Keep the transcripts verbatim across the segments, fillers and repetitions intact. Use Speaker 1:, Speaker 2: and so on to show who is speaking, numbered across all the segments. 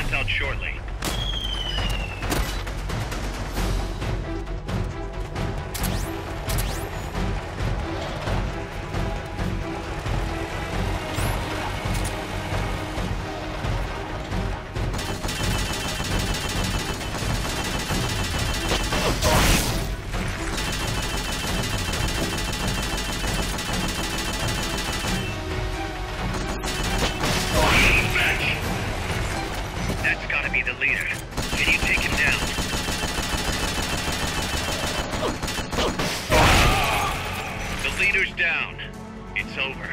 Speaker 1: sent out shortly. Down. It's over.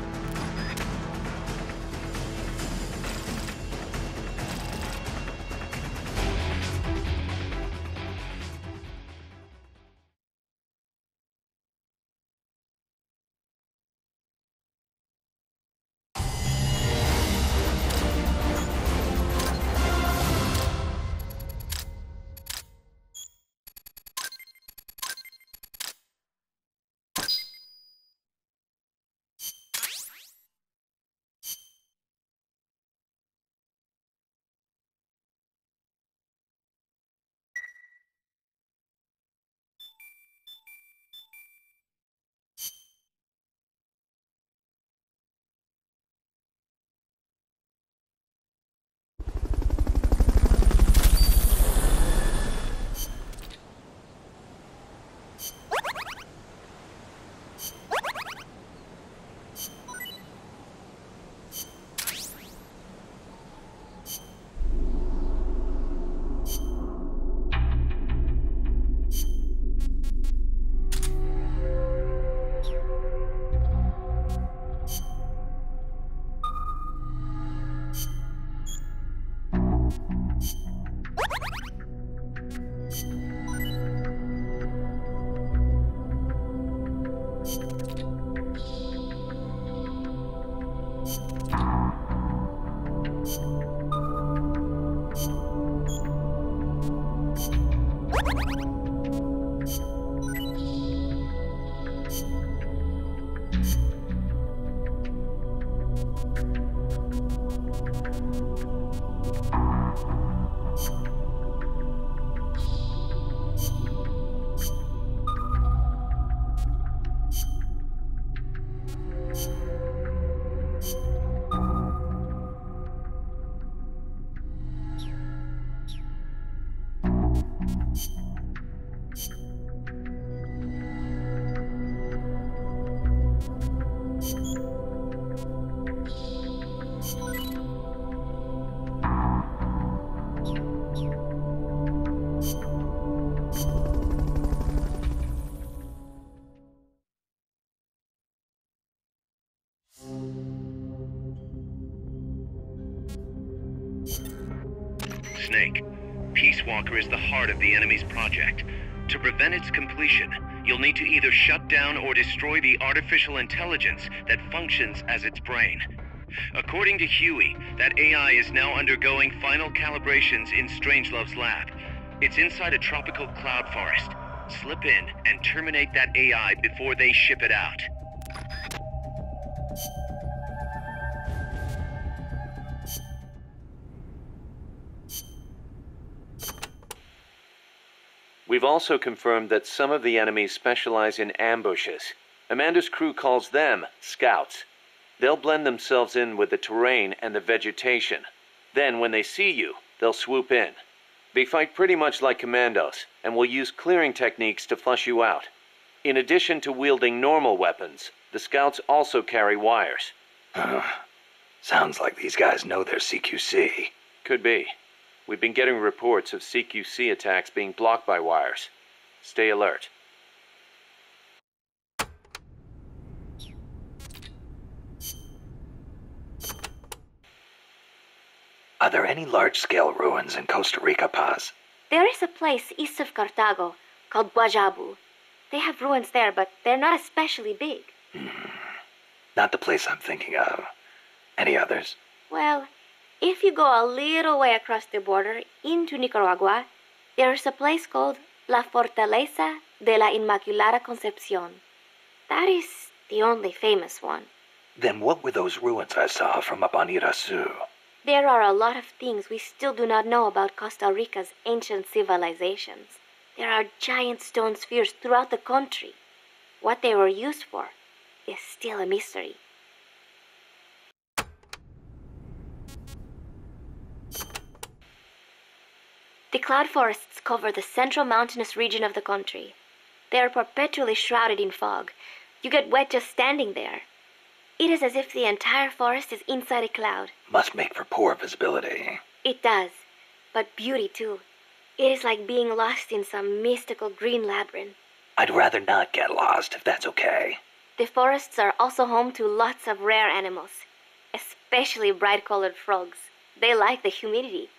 Speaker 1: Snake, Peace Walker is the heart of the enemy's project. To prevent its completion, you'll need to either shut down or destroy the artificial intelligence that functions as its brain. According to Huey, that A I is now undergoing final calibrations in Strangelove's lab. It's inside a tropical cloud forest. Slip in and terminate that A I before they ship it out.
Speaker 2: We've also confirmed that some of the enemies specialize in ambushes. Amanda's crew calls them scouts. They'll blend themselves in with the terrain and the vegetation. Then, when they see you, they'll swoop in. They fight pretty much like commandos, and will use clearing techniques to flush you out. In addition to wielding normal weapons, the scouts also carry wires.
Speaker 3: Uh, sounds like these guys know their C Q C.
Speaker 2: Could be. We've been getting reports of C Q C attacks being blocked by wires. Stay alert.
Speaker 3: Are there any large-scale ruins in Costa Rica, Paz?
Speaker 4: There is a place east of Cartago called Guajabu. They have ruins there, but they're not especially big.
Speaker 3: Hmm. Not the place I'm thinking of. Any others?
Speaker 4: Well, if you go a little way across the border into Nicaragua, there is a place called La Fortaleza de la Inmaculada Concepción. That is the only famous one.
Speaker 3: Then what were those ruins I saw from up on Irasu?
Speaker 4: There are a lot of things we still do not know about Costa Rica's ancient civilizations. There are giant stone spheres throughout the country. What they were used for is still a mystery. The cloud forests cover the central mountainous region of the country. They are perpetually shrouded in fog. You get wet just standing there. It is as if the entire forest is inside a cloud.
Speaker 3: Must make for poor visibility.
Speaker 4: It does, but beauty too. It is like being lost in some mystical green labyrinth.
Speaker 3: I'd rather not get lost, if that's okay.
Speaker 4: The forests are also home to lots of rare animals, especially bright-colored frogs. They like the humidity.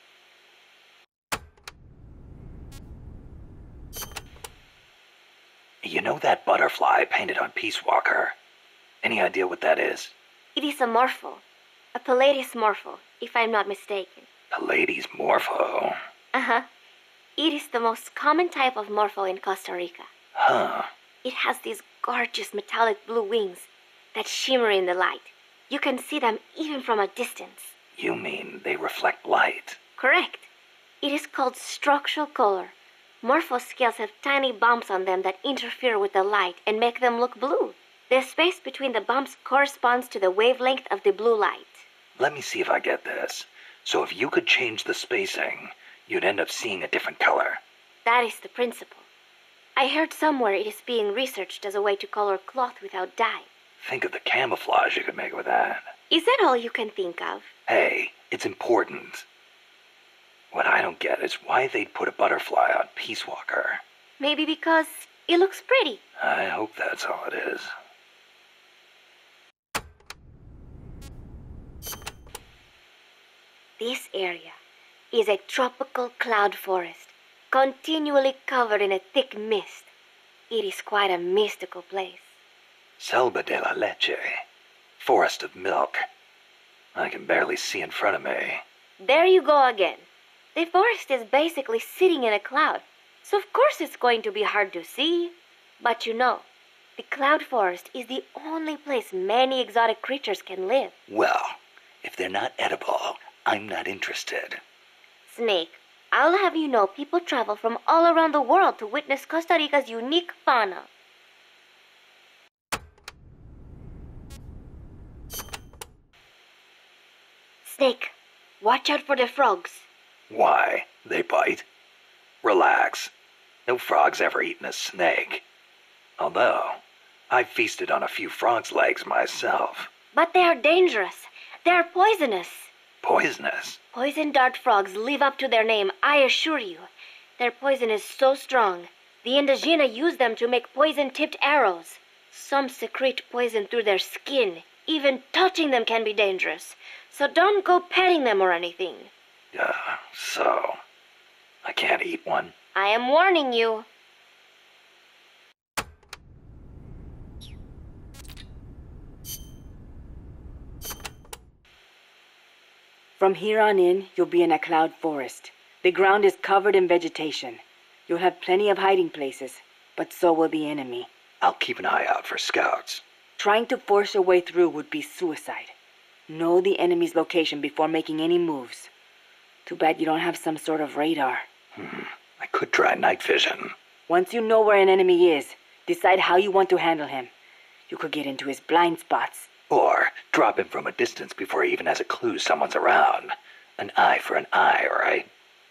Speaker 3: You know that butterfly painted on Peace Walker? Any idea what that is?
Speaker 4: It is a morpho, a Palladius morpho, if I'm not mistaken.
Speaker 3: Palladius morpho?
Speaker 4: Uh-huh. It is the most common type of morpho in Costa Rica.
Speaker 3: Huh.
Speaker 4: It has these gorgeous metallic blue wings that shimmer in the light. You can see them even from a distance.
Speaker 3: You mean they reflect light?
Speaker 4: Correct. It is called structural color. Morpho scales have tiny bumps on them that interfere with the light and make them look blue. The space between the bumps corresponds to the wavelength of the blue light.
Speaker 3: Let me see if I get this. So if you could change the spacing, you'd end up seeing a different color.
Speaker 4: That is the principle. I heard somewhere it is being researched as a way to color cloth without dye.
Speaker 3: Think of the camouflage you could make with that.
Speaker 4: Is that all you can think of?
Speaker 3: Hey, it's important. What I don't get is why they'd put a butterfly on Peace Walker.
Speaker 4: Maybe because it looks pretty.
Speaker 3: I hope that's all it is.
Speaker 4: This area is a tropical cloud forest, continually covered in a thick mist. It is quite a mystical place.
Speaker 3: Selva de la Leche. Forest of milk. I can barely see in front of me.
Speaker 4: There you go again. The forest is basically sitting in a cloud, so of course it's going to be hard to see. But you know, the cloud forest is the only place many exotic creatures can live.
Speaker 3: Well, if they're not edible, I'm not interested.
Speaker 4: Snake, I'll have you know people travel from all around the world to witness Costa Rica's unique fauna. Snake, watch out for the frogs.
Speaker 3: Why? They bite? Relax. No frog's ever eaten a snake. Although, I've feasted on a few frog's legs myself.
Speaker 4: But they are dangerous. They are poisonous.
Speaker 3: Poisonous?
Speaker 4: Poison dart frogs live up to their name, I assure you. Their poison is so strong. The Indígena use them to make poison-tipped arrows. Some secrete poison through their skin. Even touching them can be dangerous. So don't go petting them or anything.
Speaker 3: Uh, so, I can't eat one?
Speaker 4: I am warning you.
Speaker 5: From here on in, you'll be in a cloud forest. The ground is covered in vegetation. You'll have plenty of hiding places, but so will the enemy.
Speaker 3: I'll keep an eye out for scouts.
Speaker 5: Trying to force your way through would be suicide. Know the enemy's location before making any moves. Too bad you don't have some sort of radar.
Speaker 3: Hmm. I could try night vision.
Speaker 5: Once you know where an enemy is, decide how you want to handle him. You could get into his blind spots.
Speaker 3: Or drop him from a distance before he even has a clue someone's around. An eye for an eye, right?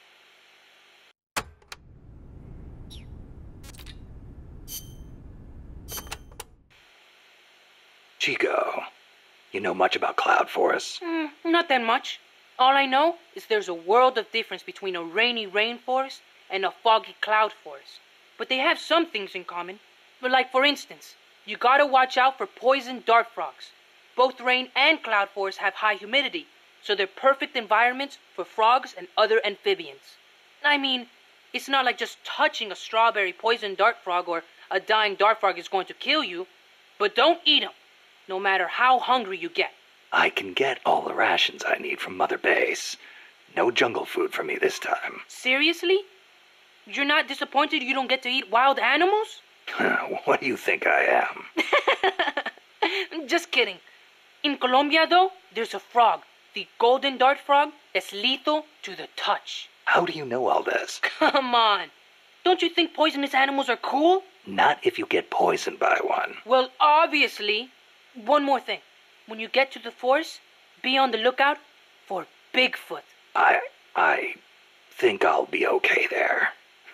Speaker 3: Chico, you know much about cloud forests?
Speaker 6: Mm, not that much. All I know is there's a world of difference between a rainy rainforest and a foggy cloud forest. But they have some things in common. But like, for instance, you gotta watch out for poison dart frogs. Both rain and cloud forests have high humidity, so they're perfect environments for frogs and other amphibians. I mean, it's not like just touching a strawberry poison dart frog or a dying dart frog is going to kill you. But don't eat them, no matter how hungry you get.
Speaker 3: I can get all the rations I need from Mother Base. No jungle food for me this time.
Speaker 6: Seriously? You're not disappointed you don't get to eat wild animals?
Speaker 3: What do you think I am?
Speaker 6: Just kidding. In Colombia, though, there's a frog. The golden dart frog that's lethal to the touch.
Speaker 3: How do you know all this?
Speaker 6: Come on. Don't you think poisonous animals are cool?
Speaker 3: Not if you get poisoned by one.
Speaker 6: Well, obviously. One more thing. When you get to the forest, be on the lookout for Bigfoot.
Speaker 3: I... I think I'll be okay there.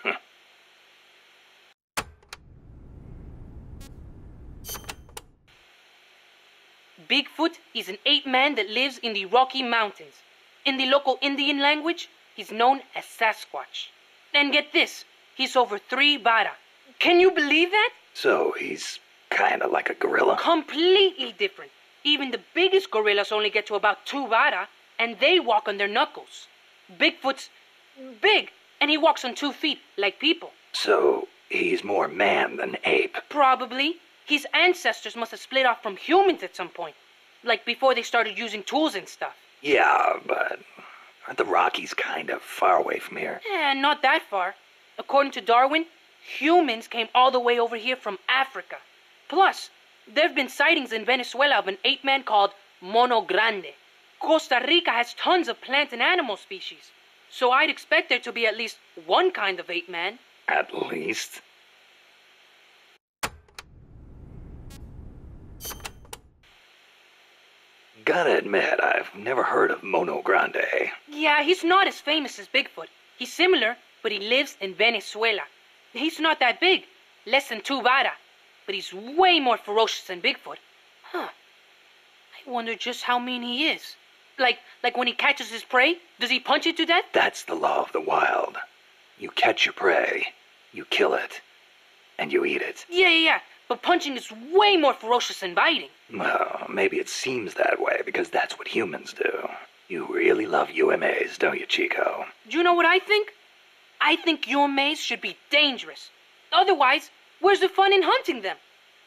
Speaker 6: Bigfoot is an ape man that lives in the Rocky Mountains. In the local Indian language, he's known as Sasquatch. And get this, he's over three vara. Can you believe that?
Speaker 3: So he's kinda like a gorilla?
Speaker 6: Completely different. Even the biggest gorillas only get to about two vara, and they walk on their knuckles. Bigfoot's big, and he walks on two feet, like people.
Speaker 3: So he's more man than ape?
Speaker 6: Probably. His ancestors must have split off from humans at some point. Like before they started using tools and stuff.
Speaker 3: Yeah, but aren't the Rockies kind of far away from here?
Speaker 6: Eh, not that far. According to Darwin, humans came all the way over here from Africa. Plus, there have been sightings in Venezuela of an ape man called Mono Grande. Costa Rica has tons of plant and animal species. So I'd expect there to be at least one kind of ape man.
Speaker 3: At least. Gotta admit, I've never heard of Mono Grande.
Speaker 6: Yeah, he's not as famous as Bigfoot. He's similar, but he lives in Venezuela. He's not that big, less than two vara, but he's way more ferocious than Bigfoot. Huh. I wonder just how mean he is. Like, like when he catches his prey, does he punch it to death?
Speaker 3: That's the law of the wild. You catch your prey, you kill it, and you eat it.
Speaker 6: Yeah, yeah, yeah, but punching is way more ferocious than biting.
Speaker 3: Well, maybe it seems that way because that's what humans do. You really love U M As, don't you, Chico?
Speaker 6: Do you know what I think? I think U M As should be dangerous. Otherwise, where's the fun in hunting them?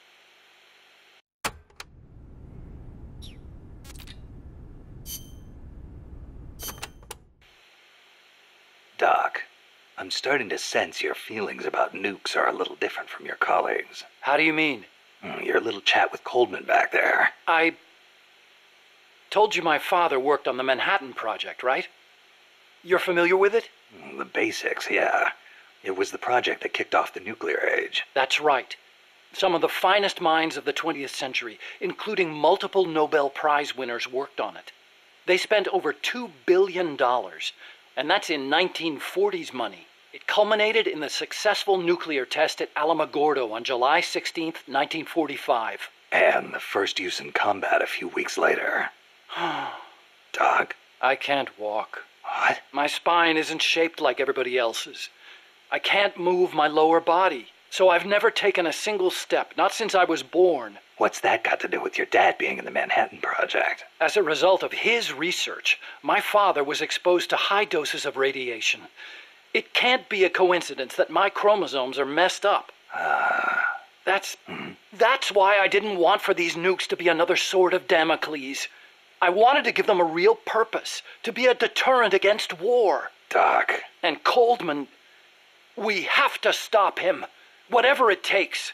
Speaker 3: Doc, I'm starting to sense your feelings about nukes are a little different from your colleagues.
Speaker 7: How do you mean?
Speaker 3: Mm, Your little chat with Coldman back there.
Speaker 7: I told you my father worked on the Manhattan Project, right? You're familiar with it?
Speaker 3: Mm, The basics, yeah. It was the project that kicked off the nuclear age.
Speaker 7: That's right. Some of the finest minds of the twentieth century, including multiple Nobel Prize winners, worked on it. They spent over two billion dollars, and that's in nineteen forties money. It culminated in the successful nuclear test at Alamogordo on July sixteenth, nineteen forty-five.
Speaker 3: And the first use in combat a few weeks later. Doc,
Speaker 7: I can't walk.
Speaker 3: what?
Speaker 7: My spine isn't shaped like everybody else's. I can't move my lower body, so I've never taken a single step, not since I was born.
Speaker 3: What's that got to do with your dad being in the Manhattan Project?
Speaker 7: As a result of his research, my father was exposed to high doses of radiation. It can't be a coincidence that my chromosomes are messed up.
Speaker 3: Ah,
Speaker 7: That's... that's why I didn't want for these nukes to be another sword of Damocles. I wanted to give them a real purpose, to be a deterrent against war.
Speaker 3: Doc,
Speaker 7: And Coldman... we have to stop him, whatever it takes.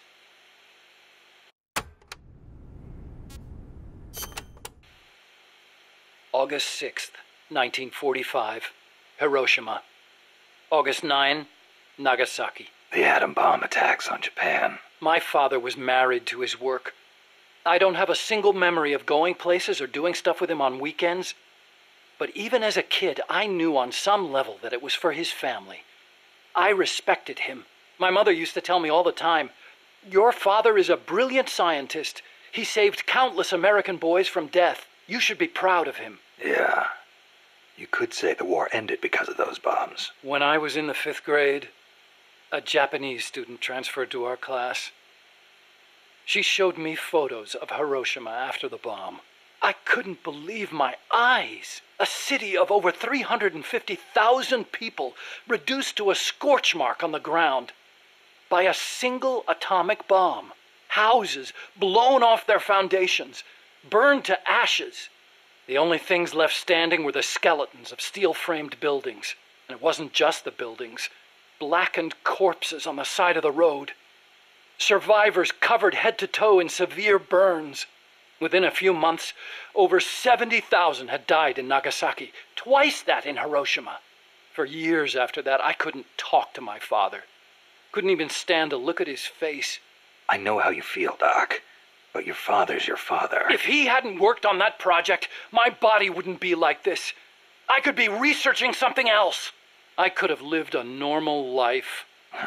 Speaker 7: August sixth, nineteen forty-five, Hiroshima. August ninth, Nagasaki.
Speaker 3: the atom bomb attacks on Japan.
Speaker 7: My father was married to his work. I don't have a single memory of going places or doing stuff with him on weekends. But even as a kid, I knew on some level that it was for his family. I respected him. My mother used to tell me all the time, "Your father is a brilliant scientist. He saved countless American boys from death. You should be proud of him."
Speaker 3: Yeah. You could say the war ended because of those bombs.
Speaker 7: When I was in the fifth grade, a Japanese student transferred to our class. She showed me photos of Hiroshima after the bomb. I couldn't believe my eyes. A city of over three hundred fifty thousand people reduced to a scorch mark on the ground by a single atomic bomb. Houses blown off their foundations, burned to ashes. The only things left standing were the skeletons of steel-framed buildings. And it wasn't just the buildings. Blackened corpses on the side of the road. Survivors covered head to toe in severe burns. Within a few months, over seventy thousand had died in Nagasaki, twice that in Hiroshima. For years after that, I couldn't talk to my father. Couldn't even stand to look at his face.
Speaker 3: I know how you feel, Doc. But your father's your father.
Speaker 7: If he hadn't worked on that project, my body wouldn't be like this. I could be researching something else. I could have lived a normal life.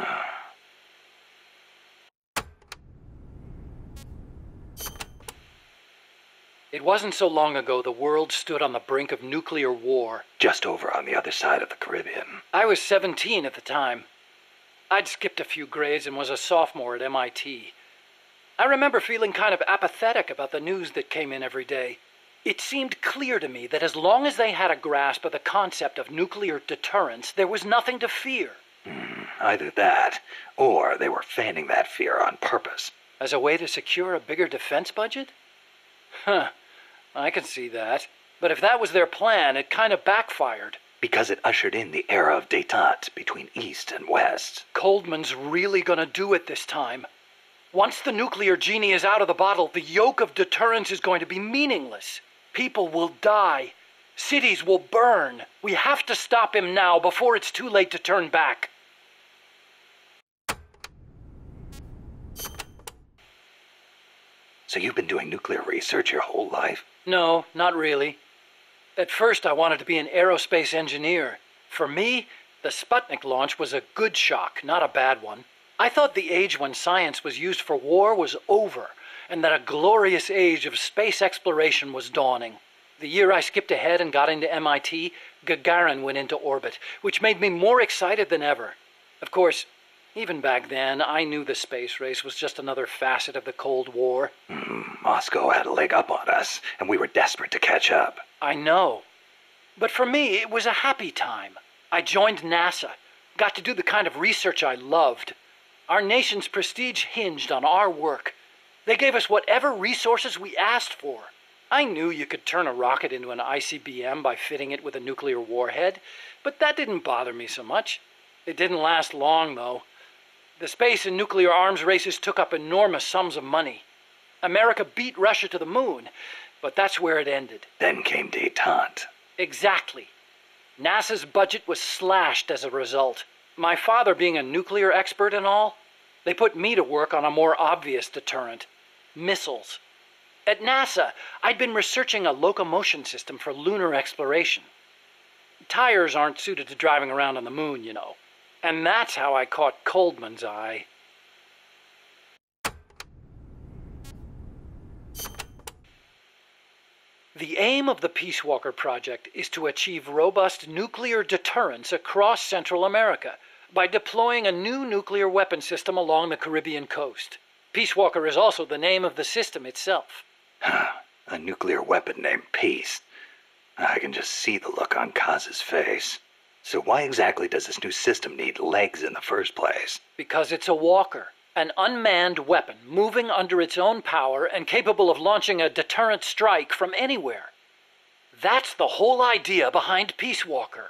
Speaker 7: It wasn't so long ago the world stood on the brink of nuclear war.
Speaker 3: Just over on the other side of the Caribbean.
Speaker 7: I was seventeen at the time. I'd skipped a few grades and was a sophomore at M I T. I remember feeling kind of apathetic about the news that came in every day. It seemed clear to me that as long as they had a grasp of the concept of nuclear deterrence, there was nothing to fear.
Speaker 3: Mm, either that, or they were fanning that fear on purpose.
Speaker 7: As a way to secure a bigger defense budget? Huh, I can see that. But if that was their plan, it kind of backfired.
Speaker 3: Because it ushered in the era of détente between East and West.
Speaker 7: Coldman's really gonna do it this time. Once the nuclear genie is out of the bottle, the yoke of deterrence is going to be meaningless. People will die. Cities will burn. We have to stop him now before it's too late to turn back.
Speaker 3: So you've been doing nuclear research your whole life?
Speaker 7: No, not really. At first I wanted to be an aerospace engineer. For me, the Sputnik launch was a good shock, not a bad one. I thought the age when science was used for war was over, and that a glorious age of space exploration was dawning. The year I skipped ahead and got into M I T, Gagarin went into orbit, which made me more excited than ever. Of course, even back then, I knew the space race was just another facet of the Cold War.
Speaker 3: Mm, Moscow had a leg up on us, and we were desperate to catch up.
Speaker 7: I know. But for me, it was a happy time. I joined NASA, got to do the kind of research I loved. Our nation's prestige hinged on our work. They gave us whatever resources we asked for. I knew you could turn a rocket into an I C B M by fitting it with a nuclear warhead, but that didn't bother me so much. It didn't last long, though. The space and nuclear arms races took up enormous sums of money. America beat Russia to the moon, but that's where it ended.
Speaker 3: Then came détente.
Speaker 7: Exactly. NASA's budget was slashed as a result. My father being a nuclear expert and all, they put me to work on a more obvious deterrent: missiles. At NASA, I'd been researching a locomotion system for lunar exploration. Tires aren't suited to driving around on the moon, you know. And that's how I caught Coldman's eye. The aim of the Peace Walker project is to achieve robust nuclear deterrence across Central America by deploying a new nuclear weapon system along the Caribbean coast. Peace Walker is also the name of the system itself.
Speaker 3: A nuclear weapon named Peace. I can just see the look on Kaz's face. So why exactly does this new system need legs in the first place?
Speaker 7: Because it's a walker, an unmanned weapon moving under its own power and capable of launching a deterrent strike from anywhere. That's the whole idea behind Peace Walker.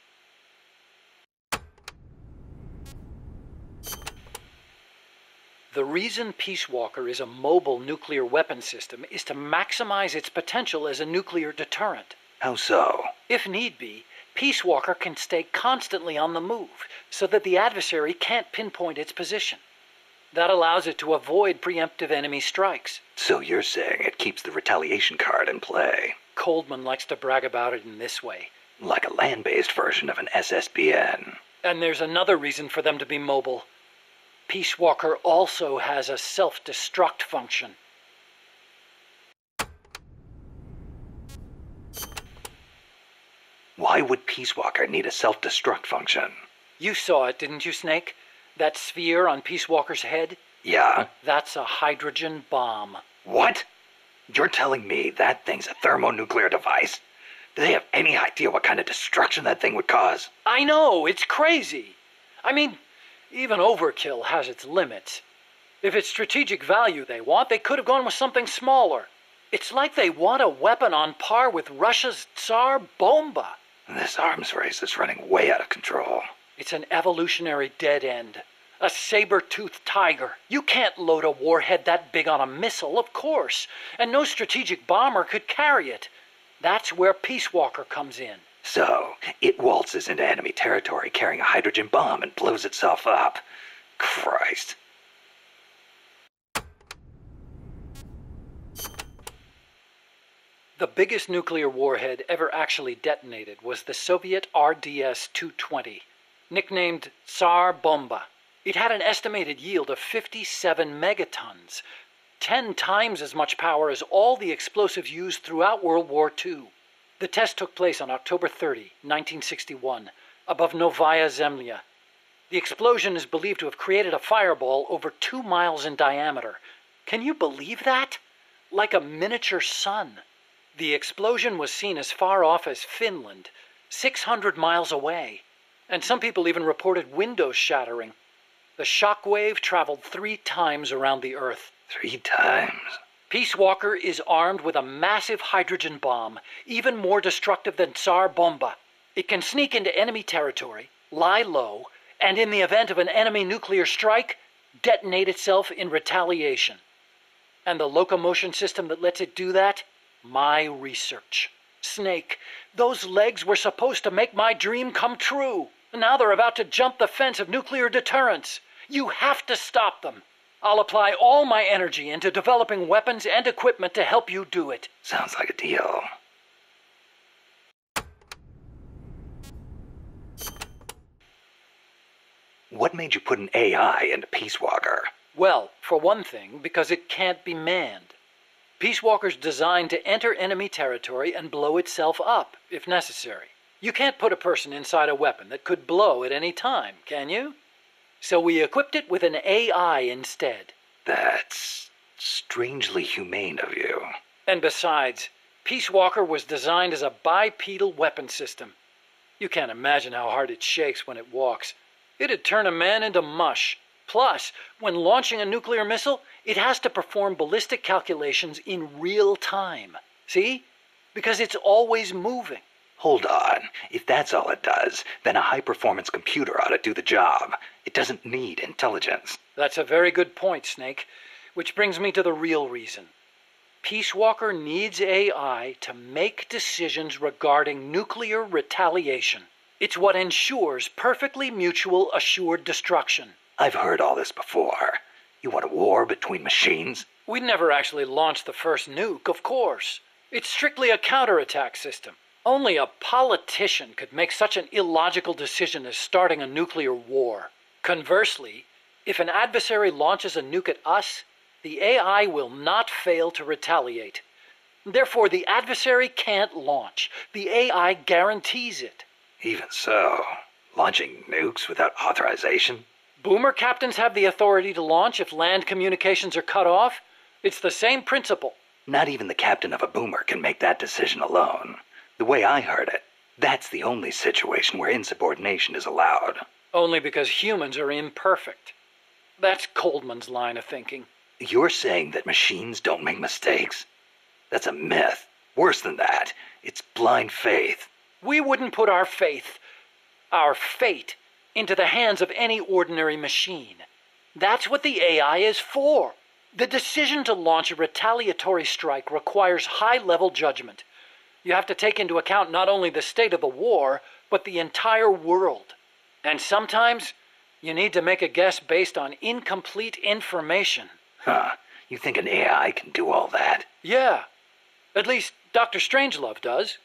Speaker 7: The reason Peace Walker is a mobile nuclear weapon system is to maximize its potential as a nuclear deterrent.
Speaker 3: How so?
Speaker 7: If need be, Peace Walker can stay constantly on the move so that the adversary can't pinpoint its position. That allows it to avoid preemptive enemy strikes.
Speaker 3: So you're saying it keeps the retaliation card in play?
Speaker 7: Coldman likes to brag about it in this way.
Speaker 3: Like a land-based version of an S S B N.
Speaker 7: And there's another reason for them to be mobile. Peace Walker also has a self-destruct function.
Speaker 3: Why would Peace Walker need a self-destruct function?
Speaker 7: You saw it, didn't you, Snake? That sphere on Peace Walker's head?
Speaker 3: Yeah?
Speaker 7: That's a hydrogen bomb.
Speaker 3: What? You're telling me that thing's a thermonuclear device? Do they have any idea what kind of destruction that thing would cause?
Speaker 7: I know, it's crazy. I mean, even overkill has its limits. If it's strategic value they want, they could have gone with something smaller. It's like they want a weapon on par with Russia's Tsar Bomba.
Speaker 3: This arms race is running way out of control.
Speaker 7: It's an evolutionary dead end. A saber-toothed tiger. You can't load a warhead that big on a missile, of course. And no strategic bomber could carry it. That's where Peace Walker comes in.
Speaker 3: So, it waltzes into enemy territory carrying a hydrogen bomb and blows itself up. Christ.
Speaker 7: The biggest nuclear warhead ever actually detonated was the Soviet R D S two twenty, nicknamed Tsar Bomba. It had an estimated yield of fifty-seven megatons, ten times as much power as all the explosives used throughout World War Two. The test took place on October thirtieth, nineteen sixty-one, above Novaya Zemlya. The explosion is believed to have created a fireball over two miles in diameter. Can you believe that? Like a miniature sun. The explosion was seen as far off as Finland, six hundred miles away, and some people even reported windows shattering. The shock wave traveled three times around the Earth.
Speaker 3: Three times?
Speaker 7: Peace Walker is armed with a massive hydrogen bomb, even more destructive than Tsar Bomba. It can sneak into enemy territory, lie low, and in the event of an enemy nuclear strike, detonate itself in retaliation. And the locomotion system that lets it do that? My research. Snake, those legs were supposed to make my dream come true. Now they're about to jump the fence of nuclear deterrence. You have to stop them. I'll apply all my energy into developing weapons and equipment to help you do it.
Speaker 3: Sounds like a deal. What made you put an A I into Peace Walker?
Speaker 7: Well, for one thing, because it can't be manned. Peace Walker's designed to enter enemy territory and blow itself up, if necessary. You can't put a person inside a weapon that could blow at any time, can you? So we equipped it with an A I instead.
Speaker 3: That's strangely humane of you.
Speaker 7: And besides, Peace Walker was designed as a bipedal weapon system. You can't imagine how hard it shakes when it walks. It'd turn a man into mush. Plus, when launching a nuclear missile, it has to perform ballistic calculations in real time. See? Because it's always moving.
Speaker 3: Hold on. If that's all it does, then a high-performance computer ought to do the job. It doesn't need intelligence.
Speaker 7: That's a very good point, Snake. Which brings me to the real reason. Peace Walker needs A I to make decisions regarding nuclear retaliation. It's what ensures perfectly mutual assured destruction.
Speaker 3: I've heard all this before. You want a war between machines?
Speaker 7: We'd never actually launched the first nuke, of course. It's strictly a counterattack system. Only a politician could make such an illogical decision as starting a nuclear war. Conversely, if an adversary launches a nuke at us, the A I will not fail to retaliate. Therefore, the adversary can't launch. The A I guarantees it.
Speaker 3: Even so, launching nukes without authorization?
Speaker 7: Boomer captains have the authority to launch if land communications are cut off. It's the same principle.
Speaker 3: Not even the captain of a boomer can make that decision alone. The way I heard it, that's the only situation where insubordination is allowed.
Speaker 7: Only because humans are imperfect. That's Coldman's line of thinking.
Speaker 3: You're saying that machines don't make mistakes? That's a myth. Worse than that, it's blind faith.
Speaker 7: We wouldn't put our faith, our fate, into the hands of any ordinary machine. That's what the A I is for. The decision to launch a retaliatory strike requires high-level judgment. You have to take into account not only the state of the war, but the entire world. And sometimes, you need to make a guess based on incomplete information.
Speaker 3: Huh. You think an A I can do all that?
Speaker 7: Yeah. At least Doctor Strangelove does.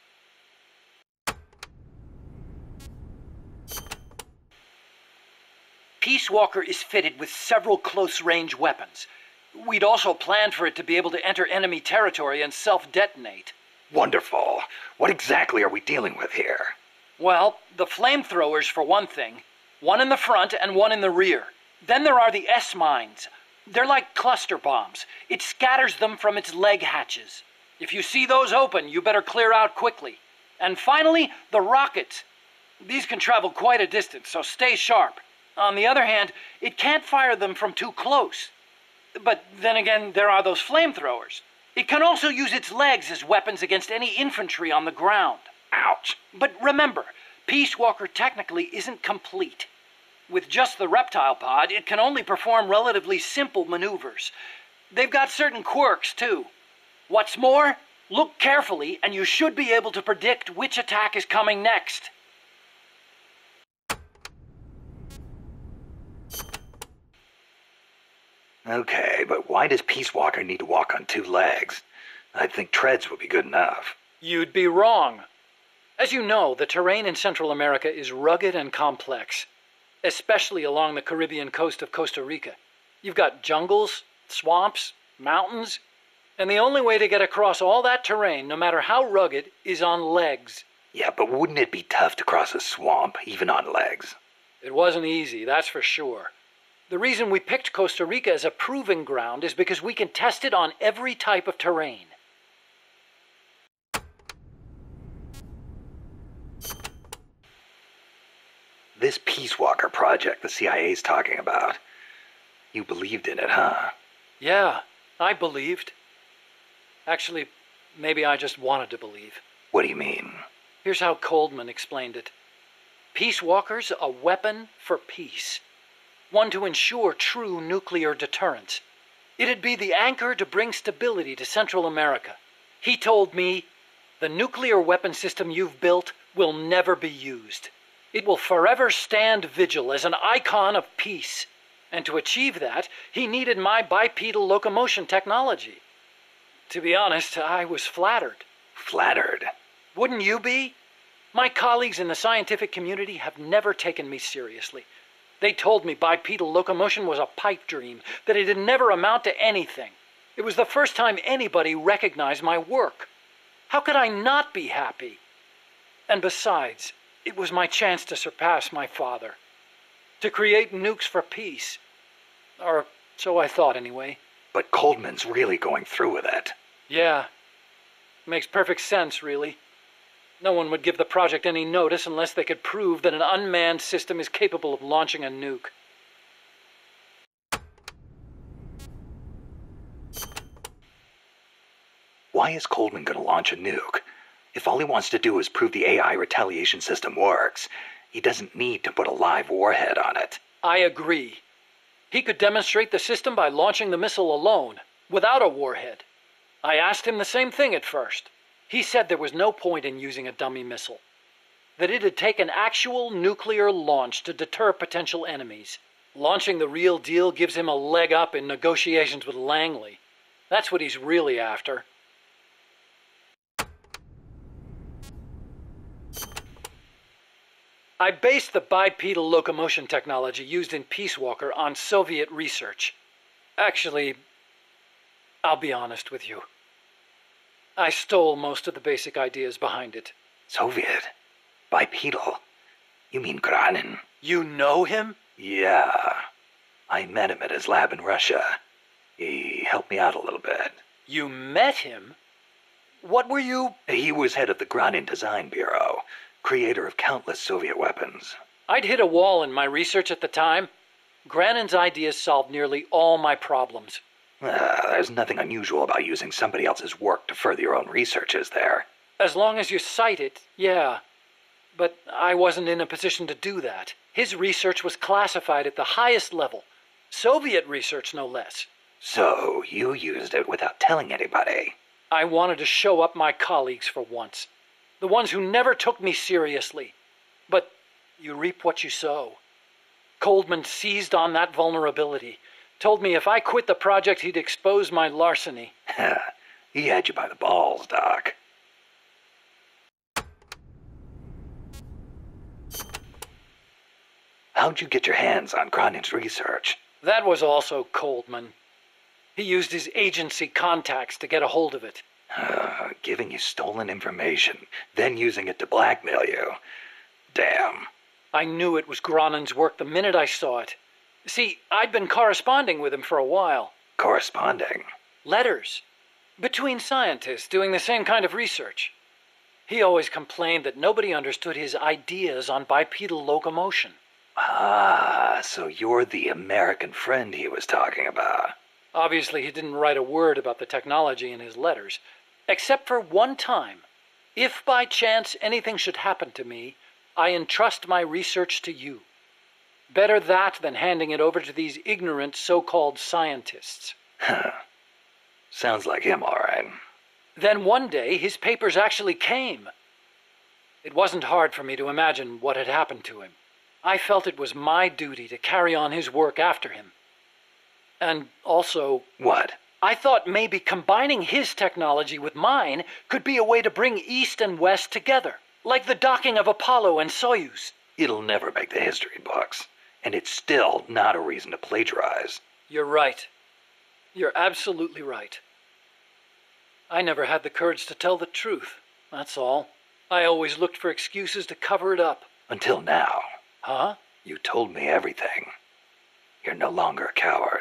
Speaker 7: Peace Walker is fitted with several close-range weapons. We'd also planned for it to be able to enter enemy territory and self-detonate.
Speaker 3: Wonderful. What exactly are we dealing with here?
Speaker 7: Well, the flamethrowers for one thing. One in the front and one in the rear. Then there are the S-mines. They're like cluster bombs. It scatters them from its leg hatches. If you see those open, you better clear out quickly. And finally, the rockets. These can travel quite a distance, so stay sharp. On the other hand, it can't fire them from too close. But then again, there are those flamethrowers. It can also use its legs as weapons against any infantry on the ground.
Speaker 3: Ouch.
Speaker 7: But remember, Peace Walker technically isn't complete. With just the reptile pod, it can only perform relatively simple maneuvers. They've got certain quirks, too. What's more, look carefully, and you should be able to predict which attack is coming next.
Speaker 3: Okay, but why does Peace Walker need to walk on two legs? I'd think treads would be good enough.
Speaker 7: You'd be wrong. As you know, the terrain in Central America is rugged and complex, especially along the Caribbean coast of Costa Rica. You've got jungles, swamps, mountains, and the only way to get across all that terrain, no matter how rugged, is on legs.
Speaker 3: Yeah, but wouldn't it be tough to cross a swamp, even on legs?
Speaker 7: It wasn't easy, that's for sure. The reason we picked Costa Rica as a proving ground is because we can test it on every type of terrain.
Speaker 3: This Peace Walker project the C I A's talking about, you believed in it, huh?
Speaker 7: Yeah, I believed. Actually, maybe I just wanted to believe.
Speaker 3: What do you mean?
Speaker 7: Here's how Coldman explained it. Peace Walker's a weapon for peace. One to ensure true nuclear deterrence. It'd be the anchor to bring stability to Central America. He told me, the nuclear weapon system you've built will never be used. It will forever stand vigil as an icon of peace. And to achieve that, he needed my bipedal locomotion technology. To be honest, I was flattered.
Speaker 3: Flattered?
Speaker 7: Wouldn't you be? My colleagues in the scientific community have never taken me seriously. They told me bipedal locomotion was a pipe dream, that it'd never amount to anything. It was the first time anybody recognized my work. How could I not be happy? And besides, it was my chance to surpass my father. To create nukes for peace. Or so I thought anyway.
Speaker 3: But Coldman's really going through with it.
Speaker 7: Yeah. Makes perfect sense, really. No one would give the project any notice unless they could prove that an unmanned system is capable of launching a nuke.
Speaker 3: Why is Coldman going to launch a nuke? If all he wants to do is prove the A I retaliation system works, he doesn't need to put a live warhead on it.
Speaker 7: I agree. He could demonstrate the system by launching the missile alone, without a warhead. I asked him the same thing at first. He said there was no point in using a dummy missile. That it'd take an actual nuclear launch to deter potential enemies. Launching the real deal gives him a leg up in negotiations with Langley. That's what he's really after. I based the bipedal locomotion technology used in Peace Walker on Soviet research. Actually, I'll be honest with you. I stole most of the basic ideas behind it.
Speaker 3: Soviet? Bipedal? You mean Granin?
Speaker 7: You know him?
Speaker 3: Yeah. I met him at his lab in Russia. He helped me out a little bit.
Speaker 7: You met him? What were you...
Speaker 3: He was head of the Granin Design Bureau, creator of countless Soviet weapons.
Speaker 7: I'd hit a wall in my research at the time. Granin's ideas solved nearly all my problems.
Speaker 3: Uh, there's nothing unusual about using somebody else's work to further your own research, is there?
Speaker 7: As long as you cite it, yeah. But I wasn't in a position to do that. His research was classified at the highest level. Soviet research, no less.
Speaker 3: So, you used it without telling anybody?
Speaker 7: I wanted to show up my colleagues for once. The ones who never took me seriously. But you reap what you sow. Coldman seized on that vulnerability. Told me if I quit the project, he'd expose my larceny.
Speaker 3: He had you by the balls, Doc. How'd you get your hands on Granin's research?
Speaker 7: That was also Coldman. He used his agency contacts to get a hold of it.
Speaker 3: Uh, giving you stolen information, then using it to blackmail you. Damn.
Speaker 7: I knew it was Granin's work the minute I saw it. See, I'd been corresponding with him for a while.
Speaker 3: Corresponding?
Speaker 7: Letters. Between scientists doing the same kind of research. He always complained that nobody understood his ideas on bipedal locomotion.
Speaker 3: Ah, so you're the American friend he was talking about.
Speaker 7: Obviously, he didn't write a word about the technology in his letters. Except for one time. If by chance anything should happen to me, I entrust my research to you. Better that than handing it over to these ignorant so-called scientists.
Speaker 3: Huh. Sounds like him, all right.
Speaker 7: Then one day, his papers actually came. It wasn't hard for me to imagine what had happened to him. I felt it was my duty to carry on his work after him. And also...
Speaker 3: What?
Speaker 7: I thought maybe combining his technology with mine could be a way to bring East and West together, like the docking of Apollo and Soyuz.
Speaker 3: It'll never make the history books, and it's still not a reason to plagiarize.
Speaker 7: You're right. You're absolutely right. I never had the courage to tell the truth, that's all. I always looked for excuses to cover it up.
Speaker 3: Until now.
Speaker 7: Huh?
Speaker 3: You told me everything. You're no longer a coward.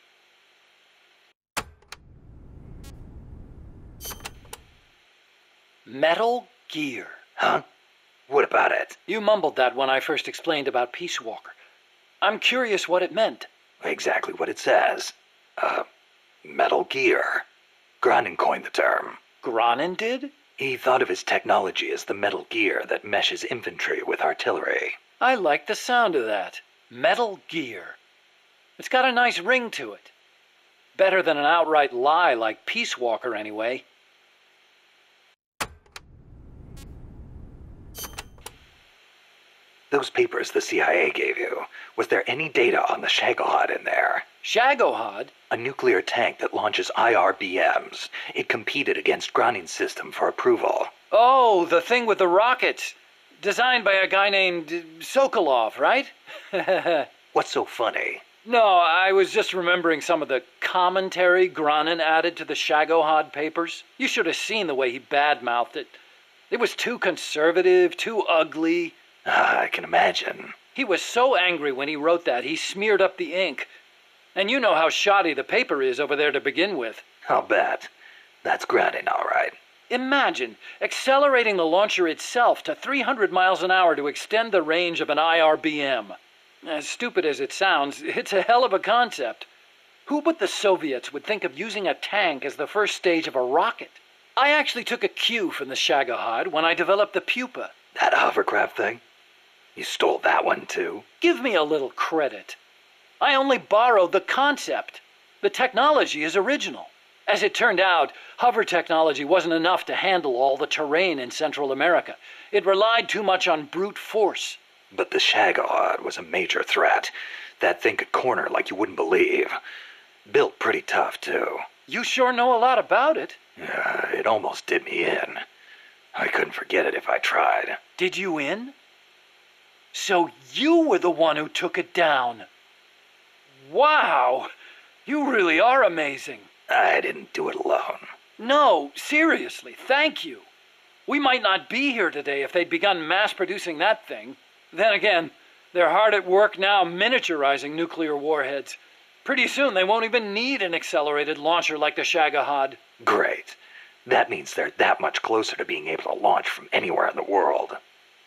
Speaker 7: Metal Gear.
Speaker 3: Huh? What about it?
Speaker 7: You mumbled that when I first explained about Peace Walker. I'm curious what it meant.
Speaker 3: Exactly what it says. Uh, Metal Gear. Granin coined the term.
Speaker 7: Granin did?
Speaker 3: He thought of his technology as the metal gear that meshes infantry with artillery.
Speaker 7: I like the sound of that. Metal Gear. It's got a nice ring to it. Better than an outright lie like Peace Walker, anyway.
Speaker 3: Those papers the C I A gave you, was there any data on the Shagohod in there?
Speaker 7: Shagohod?
Speaker 3: A nuclear tank that launches I R B Ms. It competed against Granin's system for approval.
Speaker 7: Oh, the thing with the rockets. Designed by a guy named Sokolov, right?
Speaker 3: What's so funny?
Speaker 7: No, I was just remembering some of the commentary Granin added to the Shagohod papers. You should have seen the way he badmouthed it. It was too conservative, too ugly.
Speaker 3: Ah, I can imagine.
Speaker 7: He was so angry when he wrote that, he smeared up the ink. And you know how shoddy the paper is over there to begin with.
Speaker 3: I'll bet. That's Granin, all right.
Speaker 7: Imagine accelerating the launcher itself to three hundred miles an hour to extend the range of an I R B M. As stupid as it sounds, it's a hell of a concept. Who but the Soviets would think of using a tank as the first stage of a rocket? I actually took a cue from the Shagohod when I developed the Pupa.
Speaker 3: That hovercraft thing? You stole that one, too?
Speaker 7: Give me a little credit. I only borrowed the concept. The technology is original. As it turned out, hover technology wasn't enough to handle all the terrain in Central America. It relied too much on brute force.
Speaker 3: But the Shagohod was a major threat. That thing could corner like you wouldn't believe. Built pretty tough, too.
Speaker 7: You sure know a lot about it.
Speaker 3: Yeah, it almost did me in. I couldn't forget it if I tried.
Speaker 7: Did you in? So you were the one who took it down. Wow! You really are amazing.
Speaker 3: I didn't do it alone.
Speaker 7: No, seriously, thank you. We might not be here today if they'd begun mass-producing that thing. Then again, they're hard at work now miniaturizing nuclear warheads. Pretty soon they won't even need an accelerated launcher like the Shagohod.
Speaker 3: Great. That means they're that much closer to being able to launch from anywhere in the world.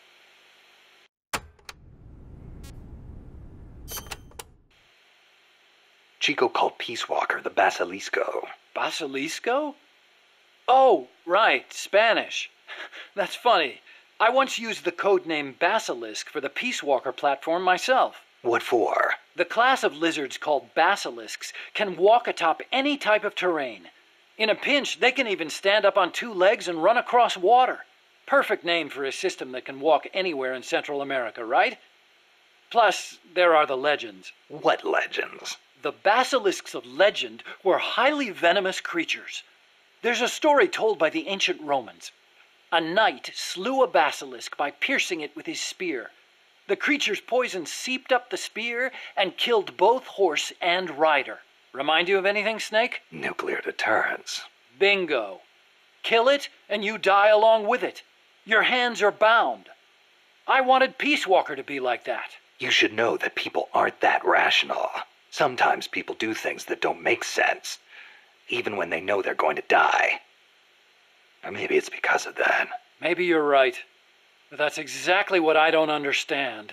Speaker 3: Chico called Peace Walker the Basilisco.
Speaker 7: Basilisco? Oh, right, Spanish. That's funny. I once used the codename Basilisk for the Peace Walker platform myself.
Speaker 3: What for?
Speaker 7: The class of lizards called basilisks can walk atop any type of terrain. In a pinch, they can even stand up on two legs and run across water. Perfect name for a system that can walk anywhere in Central America, right? Plus, there are the legends.
Speaker 3: What legends?
Speaker 7: The basilisks of legend were highly venomous creatures. There's a story told by the ancient Romans. A knight slew a basilisk by piercing it with his spear. The creature's poison seeped up the spear and killed both horse and rider. Remind you of anything, Snake?
Speaker 3: Nuclear deterrence.
Speaker 7: Bingo. Kill it, and you die along with it. Your hands are bound. I wanted Peace Walker to be like that.
Speaker 3: You should know that people aren't that rational. Sometimes people do things that don't make sense, even when they know they're going to die. Or maybe it's because of that.
Speaker 7: Maybe you're right. But that's exactly what I don't understand.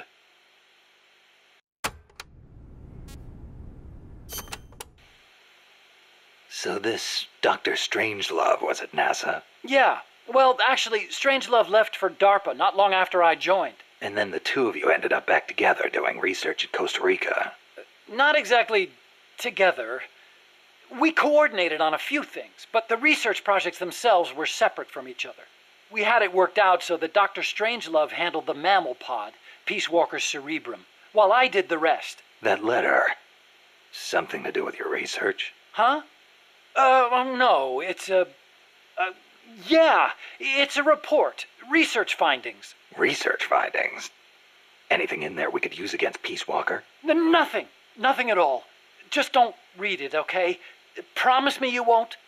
Speaker 3: So this Doctor Strangelove was at NASA?
Speaker 7: Yeah. Well, actually, Strangelove left for DARPA not long after I joined.
Speaker 3: And then the two of you ended up back together doing research at Costa Rica.
Speaker 7: Not exactly together. We coordinated on a few things, but the research projects themselves were separate from each other. We had it worked out so that Doctor Strangelove handled the mammal pod, Peace Walker's cerebrum, while I did the rest.
Speaker 3: That letter, something to do with your research?
Speaker 7: Huh? Uh, um, no, it's a... Uh, yeah, it's a report. Research findings.
Speaker 3: Research findings? Anything in there we could use against Peace Walker?
Speaker 7: N- nothing. Nothing at all. Just don't read it, okay? Promise me you won't?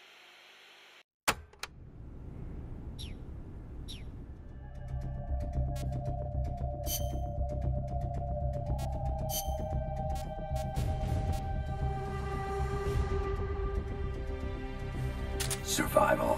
Speaker 3: Survival.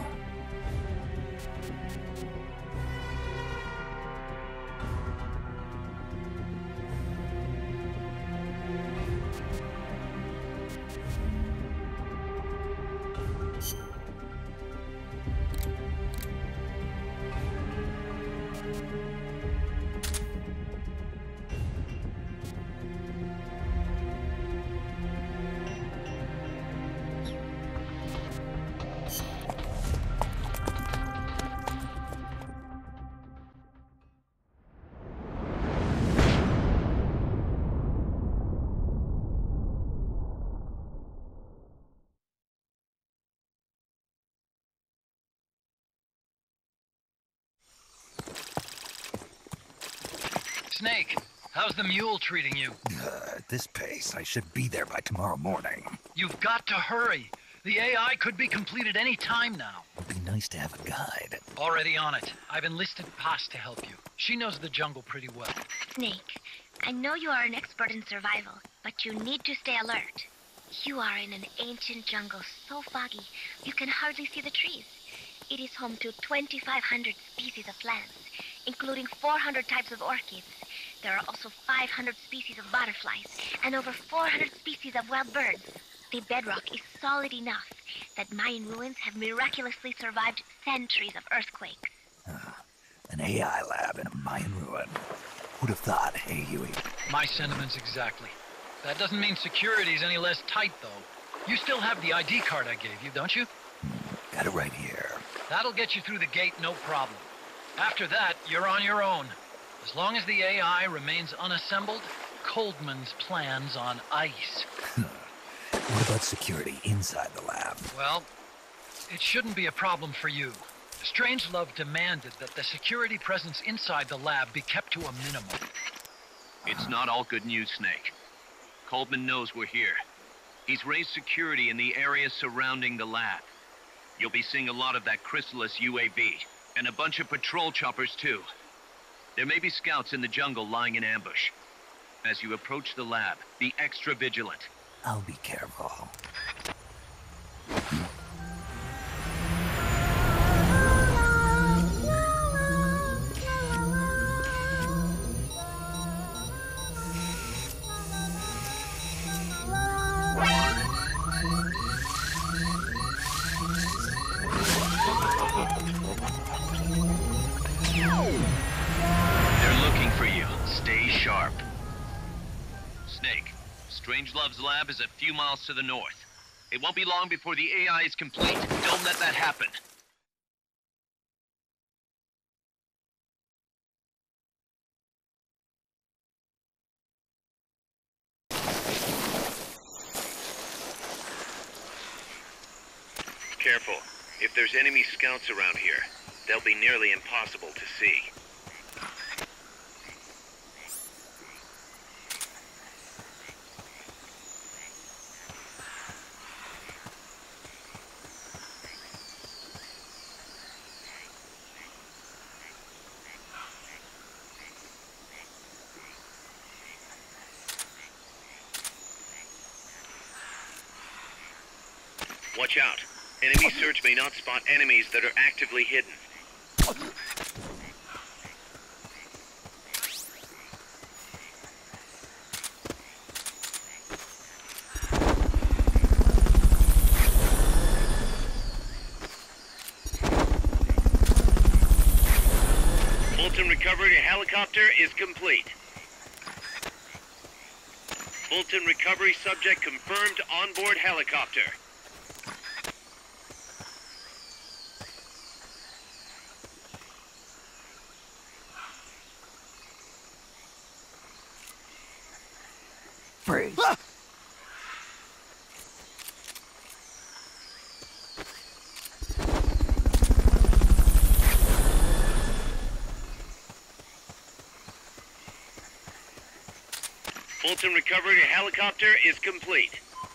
Speaker 8: Snake, how's the mule treating you?
Speaker 3: Uh, at this pace, I should be there by tomorrow morning.
Speaker 8: You've got to hurry. The A I could be completed any time now.
Speaker 3: It'd be nice to have a guide.
Speaker 8: Already on it. I've enlisted Paz to help you. She knows the jungle pretty well.
Speaker 4: Snake, I know you are an expert in survival, but you need to stay alert. You are in an ancient jungle so foggy, you can hardly see the trees. It is home to twenty-five hundred species of plants, including four hundred types of orchids. There are also five hundred species of butterflies and over four hundred species of wild birds. The bedrock is solid enough that Mayan ruins have miraculously survived centuries of earthquakes.
Speaker 3: Uh, an A I lab in a Mayan ruin. Who'd have thought, hey, Huey?
Speaker 8: My sentiments exactly. That doesn't mean security's any less tight, though. You still have the I D card I gave you, don't you?
Speaker 3: Hmm, got it right here.
Speaker 8: That'll get you through the gate, no problem. After that, you're on your own. As long as the A I remains unassembled, Coldman's plan's on ice.
Speaker 3: What about security inside the lab?
Speaker 8: Well, it shouldn't be a problem for you. Strangelove demanded that the security presence inside the lab be kept to a minimum.
Speaker 1: It's not all good news, Snake. Coldman knows we're here. He's raised security in the area surrounding the lab. You'll be seeing a lot of that Chrysalis U A V, and a bunch of patrol choppers too. There may be scouts in the jungle lying in ambush. As you approach the lab, be extra vigilant.
Speaker 3: I'll be careful.
Speaker 1: They're looking for you. Stay sharp. Snake, Strangelove's lab is a few miles to the north. It won't be long before the A I is complete. Don't let that happen. Careful. If there's enemy scouts around here, they'll be nearly impossible to see. Watch out. Enemy search may not spot enemies that are actively hidden. Fulton recovery helicopter is complete. Fulton recovery subject confirmed onboard helicopter.
Speaker 9: Freeze.
Speaker 1: Fulton recovery helicopter is complete.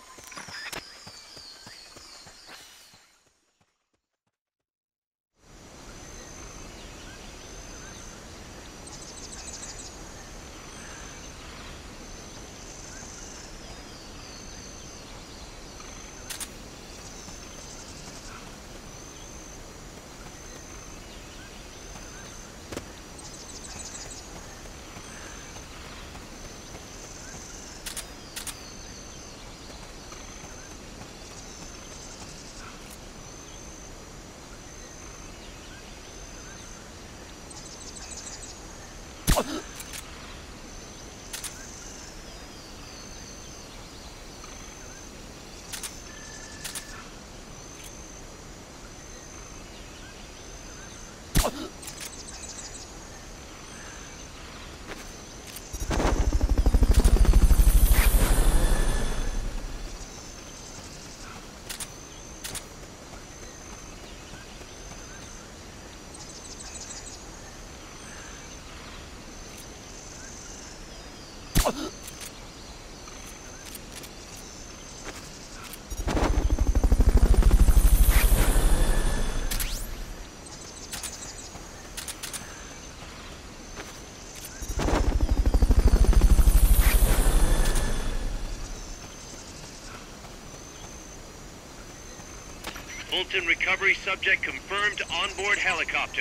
Speaker 1: Fulton recovery subject confirmed onboard helicopter.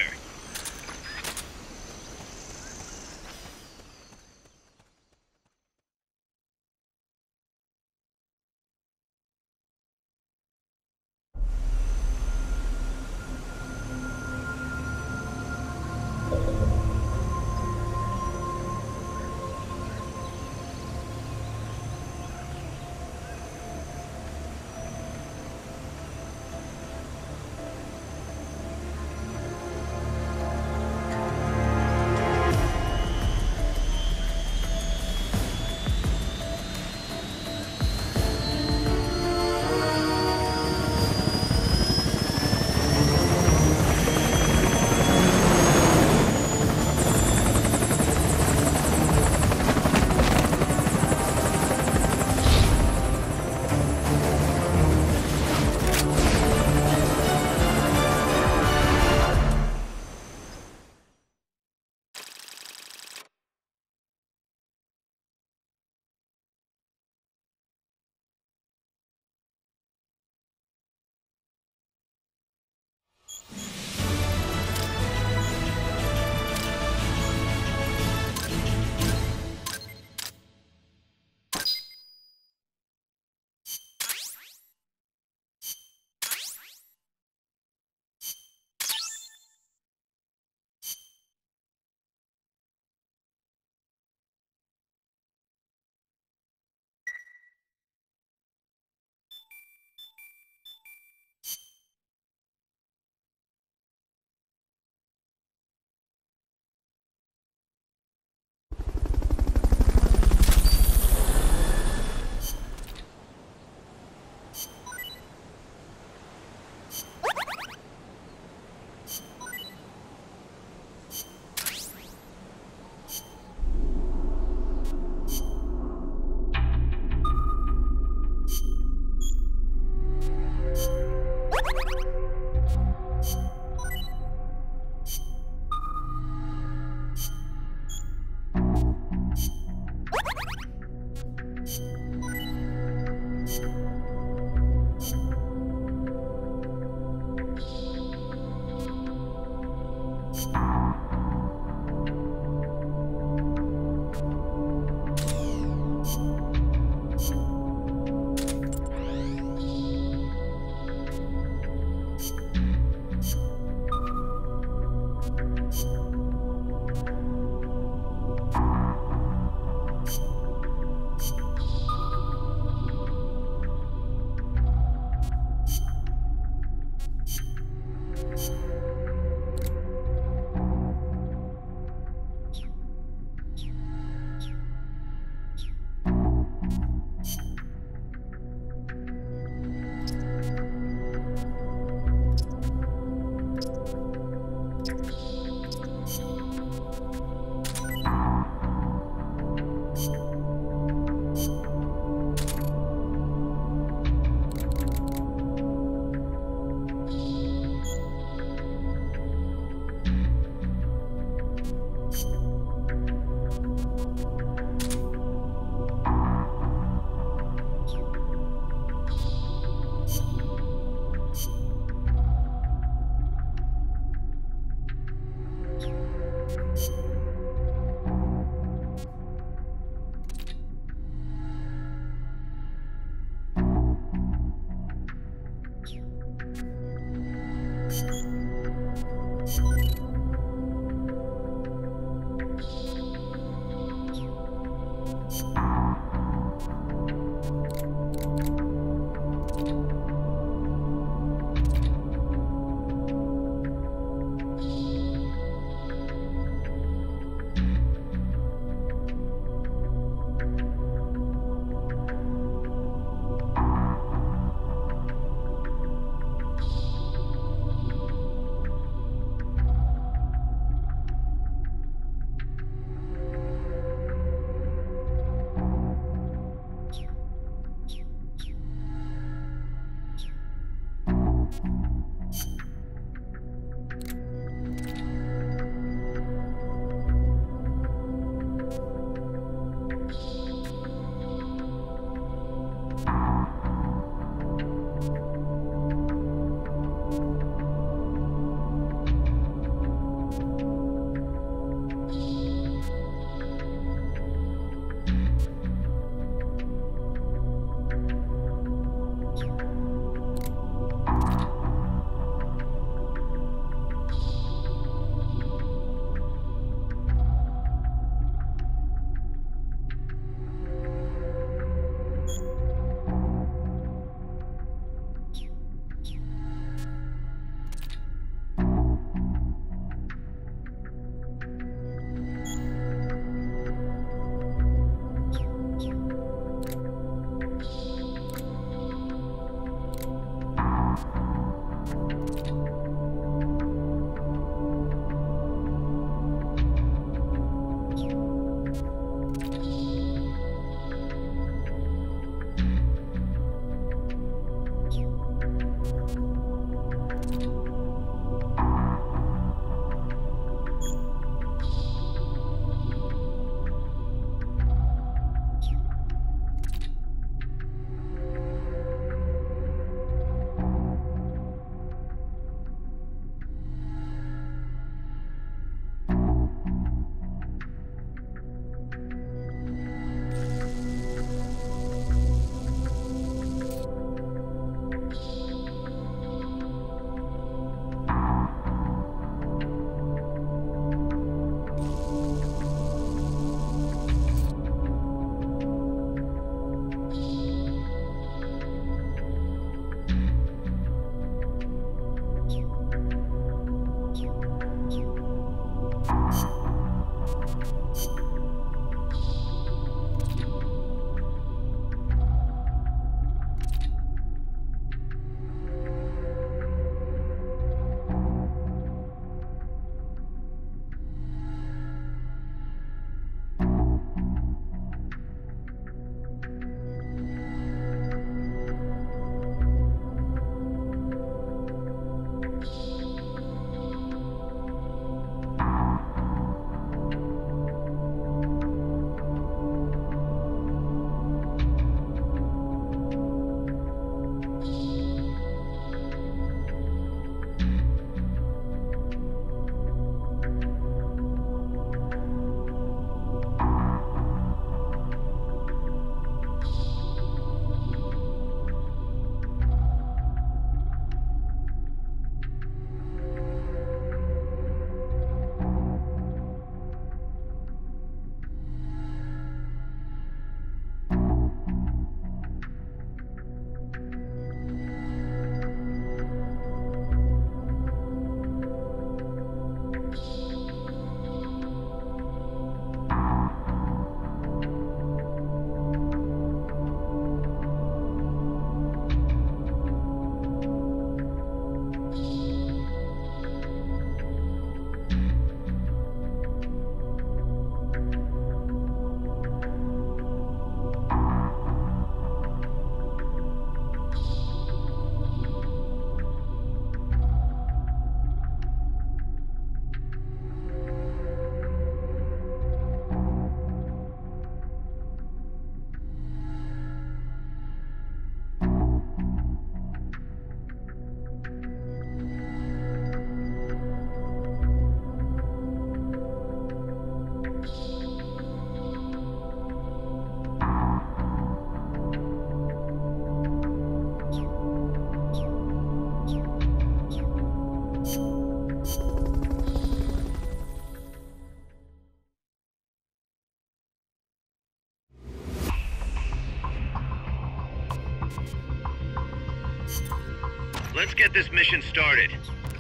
Speaker 1: Let's get this mission started.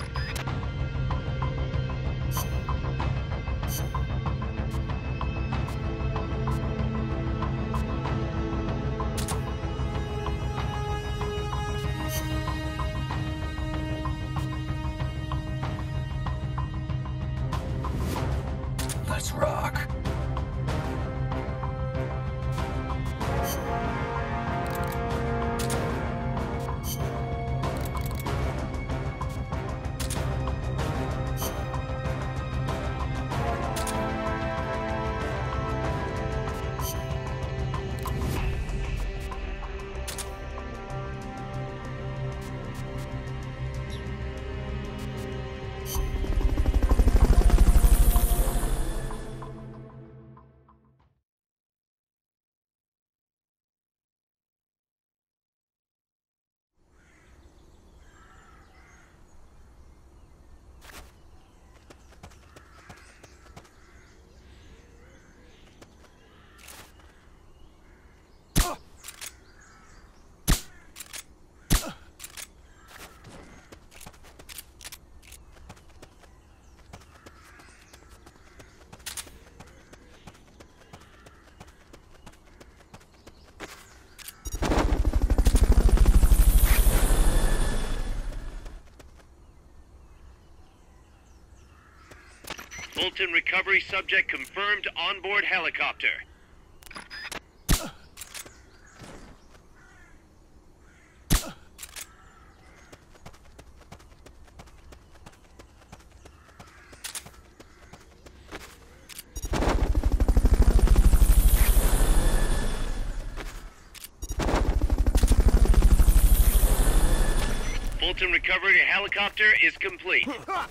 Speaker 3: Let's rock.
Speaker 1: Fulton recovery subject confirmed onboard helicopter. Fulton recovery helicopter is complete.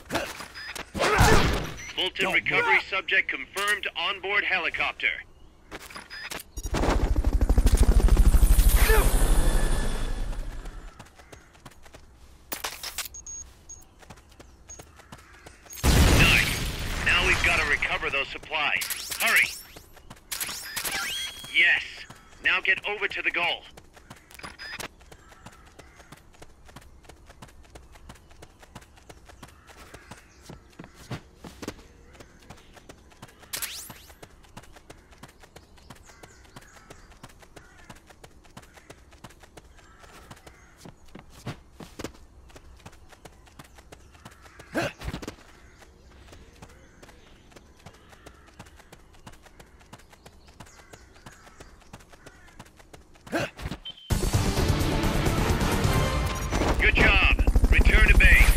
Speaker 1: Fulton recovery subject confirmed onboard helicopter. Nice. Now we've got to recover those supplies. Hurry. Yes. Now get over to the goal. Good job. Return to base.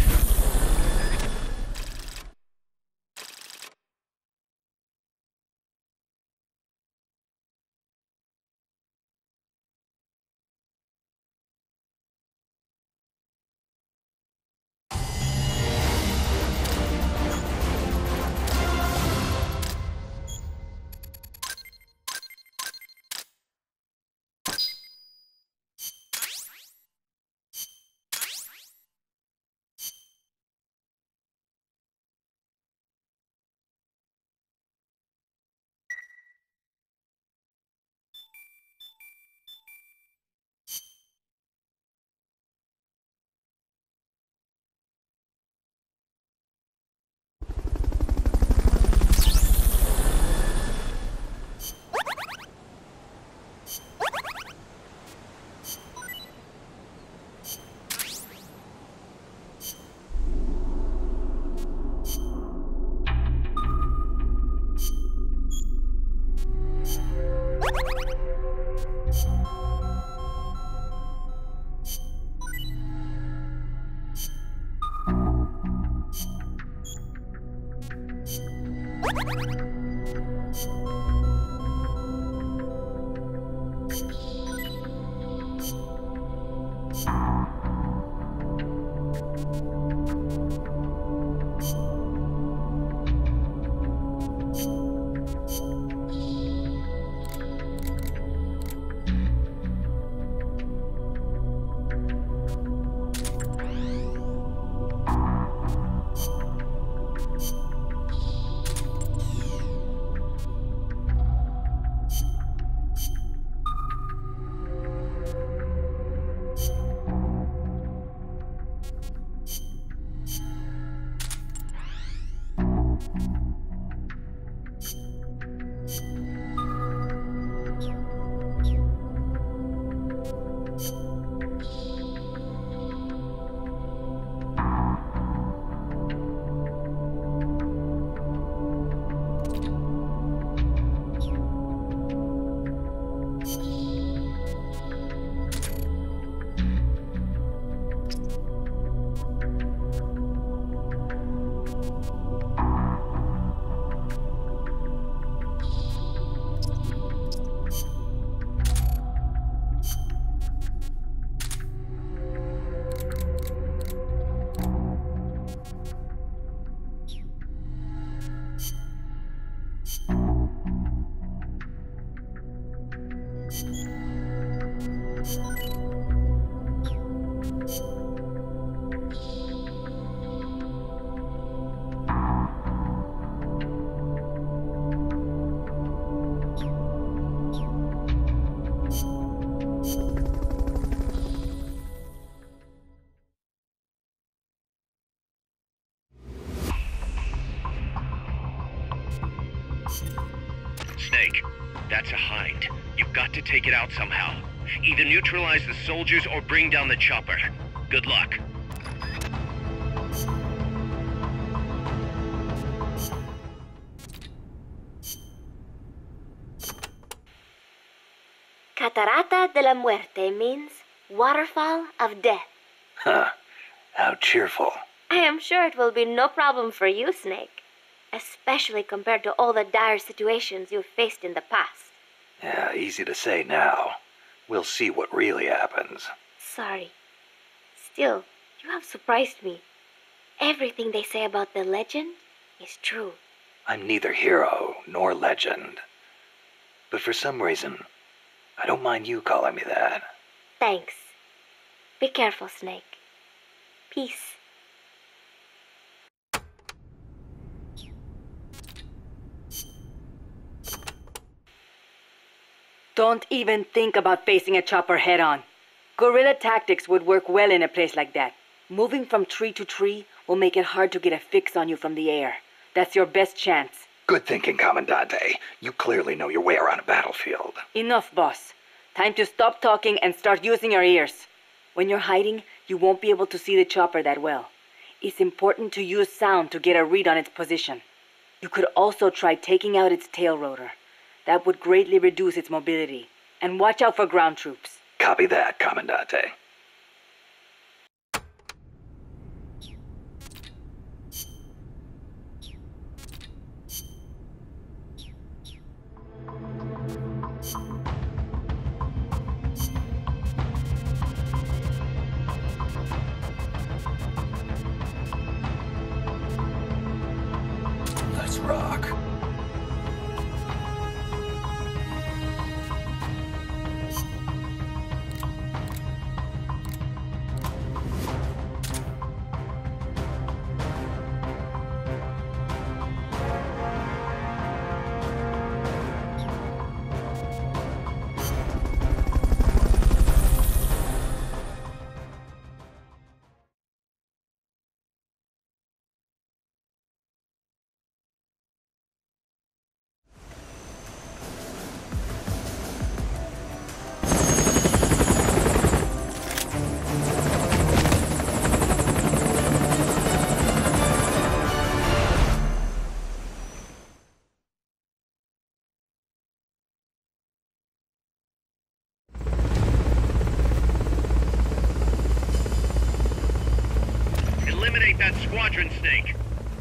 Speaker 1: Snake, that's a hind. You've got to take it out somehow. Either neutralize the soldiers or bring down the chopper. Good luck.
Speaker 4: Catarata de la Muerte means waterfall of death.
Speaker 3: Huh. How cheerful.
Speaker 4: I am sure it will be no problem for you, Snake. Especially compared to all the dire situations you've faced in the past.
Speaker 3: Yeah, easy to say now. We'll see what really happens.
Speaker 4: Sorry. Still, you have surprised me. Everything they say about the legend is true.
Speaker 3: I'm neither hero nor legend. But for some reason, I don't mind you calling me that.
Speaker 4: Thanks. Be careful, Snake. Peace.
Speaker 5: Don't even think about facing a chopper head-on. Guerrilla tactics would work well in a place like that. Moving from tree to tree will make it hard to get a fix on you from the air. That's your best chance.
Speaker 3: Good thinking, Commandante. You clearly know your way around a battlefield.
Speaker 5: Enough, boss. Time to stop talking and start using your ears. When you're hiding, you won't be able to see the chopper that well. It's important to use sound to get a read on its position. You could also try taking out its tail rotor. That would greatly reduce its mobility. And watch out for ground troops.
Speaker 3: Copy that, Commandante. Let's rock.
Speaker 1: Eliminate that squadron, Snake.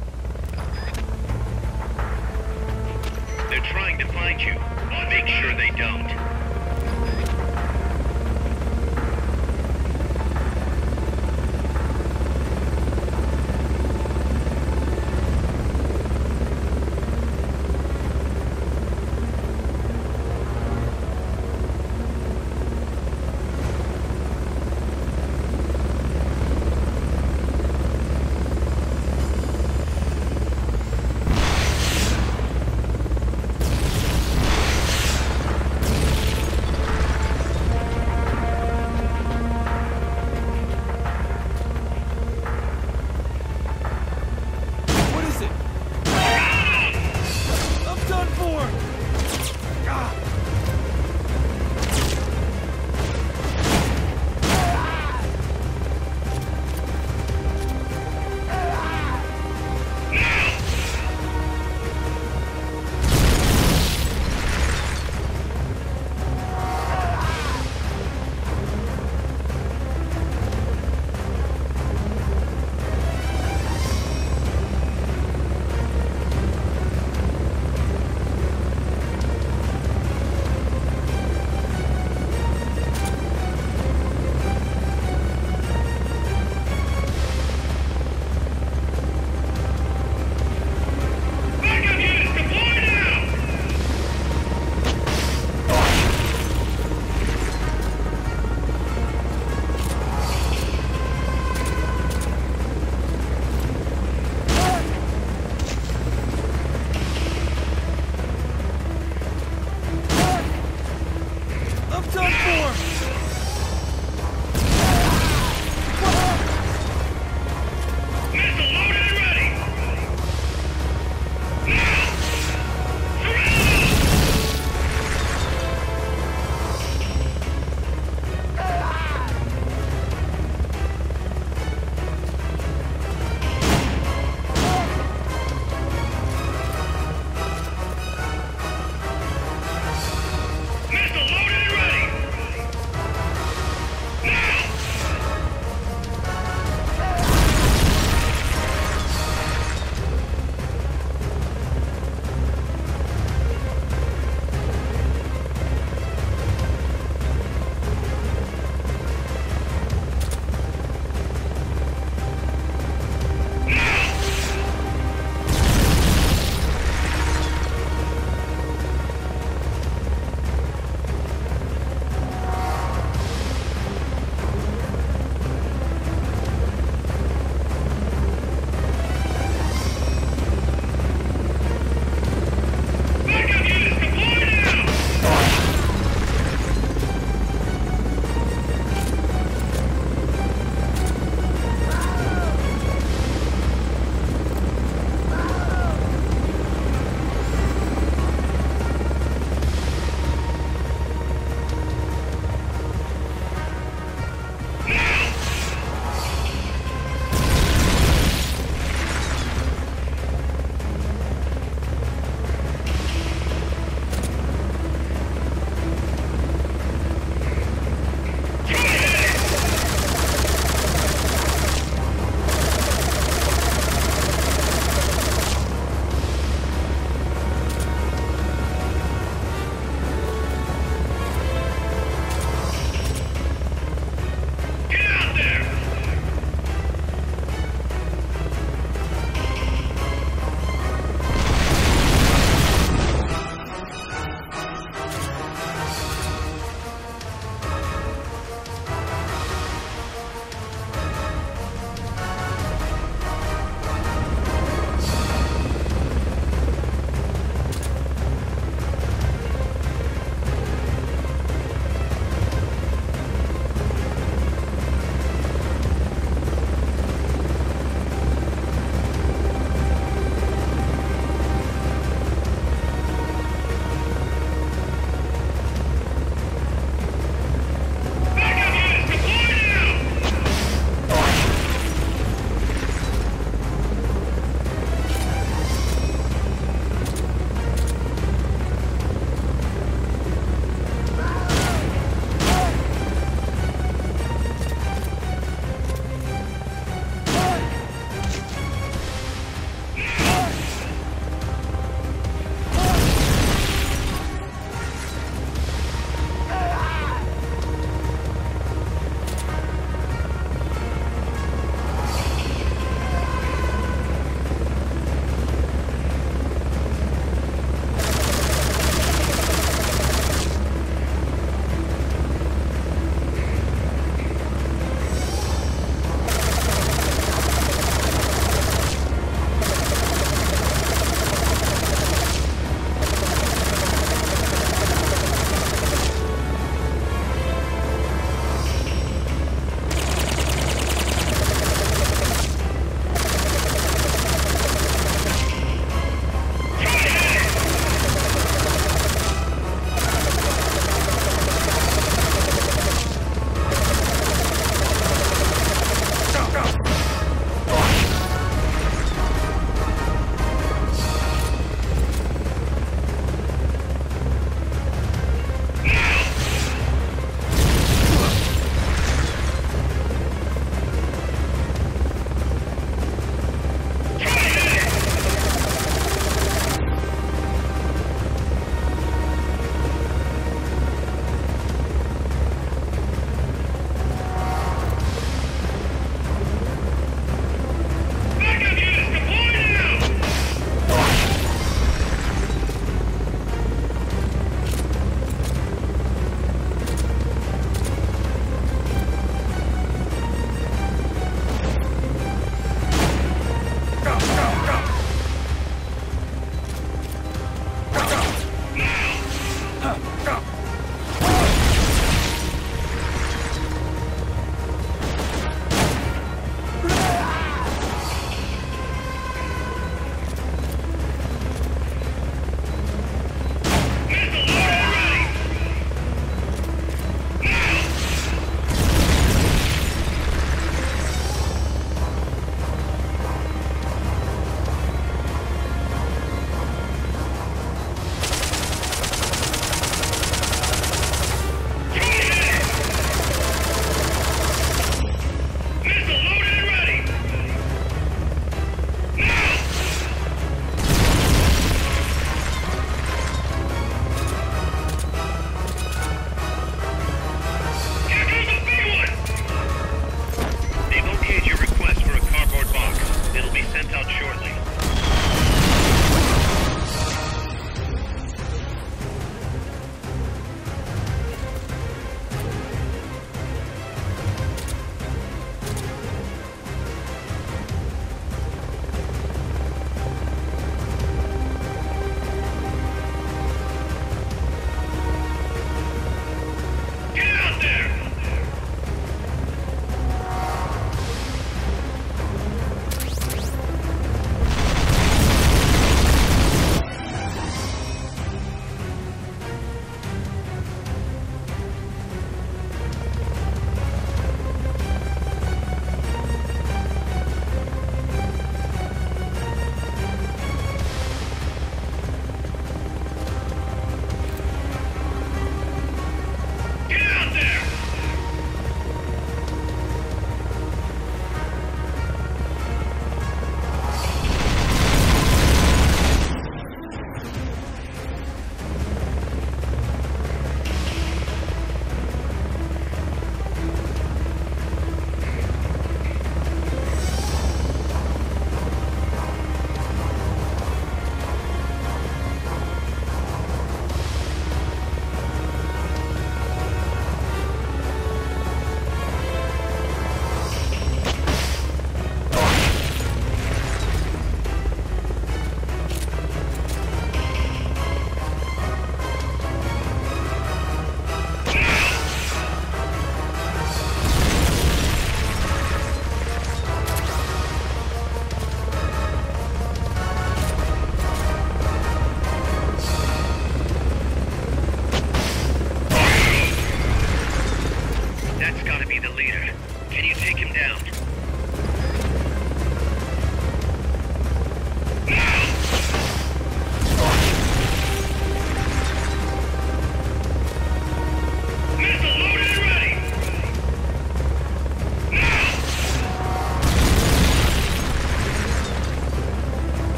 Speaker 1: They're trying to find you. Make sure they don't.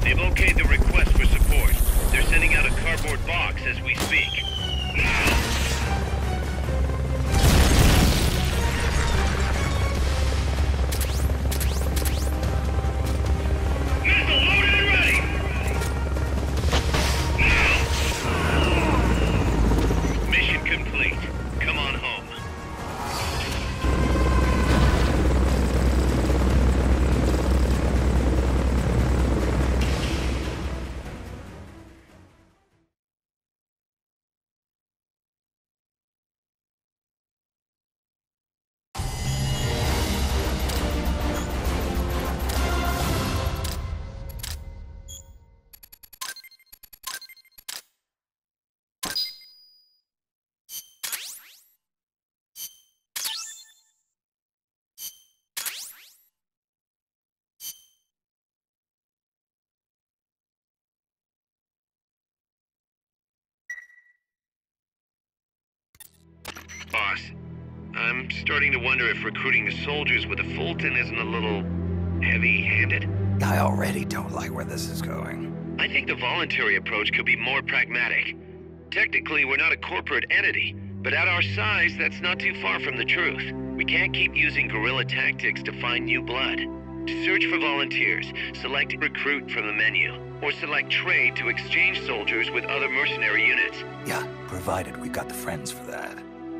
Speaker 1: They've okayed the request for support. They're sending out a cardboard box as we speak. Missile loaded and ready! Mission complete. Come on home. Boss, I'm starting to wonder if recruiting the soldiers with a Fulton isn't a little heavy-handed.
Speaker 3: I already don't like where this is going.
Speaker 1: I think the voluntary approach could be more pragmatic. Technically, we're not a corporate entity, but at our size, that's not too far from the truth. We can't keep using guerrilla tactics to find new blood. To search for volunteers, select recruit from the menu, or select trade to exchange soldiers with other mercenary units.
Speaker 3: Yeah, provided we've got the friends for that.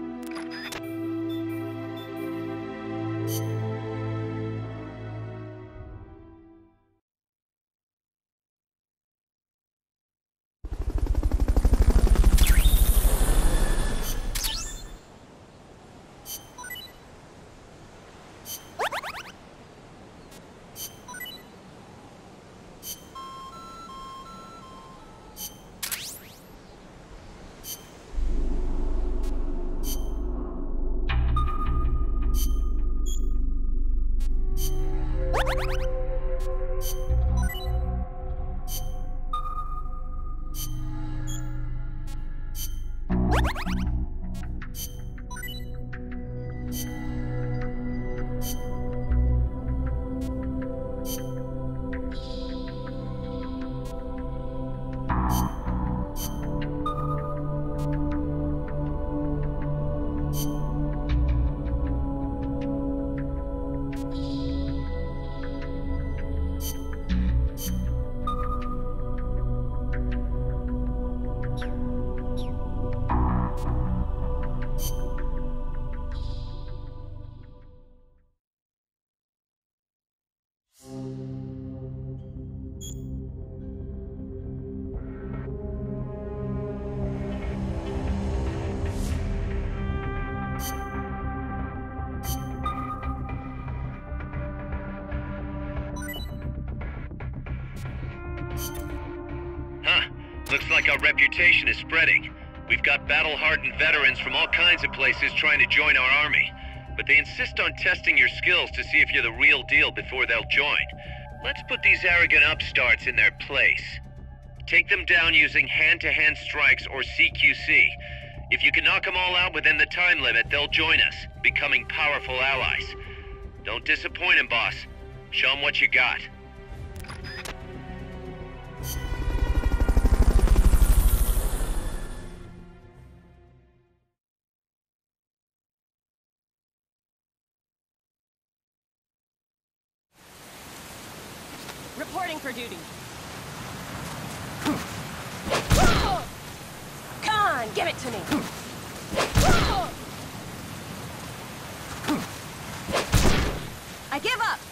Speaker 1: Looks like our reputation is spreading. We've got battle-hardened veterans from all kinds of places trying to join our army. But they insist on testing your skills to see if you're the real deal before they'll join. Let's put these arrogant upstarts in their place. Take them down using hand-to-hand strikes or C Q C. If you can knock them all out within the time limit, they'll join us, becoming powerful allies. Don't disappoint them, boss. Show them what you got.
Speaker 9: Reporting for duty. Come on, give it to me. I give up.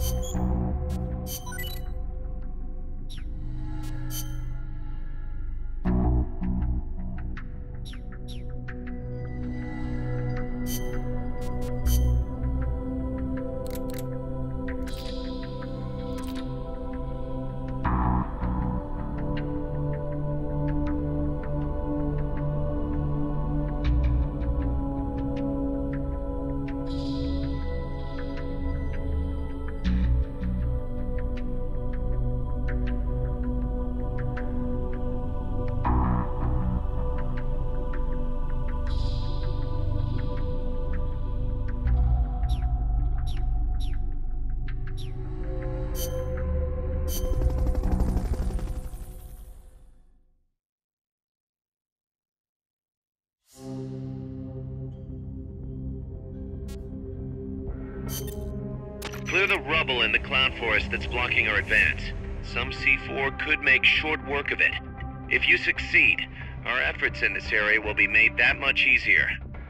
Speaker 1: Clear the rubble in the cloud forest that's blocking our advance. Some C four could make short work of it. If you succeed, our efforts in this area will be made that much easier.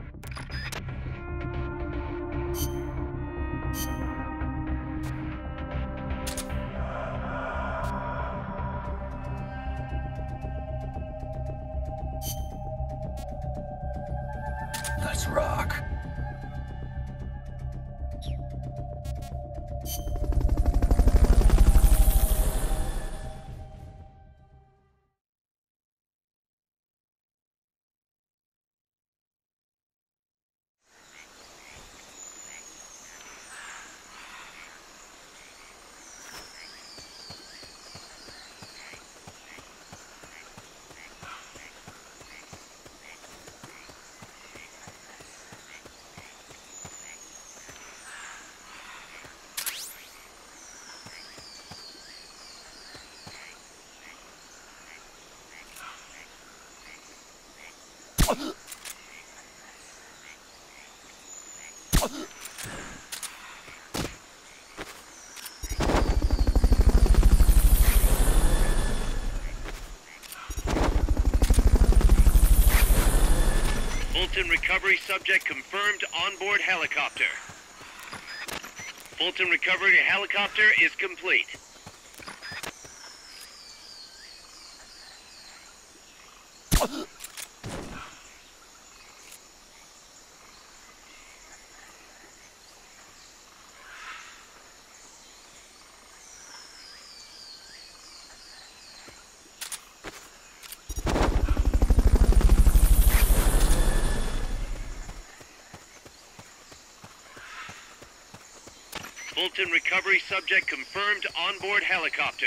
Speaker 3: Let's rock.
Speaker 1: Fulton recovery subject confirmed onboard helicopter. Fulton recovery helicopter is complete. Fulton recovery subject confirmed onboard helicopter.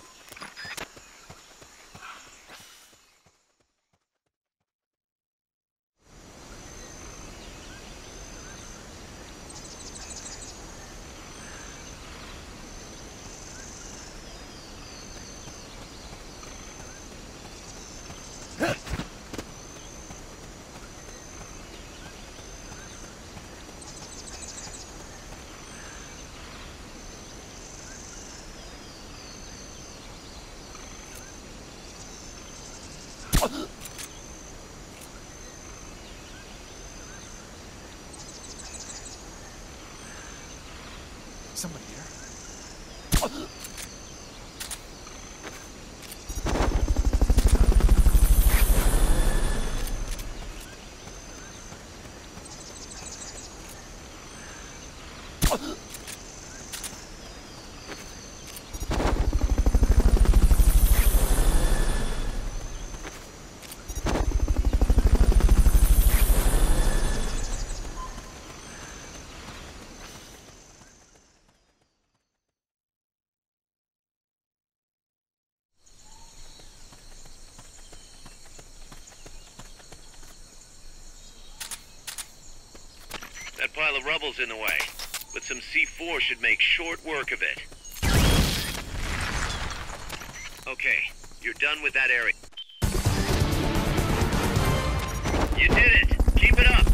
Speaker 10: Somebody here?
Speaker 1: That pile of rubble's in the way, but some C four should make short work of it. Okay, you're done with that area. You did it! Keep it up!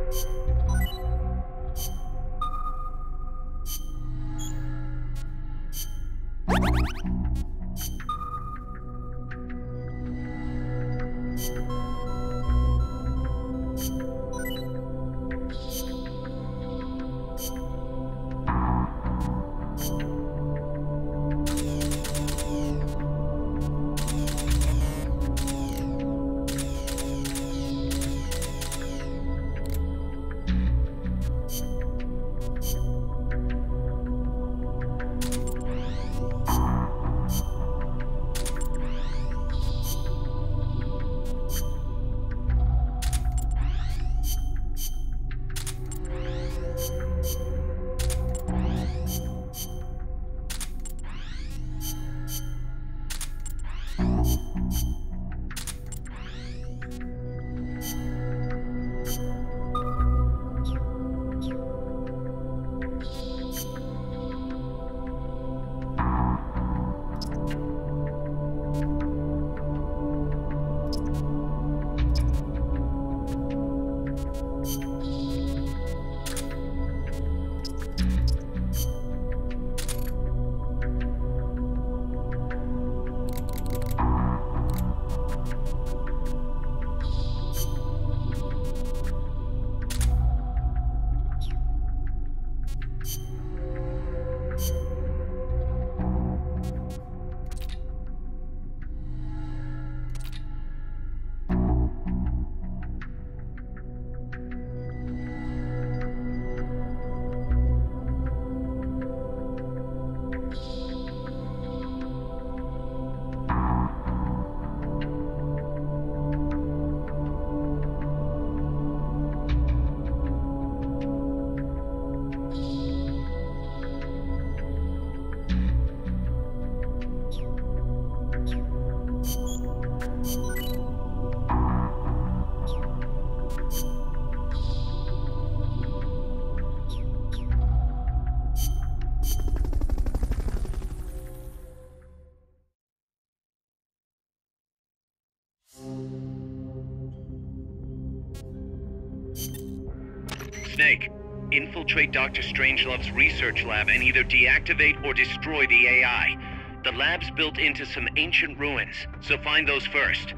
Speaker 1: Snake, infiltrate Doctor Strangelove's research lab and either deactivate or destroy the A I. The lab's built into some ancient ruins, so find those first.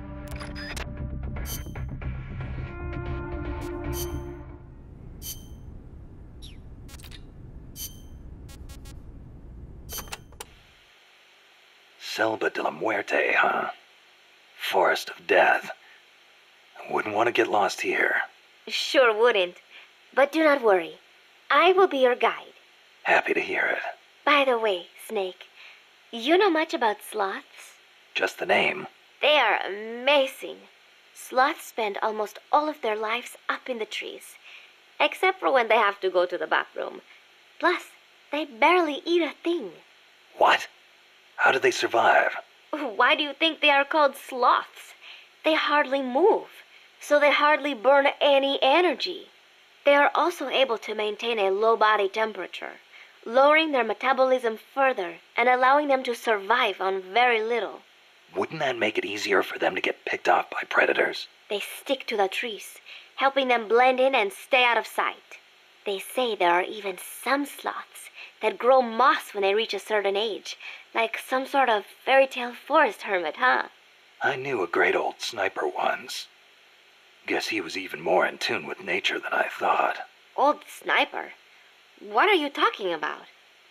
Speaker 3: Selva de la Muerte, huh? Forest of Death. Wouldn't want to get lost here.
Speaker 4: Sure wouldn't. But do not worry. I will be your guide.
Speaker 3: Happy to hear it.
Speaker 4: By the way, Snake, you know much about sloths?
Speaker 3: Just the name.
Speaker 4: They are amazing. Sloths spend almost all of their lives up in the trees, except for when they have to go to the bathroom. Plus, they barely eat a thing.
Speaker 3: What? How do they survive?
Speaker 4: Why do you think they are called sloths? They hardly move, so they hardly burn any energy. They are also able to maintain a low body temperature, lowering their metabolism further and allowing them to survive on very little.
Speaker 3: Wouldn't that make it easier for them to get picked off by predators?
Speaker 4: They stick to the trees, helping them blend in and stay out of sight. They say there are even some sloths that grow moss when they reach a certain age, like some sort of fairy tale forest hermit, huh?
Speaker 3: I knew a great old sniper once. Guess he was even more in tune with nature than I thought.
Speaker 4: Old sniper? What are you talking about?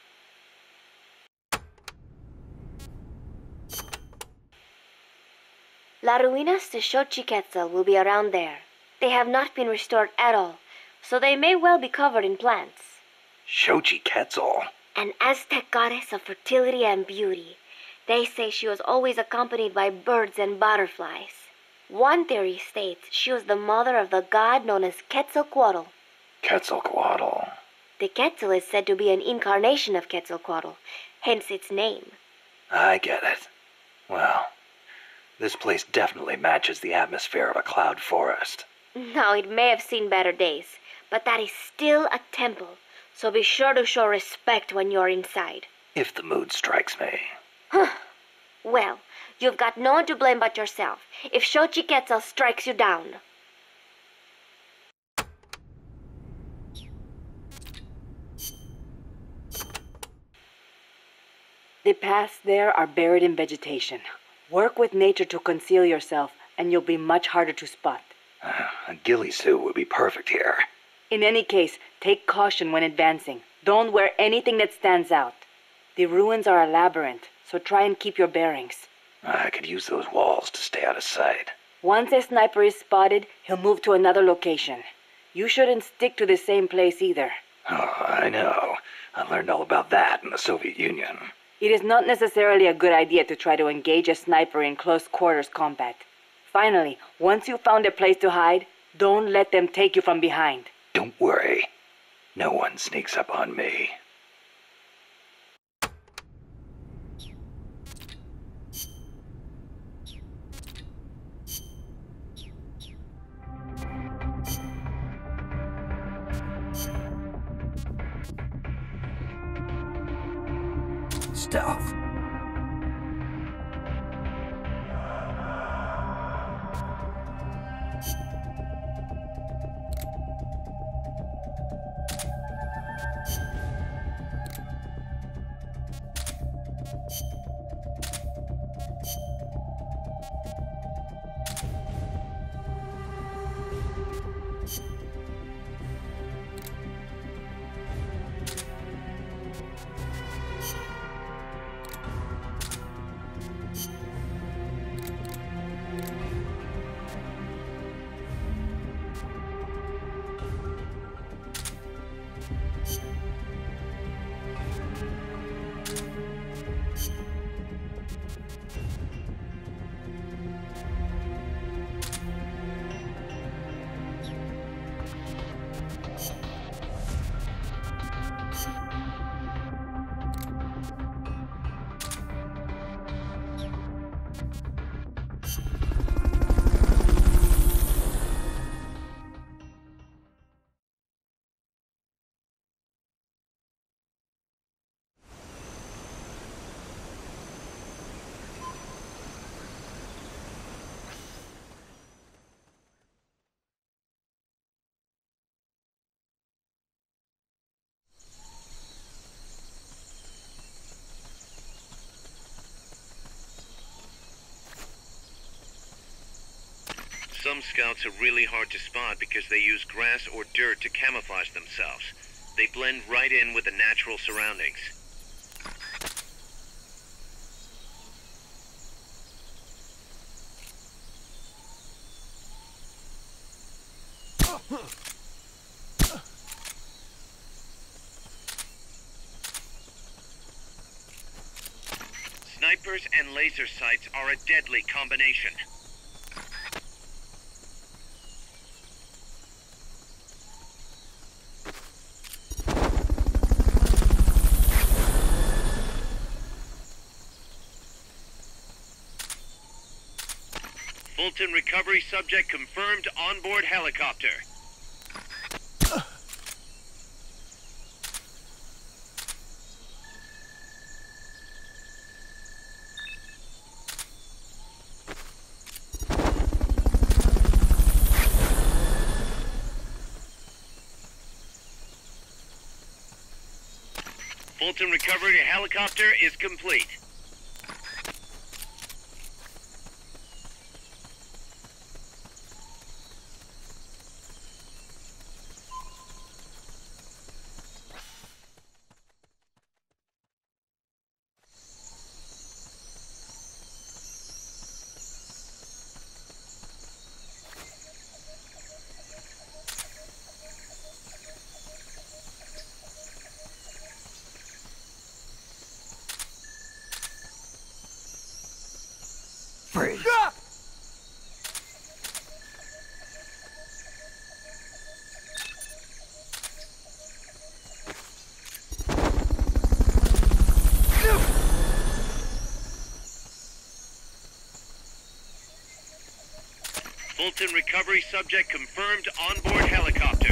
Speaker 4: La Ruinas de Xochiquetzal will be around there. They have not been restored at all, so they may well be covered in plants.
Speaker 3: Xochiquetzal?
Speaker 4: An Aztec goddess of fertility and beauty. They say she was always accompanied by birds and butterflies. One theory states she was the mother of the god known as Quetzalcoatl.
Speaker 3: Quetzalcoatl.
Speaker 4: The Quetzal is said to be an incarnation of Quetzalcoatl, hence its name.
Speaker 3: I get it. Well, this place definitely matches the atmosphere of a cloud forest.
Speaker 4: Now, it may have seen better days, but that is still a temple, so be sure to show respect when you're inside.
Speaker 3: If the mood strikes me.
Speaker 4: Well, you've got no one to blame but yourself if Xochiquetzal strikes you down.
Speaker 5: The paths there are buried in vegetation. Work with nature to conceal yourself, and you'll be much harder to spot.
Speaker 3: A ghillie suit would be perfect here.
Speaker 5: In any case, take caution when advancing. Don't wear anything that stands out. The ruins are a labyrinth, so try and keep your bearings.
Speaker 3: I could use those walls to stay out of sight.
Speaker 5: Once a sniper is spotted, he'll move to another location. You shouldn't stick to the same place either.
Speaker 3: Oh, I know. I learned all about that in the Soviet Union.
Speaker 5: It is not necessarily a good idea to try to engage a sniper in close quarters combat. Finally, once you've found a place to hide, don't let them take you from behind.
Speaker 3: Don't worry. No one sneaks up on me.
Speaker 10: Stuff.
Speaker 1: Some scouts are really hard to spot because they use grass or dirt to camouflage themselves. They blend right in with the natural surroundings. Snipers and laser sights are a deadly combination. Fulton recovery subject confirmed onboard helicopter. Fulton recovery helicopter is complete.
Speaker 10: Freeze.
Speaker 1: Fulton recovery subject confirmed onboard helicopter.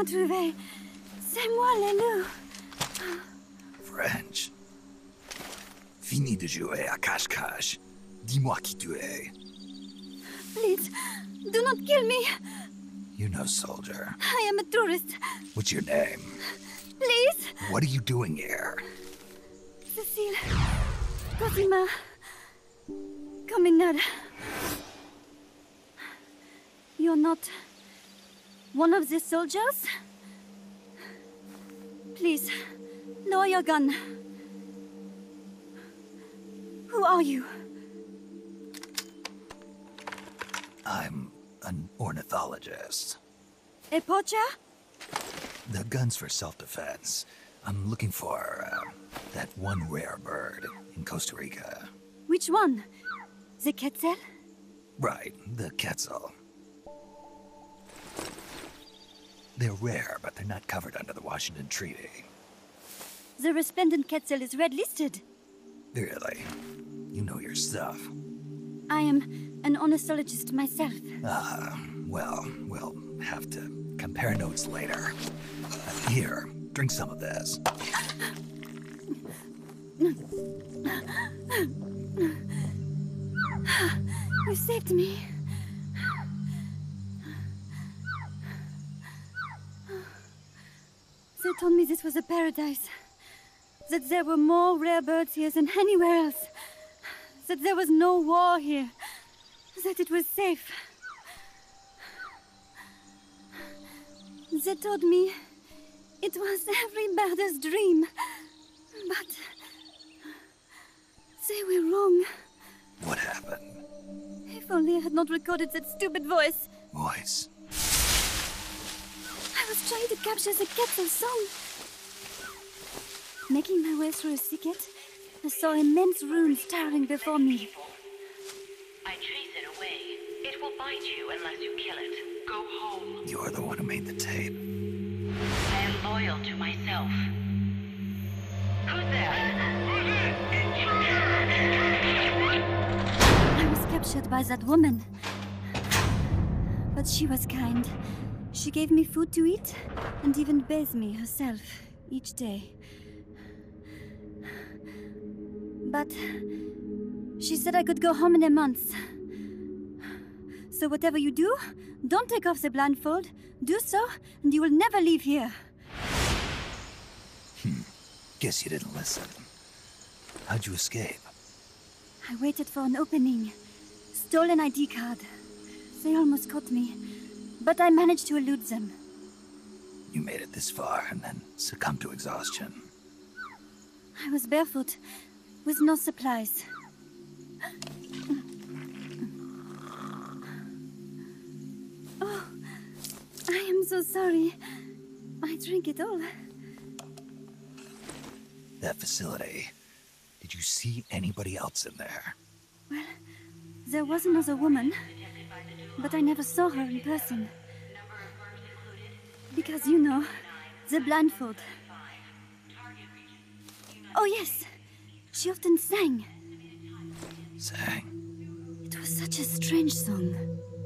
Speaker 9: trouvé. C'est moi, les loups.
Speaker 10: French. Fini de jouer à cache-cache. Dis-moi qui tu es.
Speaker 9: Please, do not kill me.
Speaker 10: You're no soldier.
Speaker 9: I am a tourist.
Speaker 10: What's your name?
Speaker 9: Please.
Speaker 10: What are you doing here?
Speaker 9: Cecile. Cosima. Caminada. You're not one of the soldiers? Please, lower your gun. Who are you?
Speaker 10: I'm an ornithologist.
Speaker 9: A poacher?
Speaker 10: The gun's for self-defense. I'm looking for uh, that one rare bird in Costa Rica.
Speaker 9: Which one? The quetzal?
Speaker 10: Right, the quetzal. They're rare, but they're not covered under the Washington Treaty.
Speaker 9: The resplendent quetzal is red-listed.
Speaker 10: Really? You know your stuff.
Speaker 9: I am an ornithologist myself.
Speaker 10: Ah, uh, well, we'll have to compare notes later. Uh, here, drink some of this.
Speaker 9: You saved me. They told me this was a paradise. That there were more rare birds here than anywhere else. That there was no war here. That it was safe. They told me it was every birder's dream. But they were wrong.
Speaker 10: What happened?
Speaker 9: If only I had not recorded that stupid voice.
Speaker 10: Voice?
Speaker 9: I was trying to capture the quetzal song. Making my way through a thicket, I saw immense runes towering before me.
Speaker 11: I chase it away. It will bite you unless you kill it. Go home.
Speaker 10: You're the one who made the tape.
Speaker 11: I am loyal to myself. Who's there?
Speaker 9: I was captured by that woman. But she was kind. She gave me food to eat, and even bathed me herself each day. But she said I could go home in a month. So whatever you do, don't take off the blindfold. Do so, and you will never leave here.
Speaker 10: Hmm. Guess you didn't listen. How'd you escape?
Speaker 9: I waited for an opening. Stole an I D card. They almost caught me, but I managed to elude them.
Speaker 10: You made it this far and then succumbed to exhaustion.
Speaker 9: I was barefoot, with no supplies. Oh, I am so sorry. I drank it all.
Speaker 10: That facility. Did you see anybody else in there?
Speaker 9: Well, there was another woman, but I never saw her in person. Because, you know, the blindfold. Oh, yes. She often sang.
Speaker 10: Sang?
Speaker 9: It was such a strange song.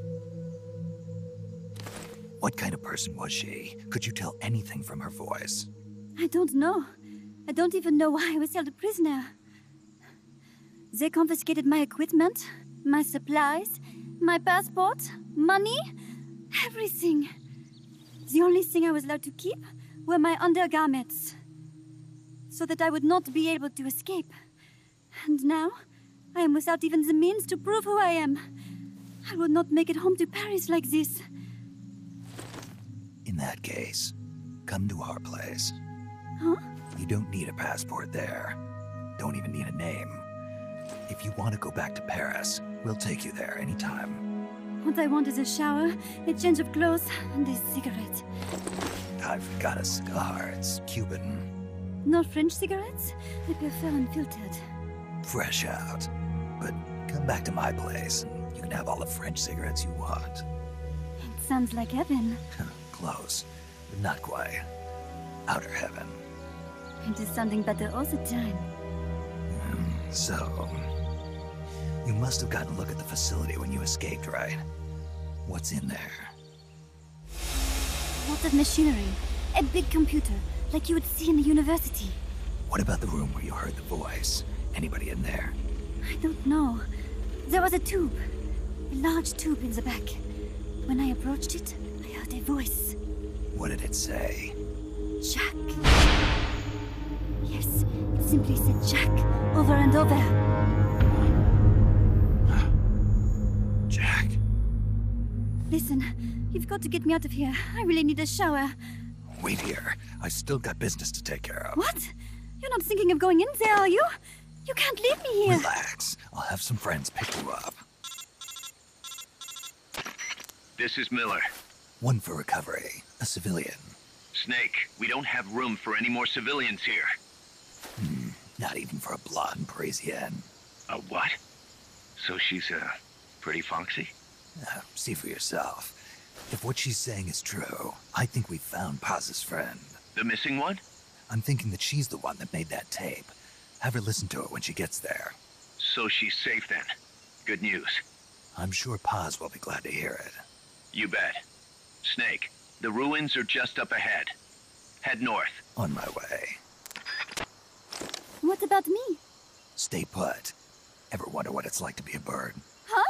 Speaker 10: What kind of person was she? Could you tell anything from her voice?
Speaker 9: I don't know. I don't even know why I was held a prisoner. They confiscated my equipment, my supplies, my passport, money, everything. The only thing I was allowed to keep were my undergarments, so that I would not be able to escape. And now, I am without even the means to prove who I am. I will not make it home to Paris like this.
Speaker 10: In that case, come to our place.
Speaker 9: Huh?
Speaker 10: You don't need a passport there. Don't even need a name. If you want to go back to Paris, we'll take you there anytime.
Speaker 9: What I want is a shower, a change of clothes, and a cigarette.
Speaker 10: I've got a cigar. It's Cuban.
Speaker 9: No French cigarettes? I prefer unfiltered.
Speaker 10: Fresh out. But come back to my place, and you can have all the French cigarettes you want.
Speaker 9: It sounds like heaven.
Speaker 10: Close, but not quite. Outer heaven.
Speaker 9: It is sounding better all the time.
Speaker 10: Mm, so... You must have gotten a look at the facility when you escaped, right? What's in there?
Speaker 9: Lots of machinery. A big computer, like you would see in a university.
Speaker 10: What about the room where you heard the voice? Anybody in there?
Speaker 9: I don't know. There was a tube. A large tube in the back. When I approached it, I heard a voice.
Speaker 10: What did it say?
Speaker 9: Jack. Yes, it simply said Jack over and over.
Speaker 10: Jack.
Speaker 9: Listen, you've got to get me out of here. I really need a shower.
Speaker 10: Wait here. I still got business to take care of.
Speaker 9: What? You're not thinking of going in there, are you? You can't leave me here.
Speaker 10: Relax. I'll have some friends pick you up.
Speaker 1: This is Miller.
Speaker 10: One for recovery. A civilian.
Speaker 1: Snake, we don't have room for any more civilians here.
Speaker 10: Hmm. Not even for a blonde Parisienne.
Speaker 1: A what? So she's, uh, pretty foxy?
Speaker 10: Uh, see for yourself. If what she's saying is true, I think we've found Paz's friend.
Speaker 1: The missing one?
Speaker 10: I'm thinking that she's the one that made that tape. Have her listen to it when she gets there.
Speaker 1: So she's safe then. Good news.
Speaker 10: I'm sure Paz will be glad to hear it.
Speaker 1: You bet. Snake, the ruins are just up ahead. Head north.
Speaker 10: On my way.
Speaker 9: What about me?
Speaker 10: Stay put. Ever wonder what it's like to be a bird?
Speaker 9: Huh?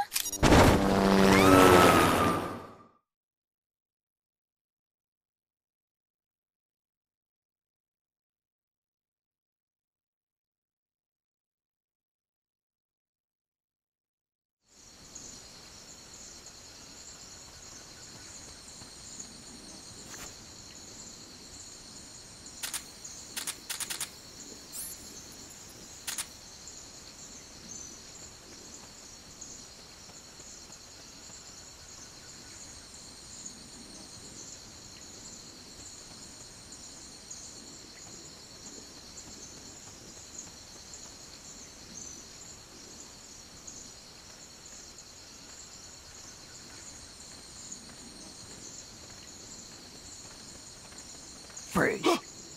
Speaker 10: Freeze.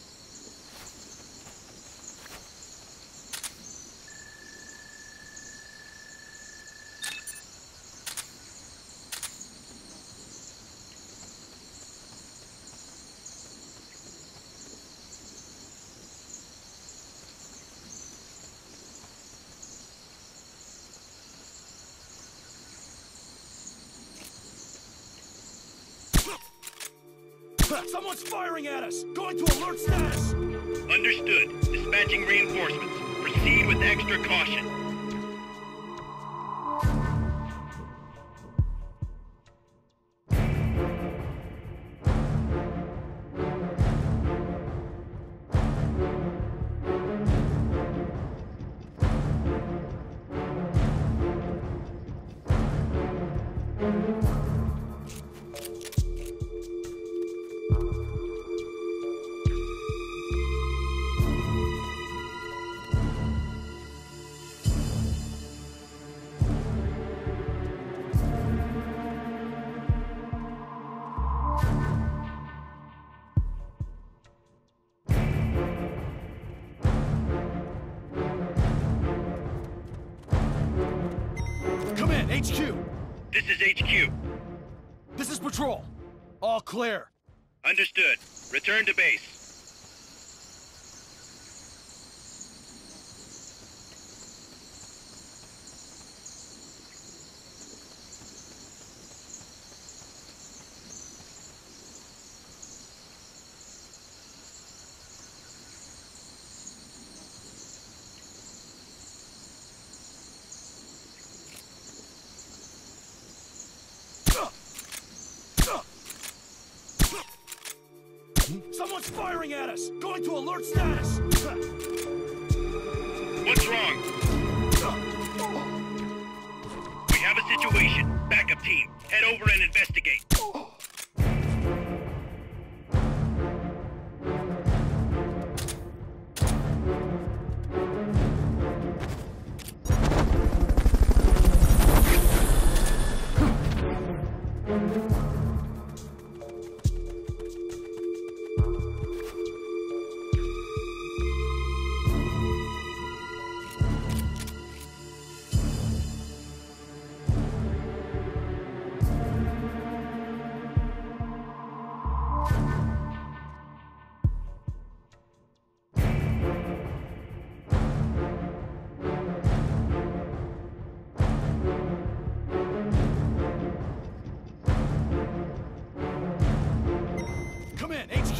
Speaker 12: Someone's firing at us! Going to alert status!
Speaker 1: Understood. Dispatching reinforcements. Proceed with extra caution.
Speaker 12: H Q!
Speaker 1: This is H Q.
Speaker 12: This is Patrol. All clear.
Speaker 1: Understood. Return to base.
Speaker 12: Someone's firing at us! Going to alert status!
Speaker 1: What's wrong? We have a situation. Backup team. Head over and investigate.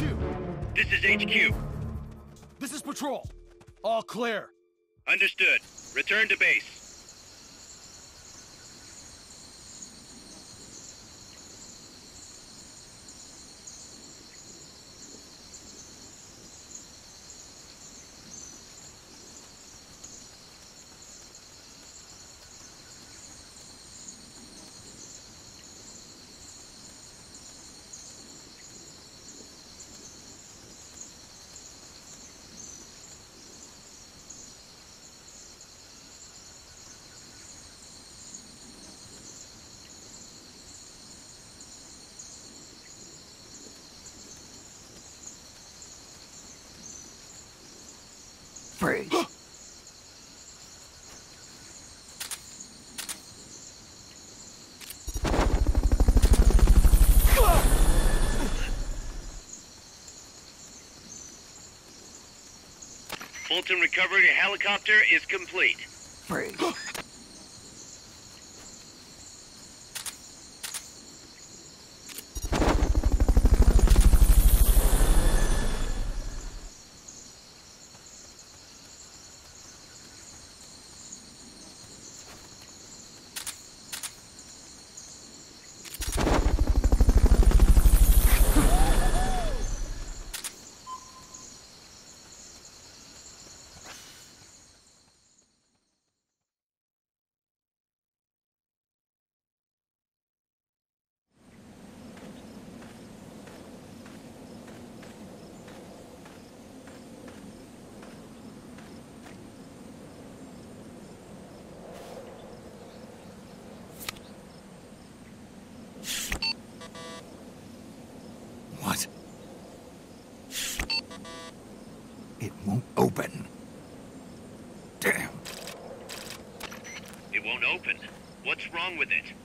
Speaker 12: you?
Speaker 1: This is H Q.
Speaker 12: This is Patrol. All clear.
Speaker 1: Understood. Return to base.
Speaker 10: Freeze.
Speaker 1: Fulton recovery helicopter is complete.
Speaker 10: Freeze. What? It won't open. Damn.
Speaker 1: It won't open. What's wrong with it?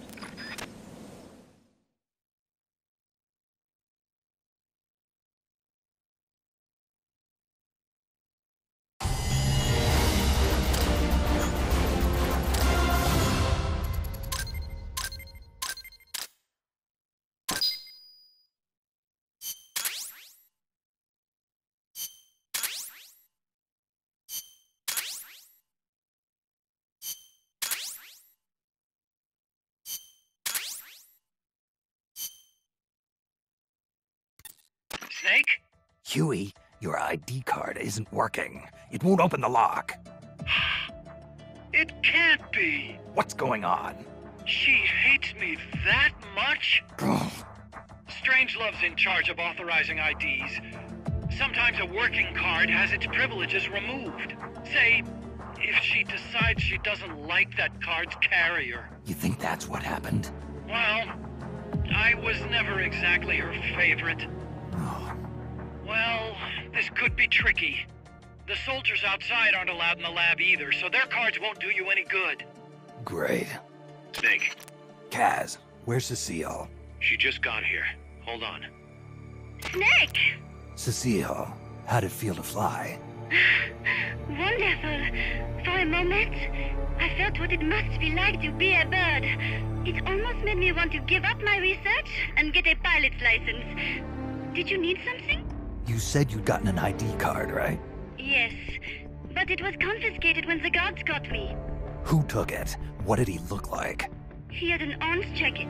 Speaker 1: Snake?
Speaker 10: Huey, your I D card isn't working. It won't open the lock.
Speaker 1: It can't be.
Speaker 10: What's going on?
Speaker 1: She hates me that much? Strangelove's in charge of authorizing I Ds. Sometimes a working card has its privileges removed. Say, if she decides she doesn't like that card's carrier.
Speaker 10: You think that's what happened?
Speaker 1: Well, I was never exactly her favorite. Well, this could be tricky. The soldiers outside aren't allowed in the lab either, so their cards won't do you any good.
Speaker 10: Great.
Speaker 1: Snake.
Speaker 10: Kaz, where's Cecile?
Speaker 1: She just got here. Hold on.
Speaker 4: Snake!
Speaker 10: Cecile, how'd it feel to fly?
Speaker 4: Wonderful. For a moment, I felt what it must be like to be a bird. It almost made me want to give up my research and get a pilot's license. Did you need something?
Speaker 10: You said you'd gotten an I D card, right?
Speaker 4: Yes, but it was confiscated when the guards got me.
Speaker 10: Who took it? What did he look like?
Speaker 4: He had an orange jacket.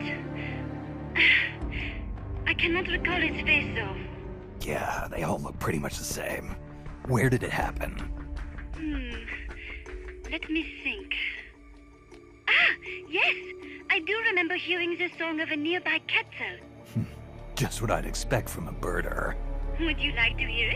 Speaker 4: I cannot recall his face, though.
Speaker 10: Yeah, they all look pretty much the same. Where did it happen?
Speaker 4: Hmm. Let me think. Ah, yes! I do remember hearing the song of a nearby castle.
Speaker 10: Just what I'd expect from a birder.
Speaker 4: Would you like to hear it?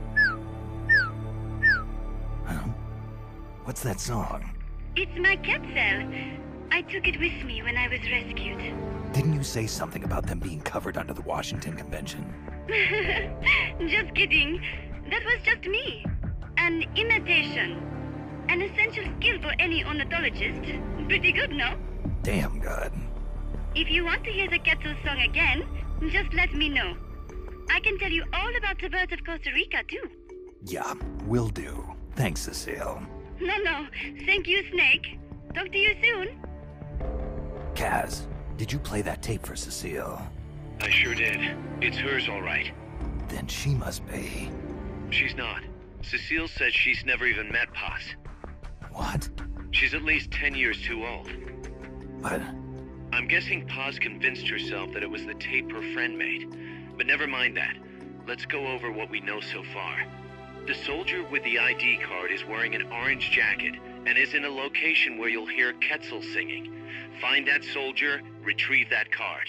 Speaker 10: Huh? What's that song?
Speaker 4: It's my cat cell. I took it with me when I was rescued.
Speaker 10: Didn't you say something about them being covered under the Washington Convention?
Speaker 4: Just kidding. That was just me. An imitation. An essential skill for any ornithologist. Pretty good, no?
Speaker 10: Damn good.
Speaker 4: If you want to hear the Quetzal song again, just let me know. I can tell you all about the birds of Costa Rica, too.
Speaker 10: Yeah, will do. Thanks, Cecile.
Speaker 4: No, no. Thank you, Snake. Talk to you soon.
Speaker 10: Kaz, did you play that tape for Cecile?
Speaker 1: I sure did. It's hers, all right.
Speaker 10: Then she must be...
Speaker 1: She's not. Cecile says she's never even met Paz.
Speaker 10: What?
Speaker 1: She's at least ten years too old.
Speaker 10: But...
Speaker 1: I'm guessing Paz convinced herself that it was the tape her friend made. But never mind that. Let's go over what we know so far. The soldier with the I D card is wearing an orange jacket and is in a location where you'll hear Quetzal singing. Find that soldier, retrieve that card.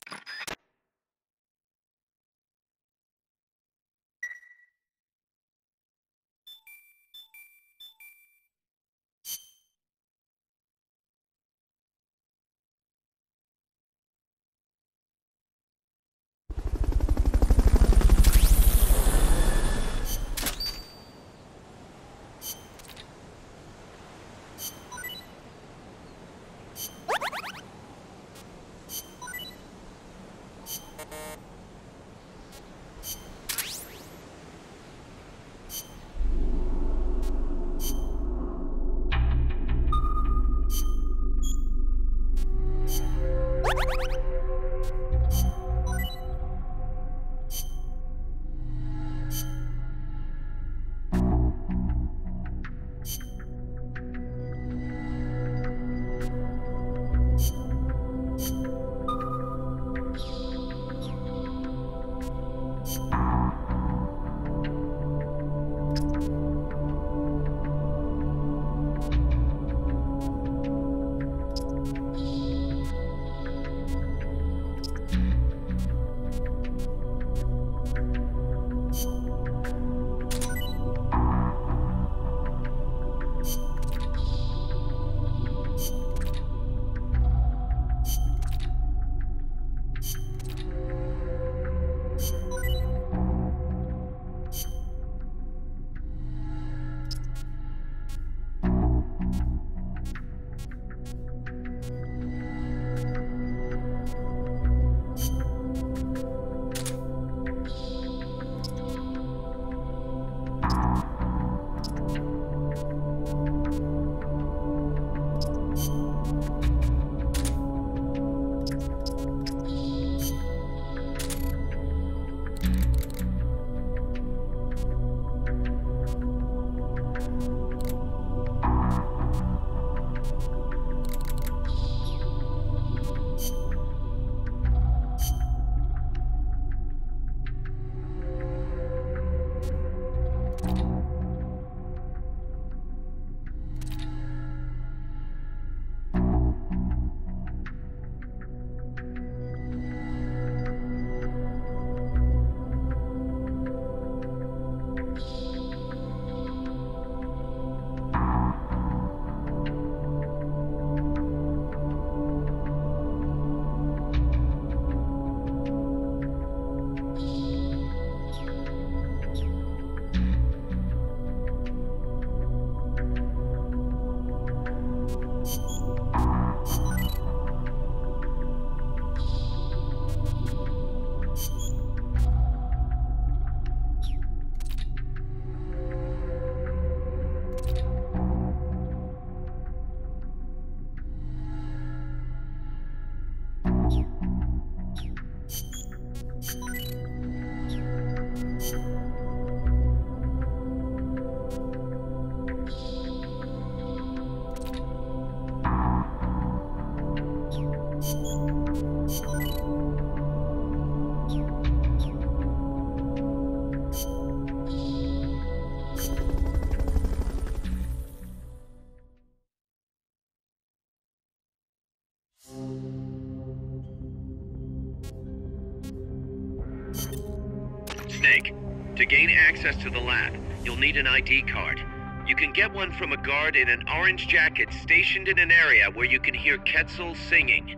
Speaker 1: Snake, to gain access to the lab, you'll need an I D card. You can get one from a guard in an orange jacket stationed in an area where you can hear Quetzal singing.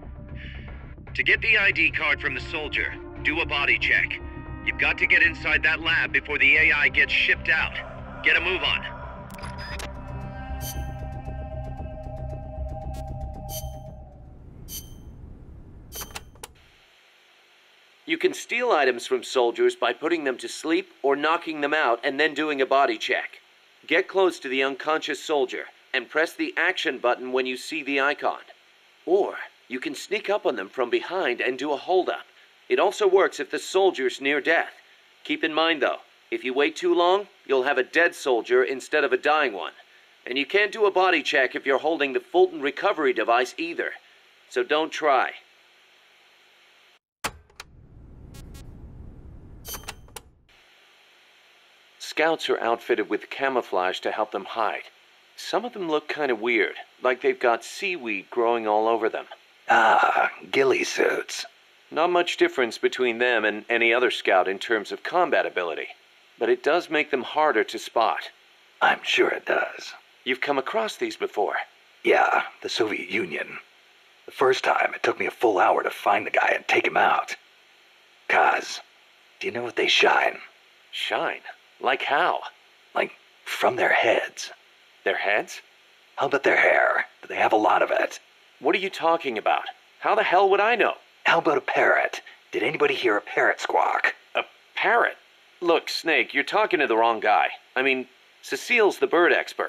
Speaker 1: To get the I D card from the soldier, do a body check. You've got to get inside that lab before the A I gets shipped out. Get a move on.
Speaker 2: You can steal items from soldiers by putting them to sleep or knocking them out and then doing a body check. Get close to the unconscious soldier and press the action button when you see the icon. Or you can sneak up on them from behind and do a holdup. It also works if the soldier's near death. Keep in mind, though, if you wait too long, you'll have a dead soldier instead of a dying one. And you can't do a body check if you're holding the Fulton recovery device either. So don't try. Scouts are outfitted with camouflage to help them hide. Some of them look kind of weird, like they've got seaweed growing all over them.
Speaker 3: Ah, ghillie suits.
Speaker 2: Not much difference between them and any other scout in terms of combat ability, but it does make them harder to spot.
Speaker 3: I'm sure it does.
Speaker 2: You've come across these before?
Speaker 3: Yeah, the Soviet Union. The first time, it took me a full hour to find the guy and take him out. Kaz, do you know what they shine?
Speaker 2: Shine? Like how?
Speaker 3: Like, from their heads.
Speaker 2: Their heads?
Speaker 3: How about their hair? Do they have a lot of it?
Speaker 2: What are you talking about? How the hell would I know?
Speaker 3: How about a parrot? Did anybody hear a parrot squawk?
Speaker 2: A parrot? Look, Snake, you're talking to the wrong guy. I mean, Cecile's the bird expert.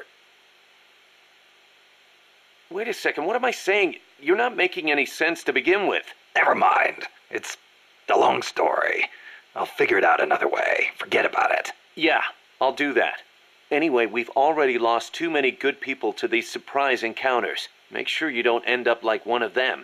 Speaker 2: Wait a second, what am I saying? You're not making any sense to begin with.
Speaker 3: Never mind. It's a long story. I'll figure it out another way. Forget about it.
Speaker 2: Yeah, I'll do that. Anyway, we've already lost too many good people to these surprise encounters. Make sure you don't end up like one of them.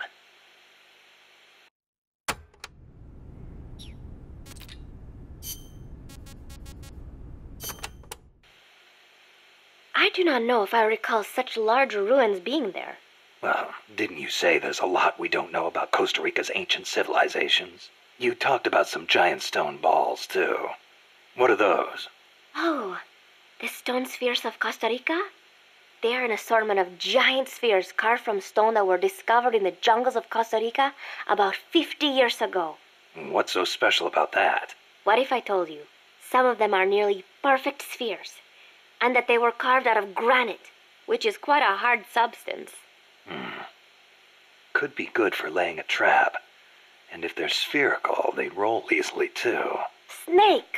Speaker 4: I do not know if I recall such large ruins being there.
Speaker 3: Well, didn't you say there's a lot we don't know about Costa Rica's ancient civilizations? You talked about some giant stone balls, too. What are those?
Speaker 4: Oh, the stone spheres of Costa Rica? They are an assortment of giant spheres carved from stone that were discovered in the jungles of Costa Rica about fifty years ago.
Speaker 3: What's so special about that?
Speaker 4: What if I told you some of them are nearly perfect spheres, and that they were carved out of granite, which is quite a hard substance?
Speaker 3: Hmm. Could be good for laying a trap. And if they're spherical, they roll easily, too.
Speaker 4: Snake!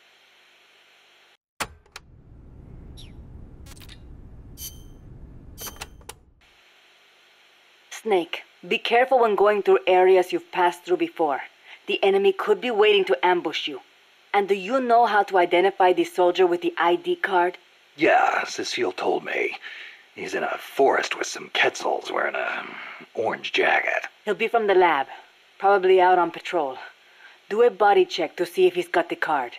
Speaker 5: Snake, be careful when going through areas you've passed through before. The enemy could be waiting to ambush you. And do you know how to identify the soldier with the I D card?
Speaker 3: Yeah, Cecile told me. He's in a forest with some Quetzals wearing a orange jacket.
Speaker 5: He'll be from the lab. Probably out on patrol. Do a body check to see if he's got the card.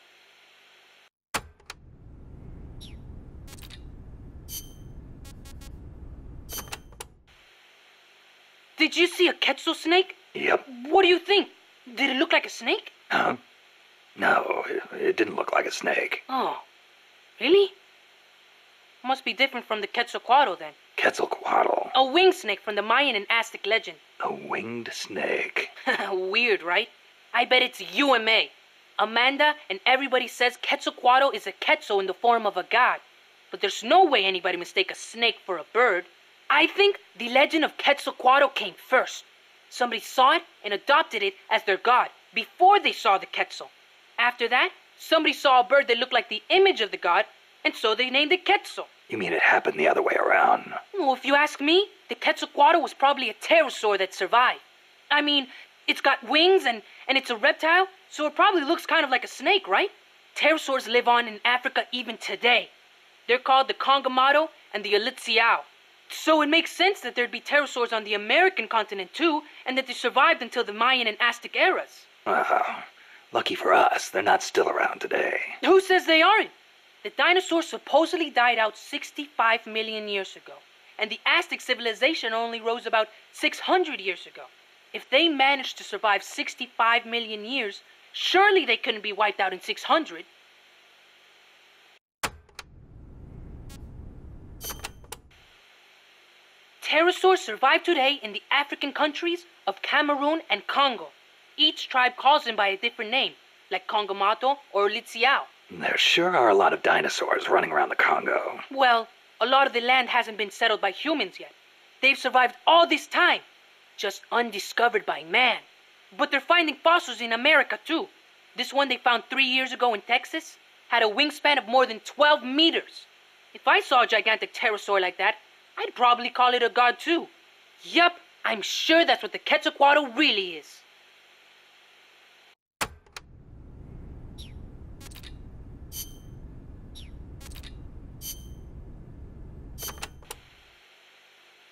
Speaker 6: Did you see a Quetzal snake?
Speaker 3: Yep.
Speaker 6: What do you think? Did it look like a snake?
Speaker 3: Huh? No, it, it didn't look like a snake.
Speaker 6: Oh, really? Must be different from the Quetzalcoatl then.
Speaker 3: Quetzalcoatl.
Speaker 6: A winged snake from the Mayan and Aztec legend.
Speaker 3: A winged snake.
Speaker 6: Weird, right? I bet it's U M A. Amanda and everybody says Quetzalcoatl is a Quetzal in the form of a god. But there's no way anybody mistake a snake for a bird. I think the legend of Quetzalcoatl came first. Somebody saw it and adopted it as their god before they saw the Quetzal. After that, somebody saw a bird that looked like the image of the god, and so they named it Quetzal.
Speaker 3: You mean it happened the other way around?
Speaker 6: Well, if you ask me, the Quetzalcoatl was probably a pterosaur that survived. I mean, it's got wings and, and it's a reptile, so it probably looks kind of like a snake, right? Pterosaurs live on in Africa even today. They're called the Congamato and the Elitziao. So it makes sense that there'd be pterosaurs on the American continent too, and that they survived until the Mayan and Aztec eras.
Speaker 3: Well, lucky for us, they're not still around today.
Speaker 6: Who says they aren't? The dinosaurs supposedly died out sixty-five million years ago, and the Aztec civilization only rose about six hundred years ago. If they managed to survive sixty-five million years, surely they couldn't be wiped out in six hundred. Pterosaurs survive today in the African countries of Cameroon and Congo. Each tribe calls them by a different name, like Congamato or Litziao.
Speaker 3: There sure are a lot of dinosaurs running around the Congo.
Speaker 6: Well, a lot of the land hasn't been settled by humans yet. They've survived all this time, just undiscovered by man. But they're finding fossils in America too. This one they found three years ago in Texas had a wingspan of more than twelve meters. If I saw a gigantic pterosaur like that, I'd probably call it a god too. Yup, I'm sure that's what the Quetzalcoatl really is.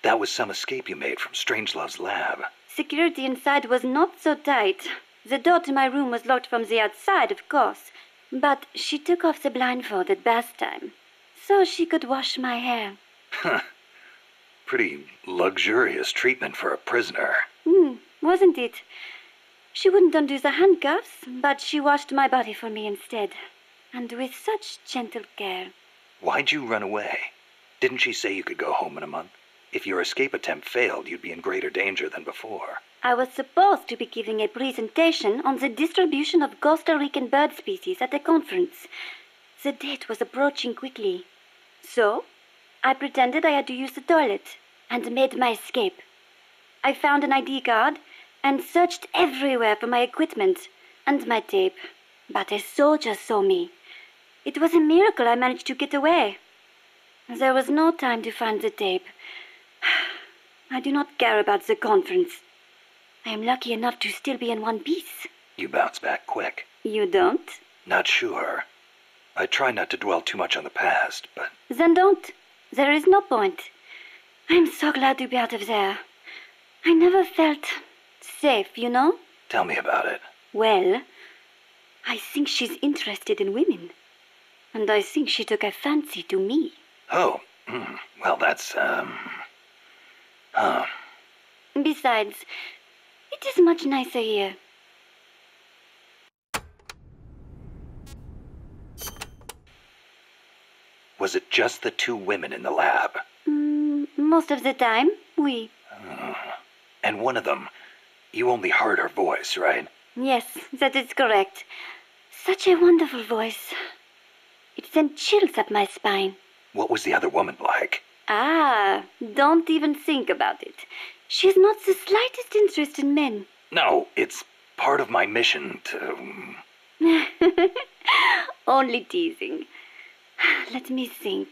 Speaker 3: That was some escape you made from Strangelove's lab.
Speaker 9: Security inside was not so tight. The door to my room was locked from the outside, of course, but she took off the blindfold at bath time, so she could wash my hair.
Speaker 3: Huh. Pretty luxurious treatment for a prisoner.
Speaker 9: Hmm, wasn't it? She wouldn't undo the handcuffs, but she washed my body for me instead, and with such gentle care.
Speaker 3: Why'd you run away? Didn't she say you could go home in a month? If your escape attempt failed, you'd be in greater danger than before.
Speaker 9: I was supposed to be giving a presentation on the distribution of Costa Rican bird species at a conference. The date was approaching quickly. So, I pretended I had to use the toilet and made my escape. I found an I D card and searched everywhere for my equipment and my tape. But a soldier saw me. It was a miracle I managed to get away. There was no time to find the tape. I do not care about the conference. I am lucky enough to still be in one piece.
Speaker 3: You bounce back quick.
Speaker 9: You don't?
Speaker 3: Not sure. I try not to dwell too much on the past, but...
Speaker 9: Then don't. There is no point. I'm so glad to be out of there. I never felt safe, you know?
Speaker 3: Tell me about it.
Speaker 9: Well, I think she's interested in women. And I think she took a fancy to me.
Speaker 3: Oh, mm, well, that's, um... Huh.
Speaker 9: Besides, it is much nicer here.
Speaker 3: Was it just the two women in the lab?
Speaker 9: Mm, most of the time, oui.
Speaker 3: Uh, and one of them, you only heard her voice, right?
Speaker 9: Yes, that is correct. Such a wonderful voice. It sent chills up my spine.
Speaker 3: What was the other woman like?
Speaker 9: Ah, don't even think about it. She has not the slightest interest in men.
Speaker 3: No, it's part of my mission to...
Speaker 9: Only teasing. Let me think.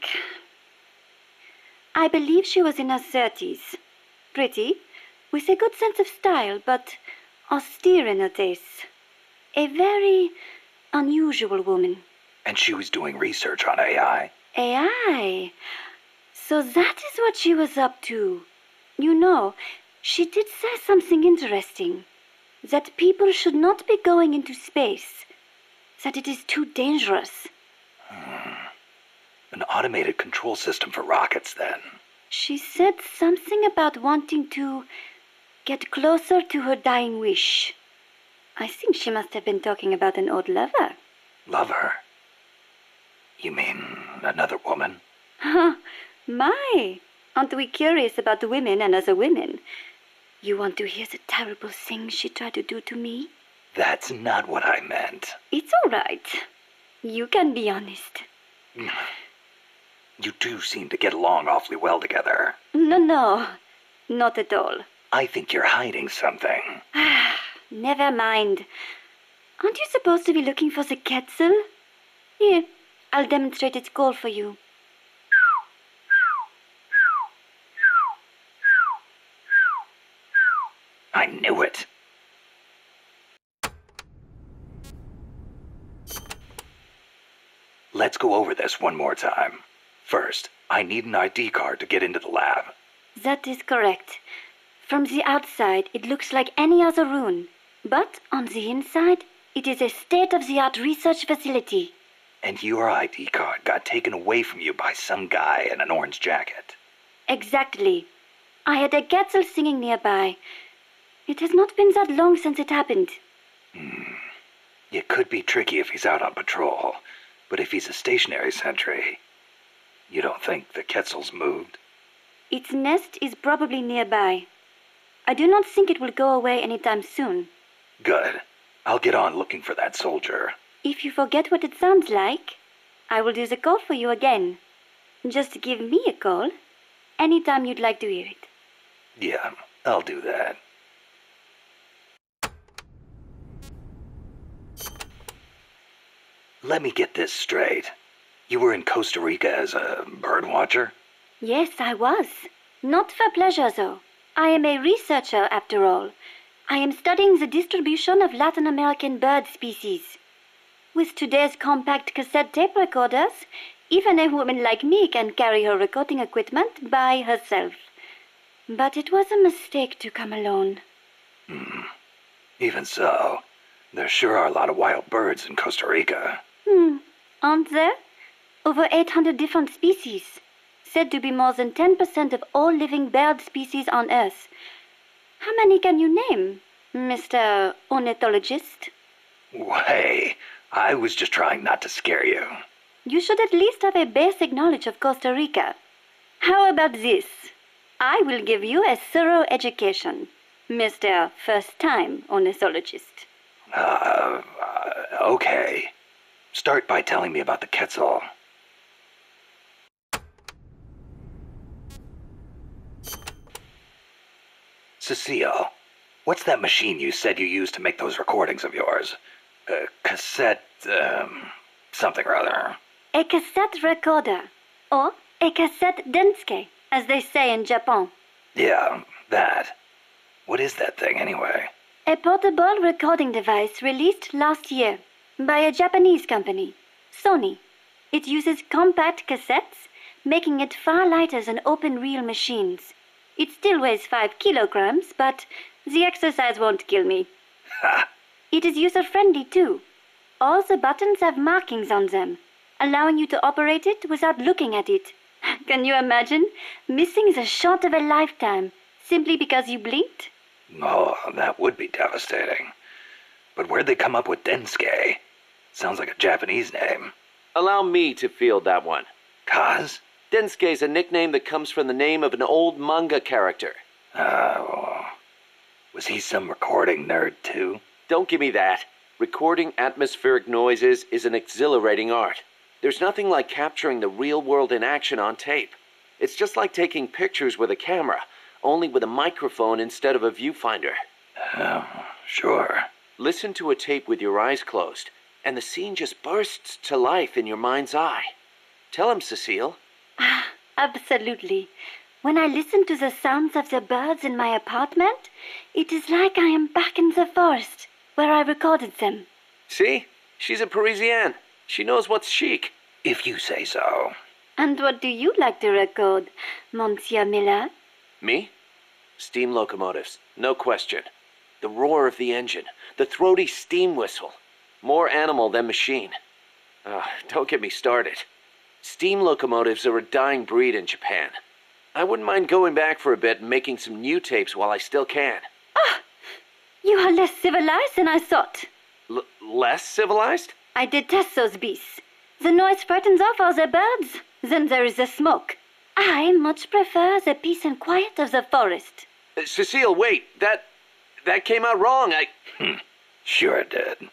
Speaker 9: I believe she was in her thirties. Pretty, with a good sense of style, but austere in her tastes. A very unusual woman.
Speaker 3: And she was doing research on A I?
Speaker 9: A I? So that is what she was up to. You know, she did say something interesting. That people should not be going into space. That it is too dangerous.
Speaker 3: Hmm. An automated control system for rockets, then.
Speaker 9: She said something about wanting to get closer to her dying wish. I think she must have been talking about an old lover.
Speaker 3: Lover? You mean another woman?
Speaker 9: Huh. My, aren't we curious about women and other women? You want to hear the terrible things she tried to do to me?
Speaker 3: That's not what I meant.
Speaker 9: It's all right. You can be honest.
Speaker 3: You two seem to get along awfully well together.
Speaker 9: No, no, not at all.
Speaker 3: I think you're hiding something.
Speaker 9: Never mind. Aren't you supposed to be looking for the Quetzal? Here, I'll demonstrate its call for you.
Speaker 3: I knew it. Let's go over this one more time. First, I need an I D card to get into the lab.
Speaker 9: That is correct. From the outside, it looks like any other room. But on the inside, it is a state-of-the-art research facility.
Speaker 3: And your I D card got taken away from you by some guy in an orange jacket.
Speaker 9: Exactly. I had a Quetzal singing nearby. It has not been that long since it happened.
Speaker 3: Hmm. It could be tricky if he's out on patrol, but if he's a stationary sentry, you don't think the Quetzal's moved?
Speaker 9: Its nest is probably nearby. I do not think it will go away anytime soon.
Speaker 3: Good. I'll get on looking for that soldier.
Speaker 9: If you forget what it sounds like, I will do the call for you again. Just give me a call anytime you'd like to hear it.
Speaker 3: Yeah, I'll do that. Let me get this straight. You were in Costa Rica as a bird watcher?
Speaker 9: Yes, I was. Not for pleasure, though. I am a researcher, after all. I am studying the distribution of Latin American bird species. With today's compact cassette tape recorders, even a woman like me can carry her recording equipment by herself. But it was a mistake to come alone.
Speaker 3: Hmm. Even so, there sure are a lot of wild birds in Costa Rica.
Speaker 9: Hmm, aren't there? Over eight hundred different species. Said to be more than ten percent of all living bird species on Earth. How many can you name, Mister Ornithologist?
Speaker 3: Hey, I was just trying not to scare you.
Speaker 9: You should at least have a basic knowledge of Costa Rica. How about this? I will give you a thorough education, Mister First-Time Ornithologist.
Speaker 3: Uh, uh, okay. Start by telling me about the Quetzal. Cecile, what's that machine you said you used to make those recordings of yours? Uh, cassette, um, something or other.
Speaker 9: A cassette recorder, or a cassette denske, as they say in Japan.
Speaker 3: Yeah, that. What is that thing anyway?
Speaker 9: A portable recording device released last year by a Japanese company, Sony. It uses compact cassettes, making it far lighter than open-reel machines. It still weighs five kilograms, but the exercise won't kill me.
Speaker 3: Ha!
Speaker 9: It is user-friendly too. All the buttons have markings on them, allowing you to operate it without looking at it. Can you imagine missing the shot of a lifetime simply because you blinked?
Speaker 3: Oh, that would be devastating. But where'd they come up with Densuke? Sounds like a Japanese name.
Speaker 2: Allow me to field that one.
Speaker 3: Kaz?
Speaker 2: Densuke is a nickname that comes from the name of an old manga character.
Speaker 3: Oh. Was he some recording nerd too?
Speaker 2: Don't give me that. Recording atmospheric noises is an exhilarating art. There's nothing like capturing the real world in action on tape. It's just like taking pictures with a camera, only with a microphone instead of a viewfinder.
Speaker 3: Oh, sure.
Speaker 2: Listen to a tape with your eyes closed, and the scene just bursts to life in your mind's eye. Tell him, Cecile.
Speaker 9: Ah, absolutely. When I listen to the sounds of the birds in my apartment, it is like I am back in the forest, where I recorded them.
Speaker 2: See? She's a Parisienne. She knows what's chic.
Speaker 3: If you say so.
Speaker 9: And what do you like to record, Monsieur Miller?
Speaker 2: Me? Steam locomotives, no question. The roar of the engine, the throaty steam whistle. More animal than machine. Uh, don't get me started. Steam locomotives are a dying breed in Japan. I wouldn't mind going back for a bit and making some new tapes while I still can.
Speaker 9: Ah! You are less civilized than I thought.
Speaker 2: L- less civilized?
Speaker 9: I detest those beasts. The noise frightens off all the birds. Then there is the smoke. I much prefer the peace and quiet of the forest.
Speaker 2: Uh, Cecile, wait. That... that came out wrong. I...
Speaker 3: Hmm. Sure it did.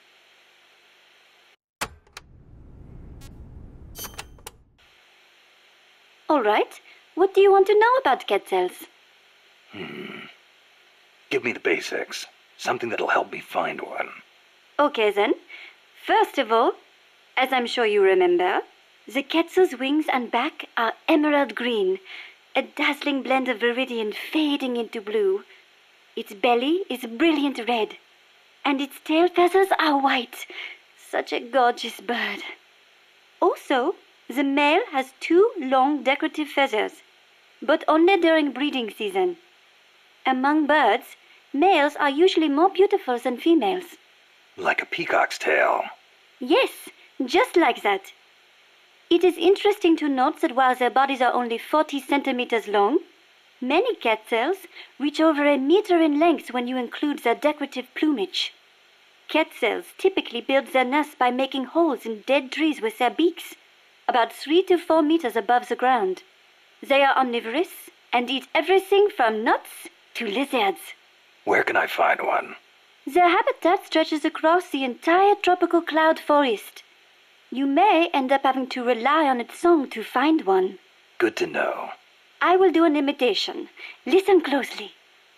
Speaker 9: All right. What do you want to know about Quetzals?
Speaker 3: Hmm. Give me the basics. Something that'll help me find one.
Speaker 9: Okay then. First of all, as I'm sure you remember, the Quetzal's wings and back are emerald green, a dazzling blend of viridian fading into blue. Its belly is brilliant red, and its tail feathers are white. Such a gorgeous bird. Also, the male has two long decorative feathers, but only during breeding season. Among birds, males are usually more beautiful than females.
Speaker 3: Like a peacock's tail.
Speaker 9: Yes, just like that. It is interesting to note that while their bodies are only forty centimeters long, many quetzals reach over a meter in length when you include their decorative plumage. Quetzals typically build their nests by making holes in dead trees with their beaks, about three to four meters above the ground. They are omnivorous and eat everything from nuts to lizards.
Speaker 3: Where can I find one?
Speaker 9: Their habitat stretches across the entire tropical cloud forest. You may end up having to rely on its song to find one.
Speaker 3: Good to know.
Speaker 9: I will do an imitation. Listen closely.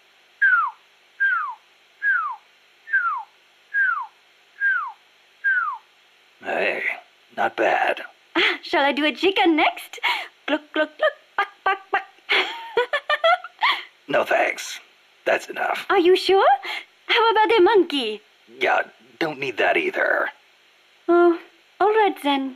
Speaker 3: Hey, not bad.
Speaker 9: Ah, shall I do a chicken next? Cluck, cluck, cluck, buck, buck, buck.
Speaker 3: No thanks. That's enough.
Speaker 9: Are you sure? How about a monkey?
Speaker 3: Yeah, don't need that either.
Speaker 9: Oh, all right then.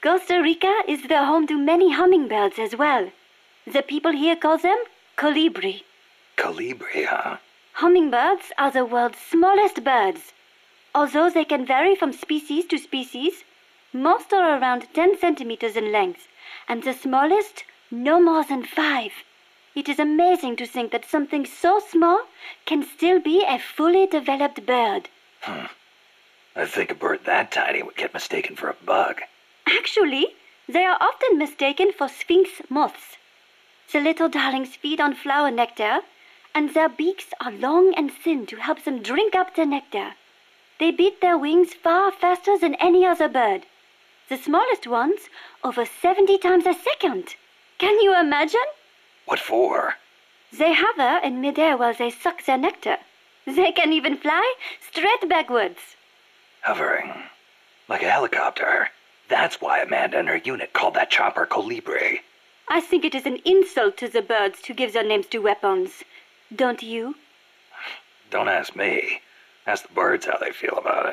Speaker 9: Costa Rica is the home to many hummingbirds as well. The people here call them colibri.
Speaker 3: Colibri, huh?
Speaker 9: Hummingbirds are the world's smallest birds. Although they can vary from species to species, most are around ten centimeters in length, and the smallest no more than five. It is amazing to think that something so small can still be a fully developed bird.
Speaker 3: Hmm. I think a bird that tiny would get mistaken for a bug.
Speaker 9: Actually, they are often mistaken for sphinx moths. The little darlings feed on flower nectar, and their beaks are long and thin to help them drink up the nectar. They beat their wings far faster than any other bird. The smallest ones over seventy times a second. Can you imagine?
Speaker 3: What for?
Speaker 9: They hover in midair while they suck their nectar. They can even fly straight backwards.
Speaker 3: Hovering. Like a helicopter. That's why Amanda and her unit called that chopper Colibri.
Speaker 9: I think it is an insult to the birds to give their names to weapons. Don't you?
Speaker 3: Don't ask me. Ask the birds how they feel about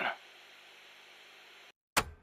Speaker 3: it.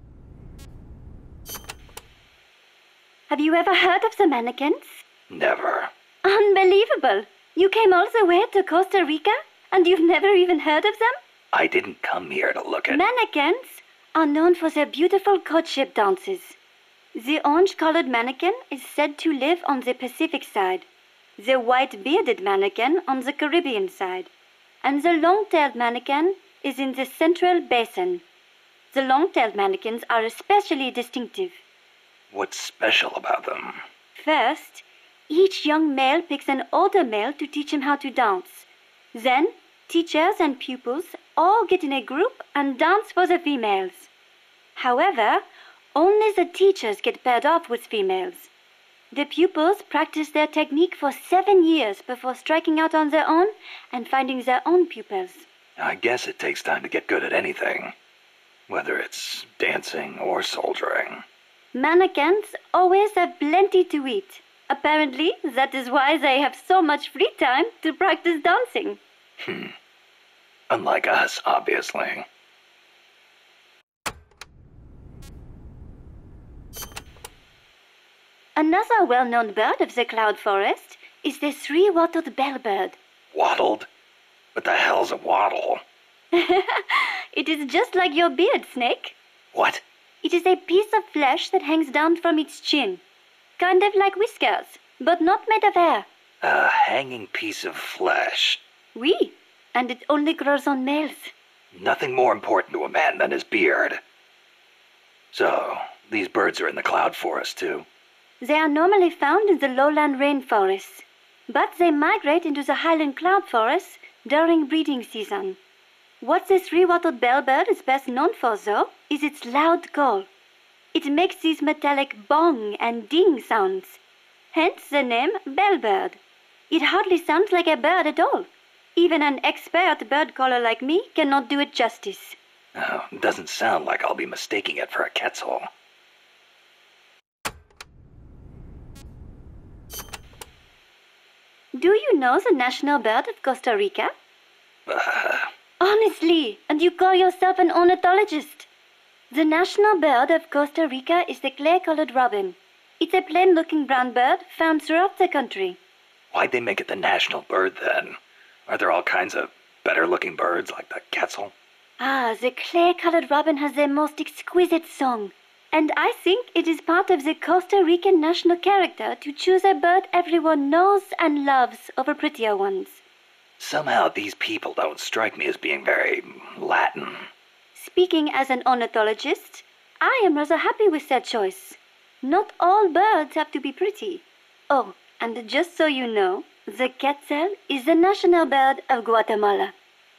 Speaker 9: Have you ever heard of the mannequins?
Speaker 3: Never.
Speaker 9: Unbelievable! You came all the way to Costa Rica and you've never even heard of them?
Speaker 3: I didn't come here to look at...
Speaker 9: Mannequins are known for their beautiful courtship dances. The orange-colored mannequin is said to live on the Pacific side, the white-bearded mannequin on the Caribbean side, and the long-tailed mannequin is in the Central Basin. The long-tailed mannequins are especially distinctive.
Speaker 3: What's special about them?
Speaker 9: First, each young male picks an older male to teach him how to dance. Then, teachers and pupils all get in a group and dance for the females. However, only the teachers get paired off with females. The pupils practice their technique for seven years before striking out on their own and finding their own pupils.
Speaker 3: I guess it takes time to get good at anything, whether it's dancing or soldiering.
Speaker 9: Mannequins always have plenty to eat. Apparently, that is why they have so much free time to practice dancing.
Speaker 3: Hmm. Unlike us, obviously.
Speaker 9: Another well-known bird of the cloud forest is the three-wattled bellbird.
Speaker 3: Wattled? What the hell's a wattle?
Speaker 9: It is just like your beard, Snake.
Speaker 3: What?
Speaker 9: It is a piece of flesh that hangs down from its chin. Kind of like whiskers, but not made of hair.
Speaker 3: A hanging piece of flesh.
Speaker 9: Oui, and it only grows on males.
Speaker 3: Nothing more important to a man than his beard. So, these birds are in the cloud forest too?
Speaker 9: They are normally found in the lowland rainforests, but they migrate into the highland cloud forests during breeding season. What the three-wattled bellbird is best known for, though, is its loud call. It makes these metallic bong and ding sounds, hence the name bellbird. It hardly sounds like a bird at all. Even an expert bird caller like me cannot do it justice.
Speaker 3: Oh, it doesn't sound like I'll be mistaking it for a quetzal.
Speaker 9: Do you know the national bird of Costa Rica?
Speaker 3: Uh...
Speaker 9: Honestly, and you call yourself an ornithologist? The national bird of Costa Rica is the clay-colored robin. It's a plain-looking brown bird found throughout the country.
Speaker 3: Why'd they make it the national bird, then? Are there all kinds of better-looking birds like the quetzal?
Speaker 9: Ah, the clay-colored robin has the most exquisite song. And I think it is part of the Costa Rican national character to choose a bird everyone knows and loves over prettier ones.
Speaker 3: Somehow these people don't strike me as being very Latin.
Speaker 9: Speaking as an ornithologist, I am rather happy with that choice. Not all birds have to be pretty. Oh, and just so you know, the quetzal is the national bird of Guatemala.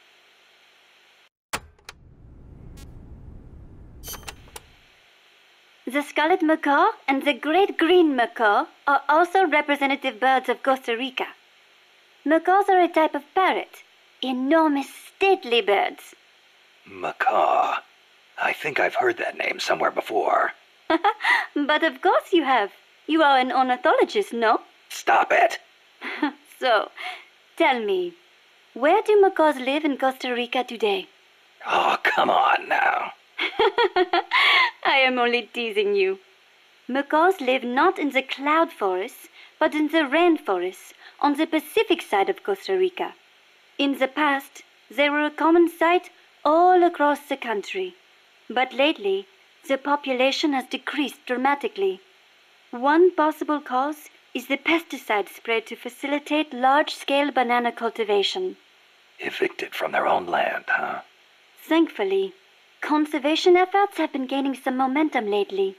Speaker 9: The scarlet macaw and the great green macaw are also representative birds of Costa Rica. Macaws are a type of parrot, enormous, stately birds.
Speaker 3: Macaw. I think I've heard that name somewhere before.
Speaker 9: But of course you have. You are an ornithologist, no?
Speaker 3: Stop it.
Speaker 9: So, tell me, where do macaws live in Costa Rica today?
Speaker 3: Oh, come on now.
Speaker 9: I am only teasing you. Macaws live not in the cloud forests, but in the rainforests on the Pacific side of Costa Rica. In the past, they were a common sight all across the country. But lately, the population has decreased dramatically. One possible cause is the pesticide sprayed to facilitate large-scale banana cultivation.
Speaker 3: Evicted from their own land, huh?
Speaker 9: Thankfully, conservation efforts have been gaining some momentum lately.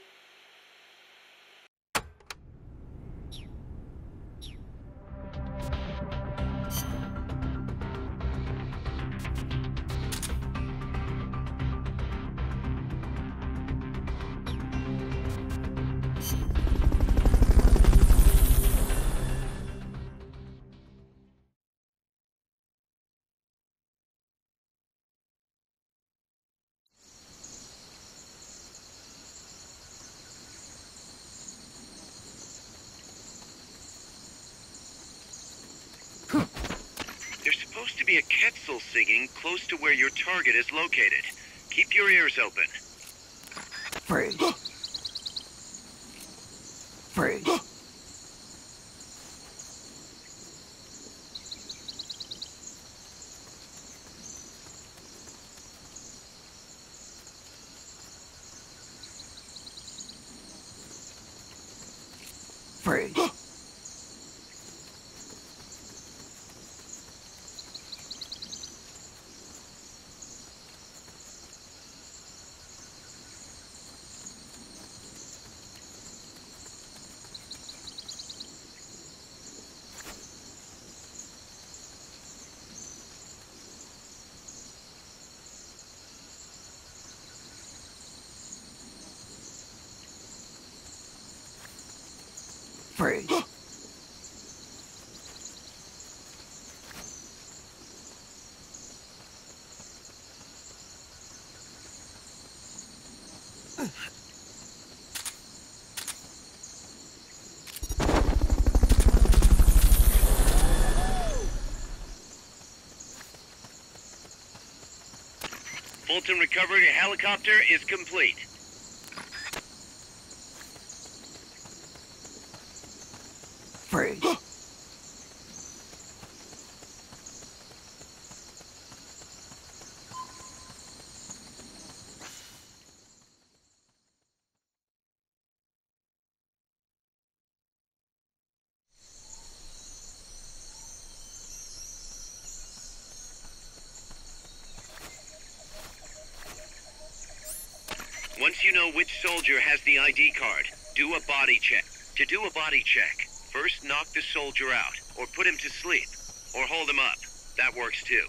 Speaker 1: There's supposed to be a quetzal singing close to where your target is located. Keep your ears open.
Speaker 10: Freeze. Freeze. Freeze. Freeze.
Speaker 1: Fulton recovery helicopter is complete.
Speaker 10: Freeze.
Speaker 1: Once you know which soldier has the I D card, do a body check. To do a body check, first knock the soldier out, or put him to sleep, or hold him up. That works too.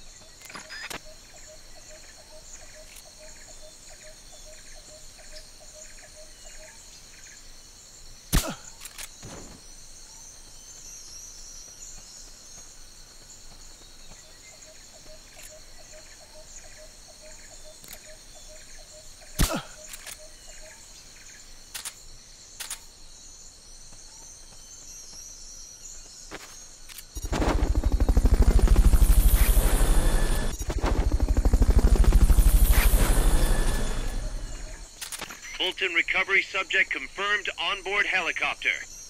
Speaker 1: Fulton recovery subject confirmed onboard helicopter.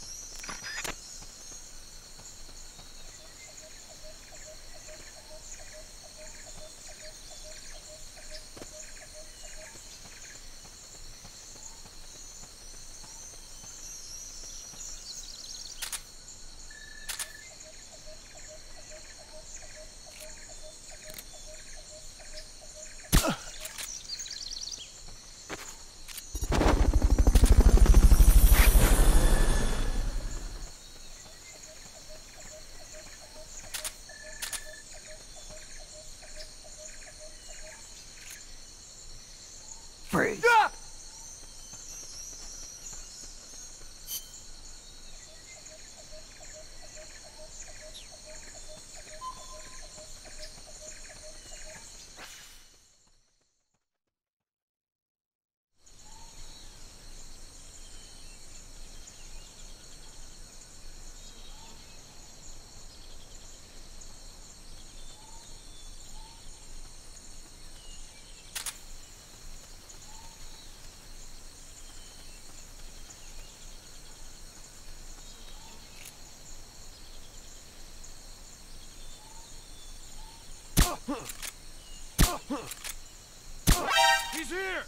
Speaker 10: Freeze.
Speaker 12: He's here!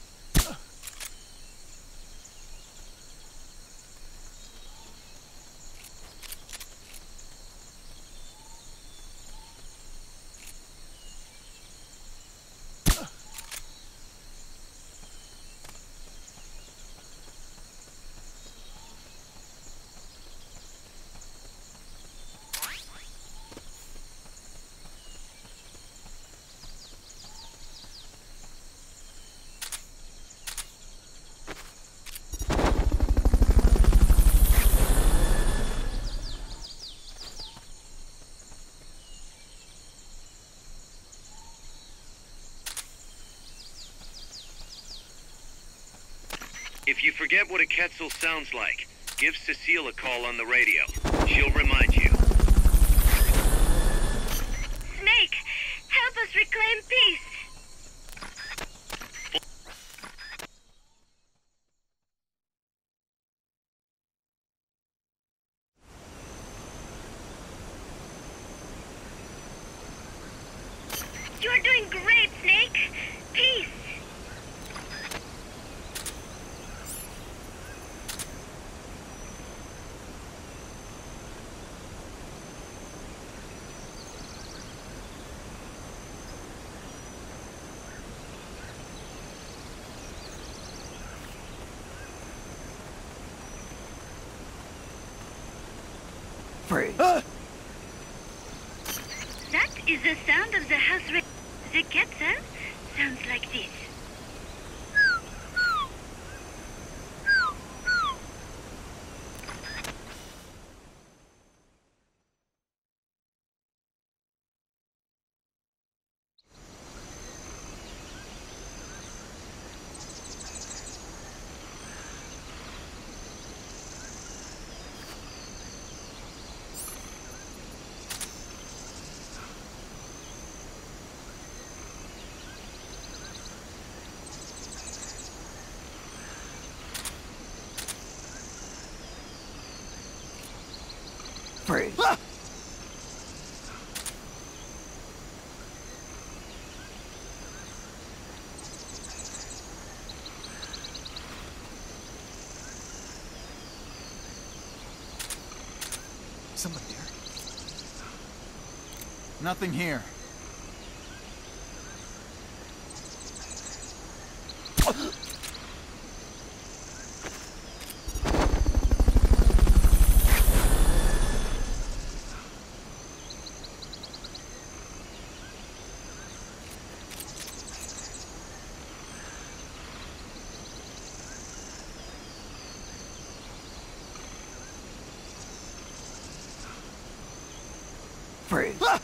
Speaker 1: If you forget what a Quetzal sounds like, give Cecile a call on the radio. She'll remind you.
Speaker 4: Snake, help us reclaim peace. You're doing great, Snake. Peace.
Speaker 10: Freeze.
Speaker 12: Ah!
Speaker 4: That is the sound of the house. Ra the Quetzal sounds like this.
Speaker 10: Freeze.
Speaker 12: Ah!
Speaker 10: Somebody there?
Speaker 12: Nothing here.
Speaker 10: Freeze.
Speaker 12: Ah!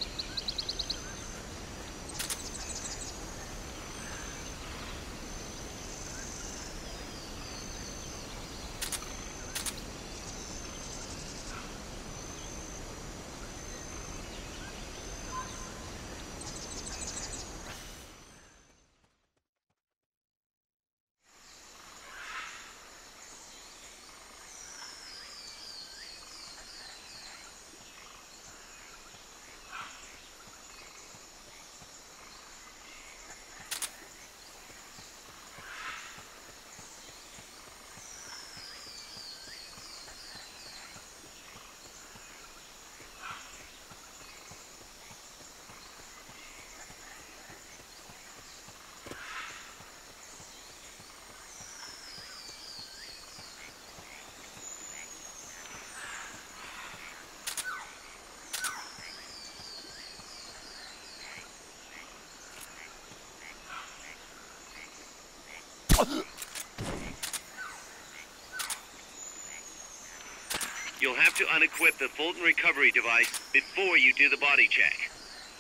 Speaker 1: You'll have to unequip the Fulton recovery device before you do the body check.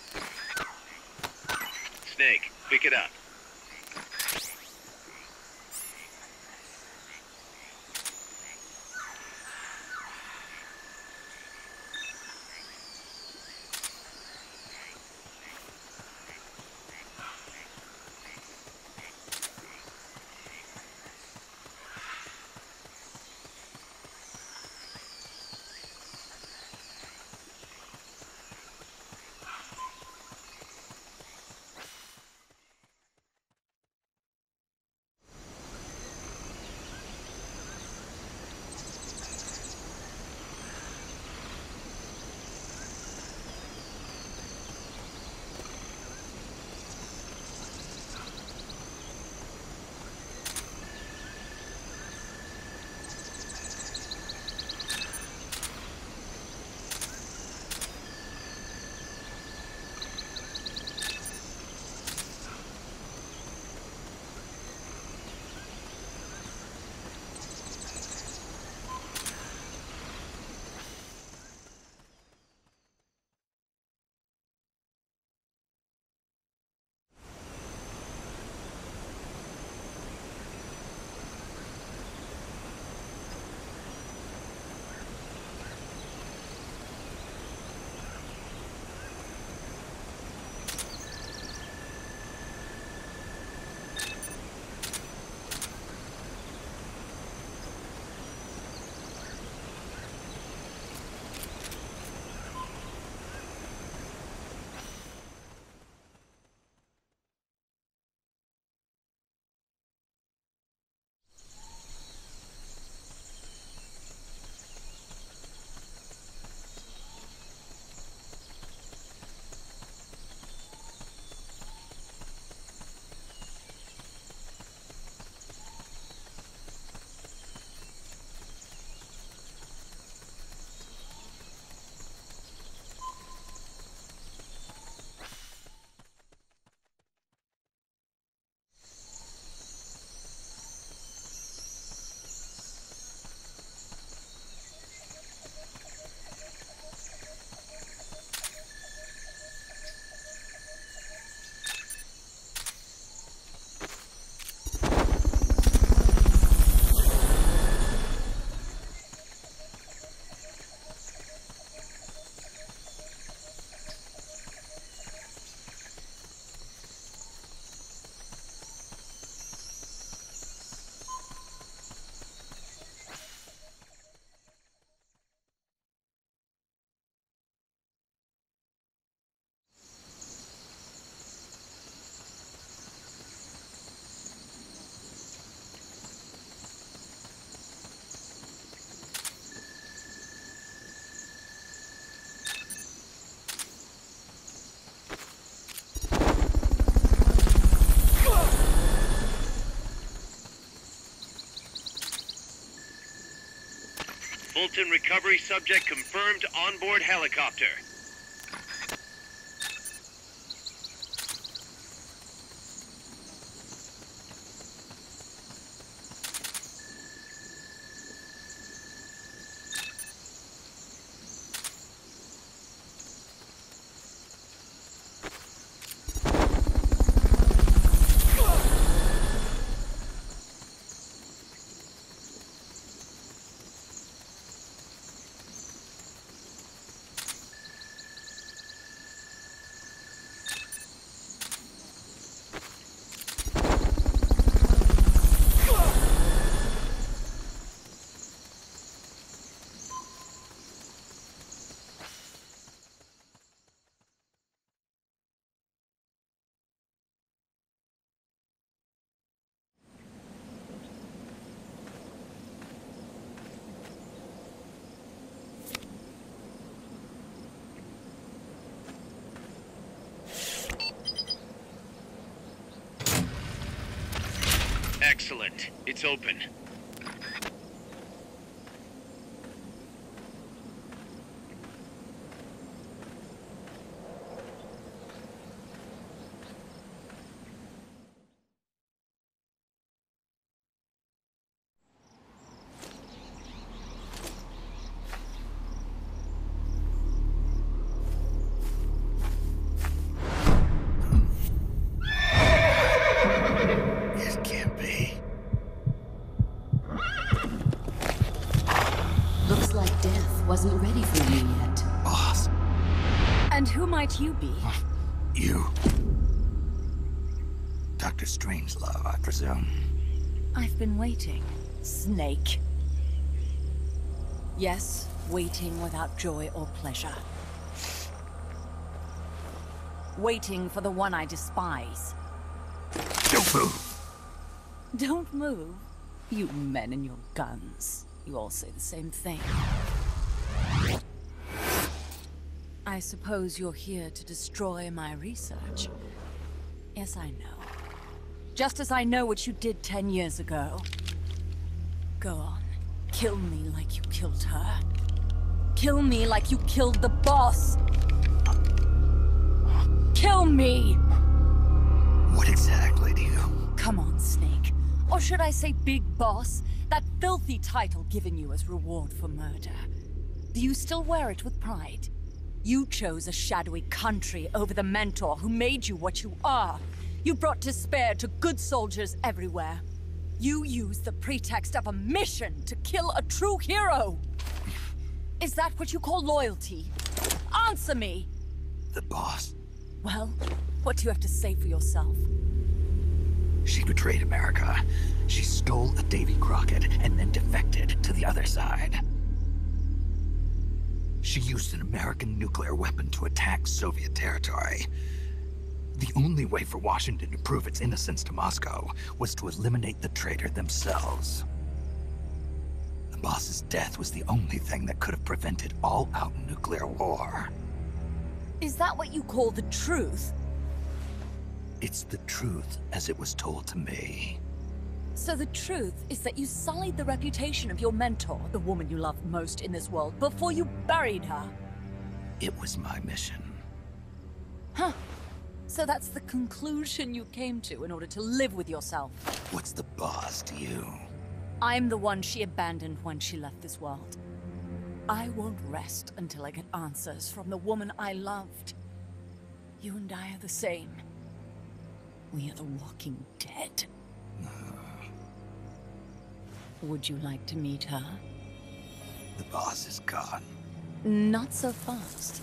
Speaker 1: Snake, pick it up. Fulton recovery subject confirmed onboard helicopter. Excellent. It's open.
Speaker 13: Wasn't ready for you yet.
Speaker 10: Boss.
Speaker 13: And who might you be?
Speaker 10: You. Doctor Strangelove, I presume.
Speaker 13: I've been waiting, Snake. Yes, waiting without joy or pleasure. Waiting for the one I despise.
Speaker 10: Don't move!
Speaker 13: Don't move? You men and your guns. You all say the same thing. I suppose you're here to destroy my research. Yes, I know. Just as I know what you did ten years ago. Go on. Kill me like you killed her. Kill me like you killed the boss. Kill me!
Speaker 10: What exactly do you...
Speaker 13: Come on, Snake. Or should I say Big Boss? That filthy title given you as reward for murder. Do you still wear it with pride? You chose a shadowy country over the mentor who made you what you are. You brought despair to good soldiers everywhere. You used the pretext of a mission to kill a true hero. Is that what you call loyalty? Answer me!
Speaker 10: The boss.
Speaker 13: Well, what do you have to say for yourself?
Speaker 10: She betrayed America. She stole a Davy Crockett and then defected to the other side. She used an American nuclear weapon to attack Soviet territory. The only way for Washington to prove its innocence to Moscow was to eliminate the traitor themselves. The boss's death was the only thing that could have prevented all-out nuclear war.
Speaker 13: Is that what you call the truth?
Speaker 10: It's the truth as it was told to me.
Speaker 13: So the truth is that you sullied the reputation of your mentor, the woman you loved most in this world, before you buried her.
Speaker 10: It was my mission.
Speaker 13: Huh. So that's the conclusion you came to in order to live with yourself.
Speaker 10: What's the boss to you?
Speaker 13: I'm the one she abandoned when she left this world. I won't rest until I get answers from the woman I loved. You and I are the same. We are the walking dead. Would you like to meet her?
Speaker 10: The boss is gone.
Speaker 13: Not so fast.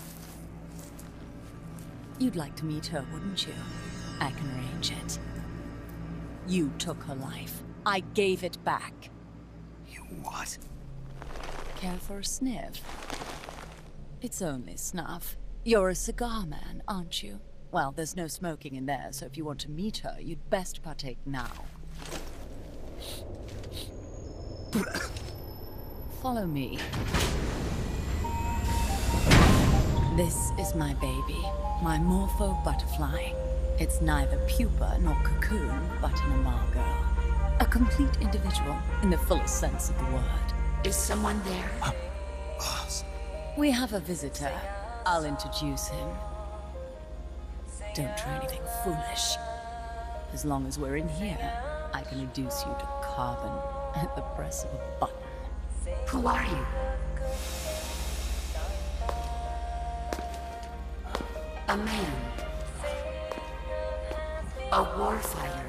Speaker 13: You'd like to meet her, wouldn't you? I can arrange it. You took her life. I gave it back.
Speaker 10: You what?
Speaker 13: Care for a sniff? It's only snuff. You're a cigar man, aren't you? Well, there's no smoking in there, so if you want to meet her, you'd best partake now. Follow me. This is my baby, my morpho butterfly. It's neither pupa nor cocoon, but an imago. A complete individual, in the fullest sense of the word.
Speaker 11: Is someone there?
Speaker 10: Uh,
Speaker 13: We have a visitor. I'll introduce him. Don't try anything foolish. As long as we're in here, I can reduce you to carbon at the press of a button.
Speaker 14: Who are you? A man. A warfighter.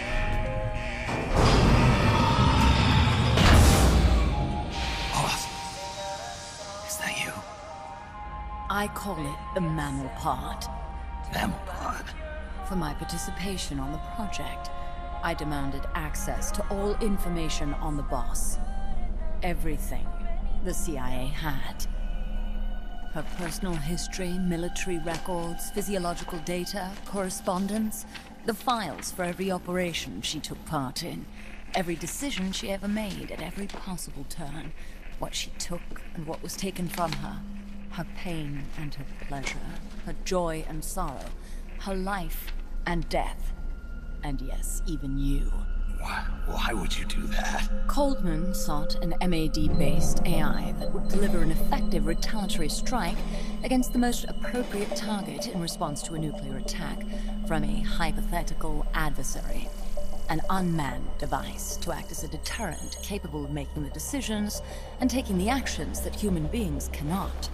Speaker 10: Boss, is that you?
Speaker 13: I call it a mammal pod.
Speaker 10: Mammal pod?
Speaker 13: For my participation on the project, I demanded access to all information on the boss. Everything the C I A had. Her personal history, military records, physiological data, correspondence, the files for every operation she took part in, every decision she ever made at every possible turn, what she took and what was taken from her, her pain and her pleasure, her joy and sorrow, her life and death, and yes, even you.
Speaker 10: Why, why would you do that?
Speaker 13: Coldman sought an M A D-based A I that would deliver an effective retaliatory strike against the most appropriate target in response to a nuclear attack from a hypothetical adversary. An unmanned device to act as a deterrent capable of making the decisions and taking the actions that human beings cannot.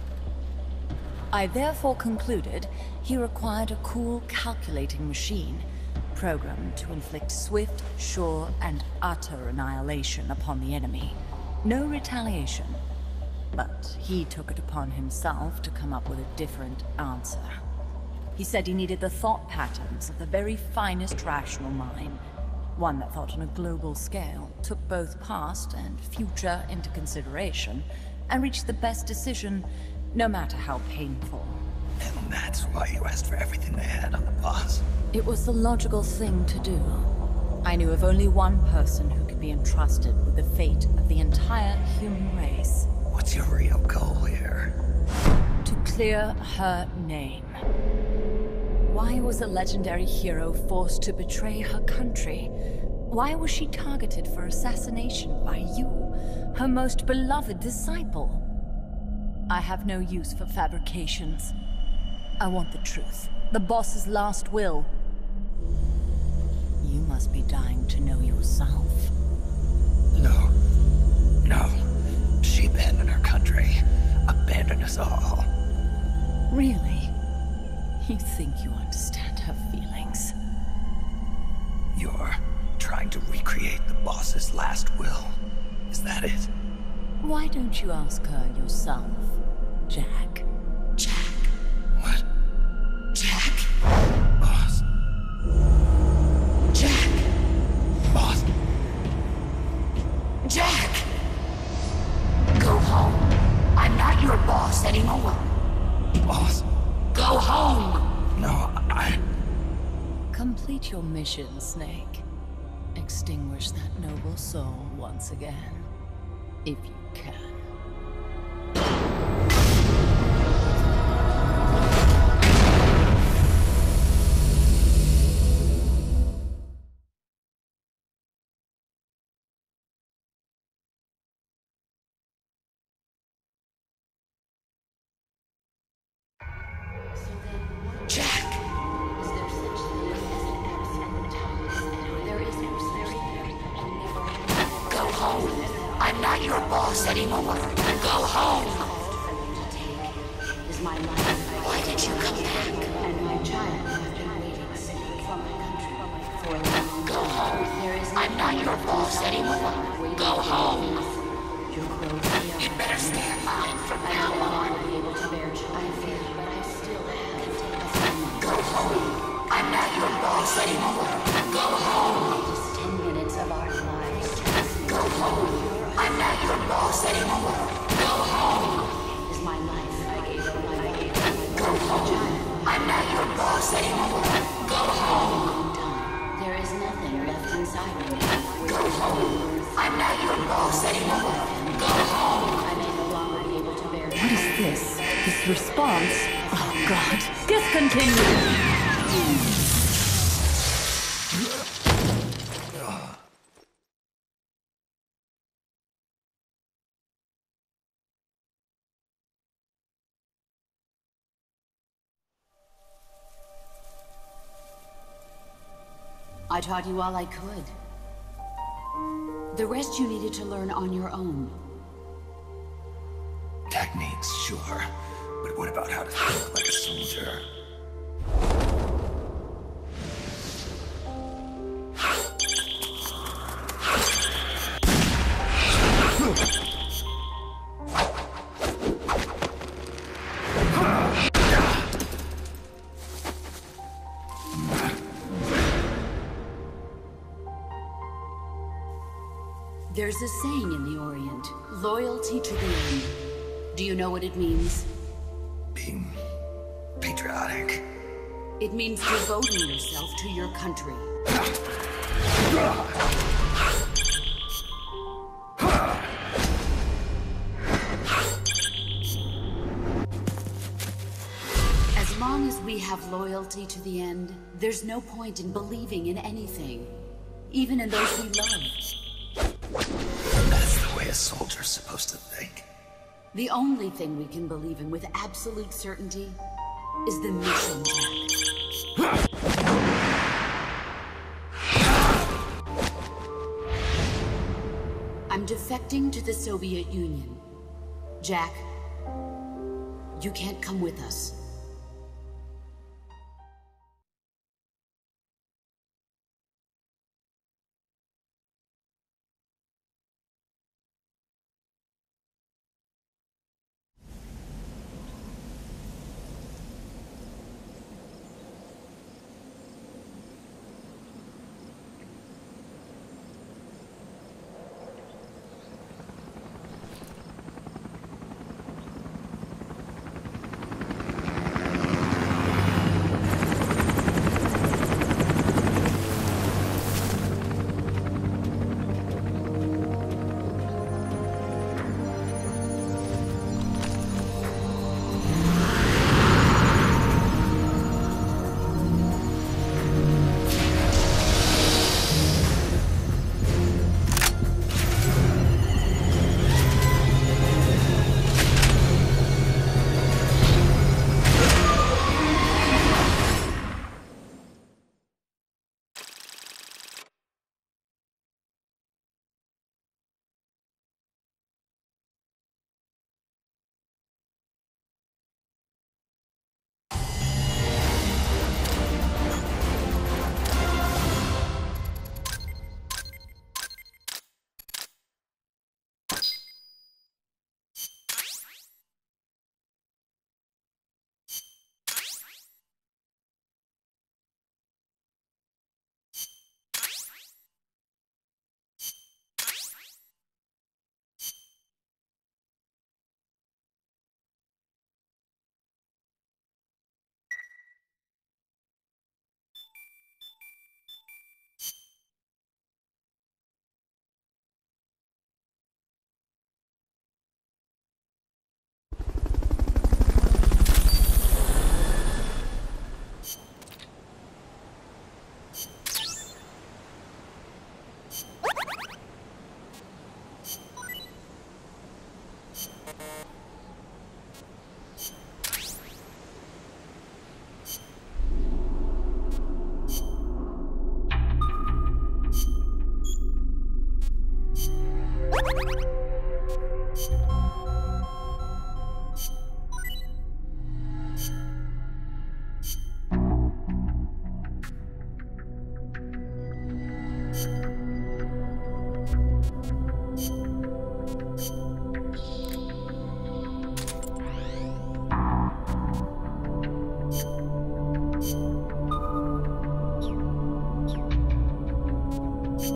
Speaker 13: I therefore concluded he required a cool, calculating machine programmed to inflict swift, sure, and utter annihilation upon the enemy. No retaliation. But he took it upon himself to come up with a different answer. He said he needed the thought patterns of the very finest rational mind, one that thought on a global scale, took both past and future into consideration, and reached the best decision, no matter how painful.
Speaker 10: And that's why you asked for everything they had on the boss.
Speaker 13: It was the logical thing to do. I knew of only one person who could be entrusted with the fate of the entire human race.
Speaker 10: What's your real goal here?
Speaker 13: To clear her name. Why was a legendary hero forced to betray her country? Why was she targeted for assassination by you, her most beloved disciple? I have no use for fabrications. I want the truth. The boss's last will. You must be dying to know yourself.
Speaker 10: No. No. She abandoned her country. Abandoned us all.
Speaker 13: Really? You think you understand her feelings?
Speaker 10: You're trying to recreate the boss's last will. Is that it?
Speaker 13: Why don't you ask her yourself, Jack?
Speaker 14: Jack.
Speaker 10: What?
Speaker 14: Jack.
Speaker 10: Boss.
Speaker 14: Jack.
Speaker 10: Boss.
Speaker 14: Jack. Go home. I'm not your boss anymore.
Speaker 10: Boss.
Speaker 14: Go home.
Speaker 10: No, I...
Speaker 13: Complete your mission, Snake. Extinguish that noble soul once again. If you can.
Speaker 14: Jack. Go home. I'm not your boss anymore. Go home. Why did you come back? Go home. I'm not your boss anymore. Go home. You better stay alive from now on. Go home. I'm not your boss anymore. Go home. Go home. I'm not your boss anymore. Go home. Go home. I'm not your boss anymore. Go home.
Speaker 11: There is nothing left inside me.
Speaker 14: Go home. I'm not your boss anymore. Go home.
Speaker 11: I may no longer be able to bear.
Speaker 13: What is this? This response? Oh, God. Discontinue!
Speaker 14: I taught you all I could. The rest you needed to learn on your own.
Speaker 10: Techniques, sure. But what about how to think like a soldier?
Speaker 14: There's a saying in the Orient, loyalty to the end. Do you know what it means?
Speaker 10: Being patriotic.
Speaker 14: It means devoting yourself to your country. As long as we have loyalty to the end, there's no point in believing in anything, even in those we love.
Speaker 10: And that's the way a soldier's supposed to think.
Speaker 14: The only thing we can believe in with absolute certainty is the mission, Jack. I'm defecting to the Soviet Union. Jack, you can't come with us.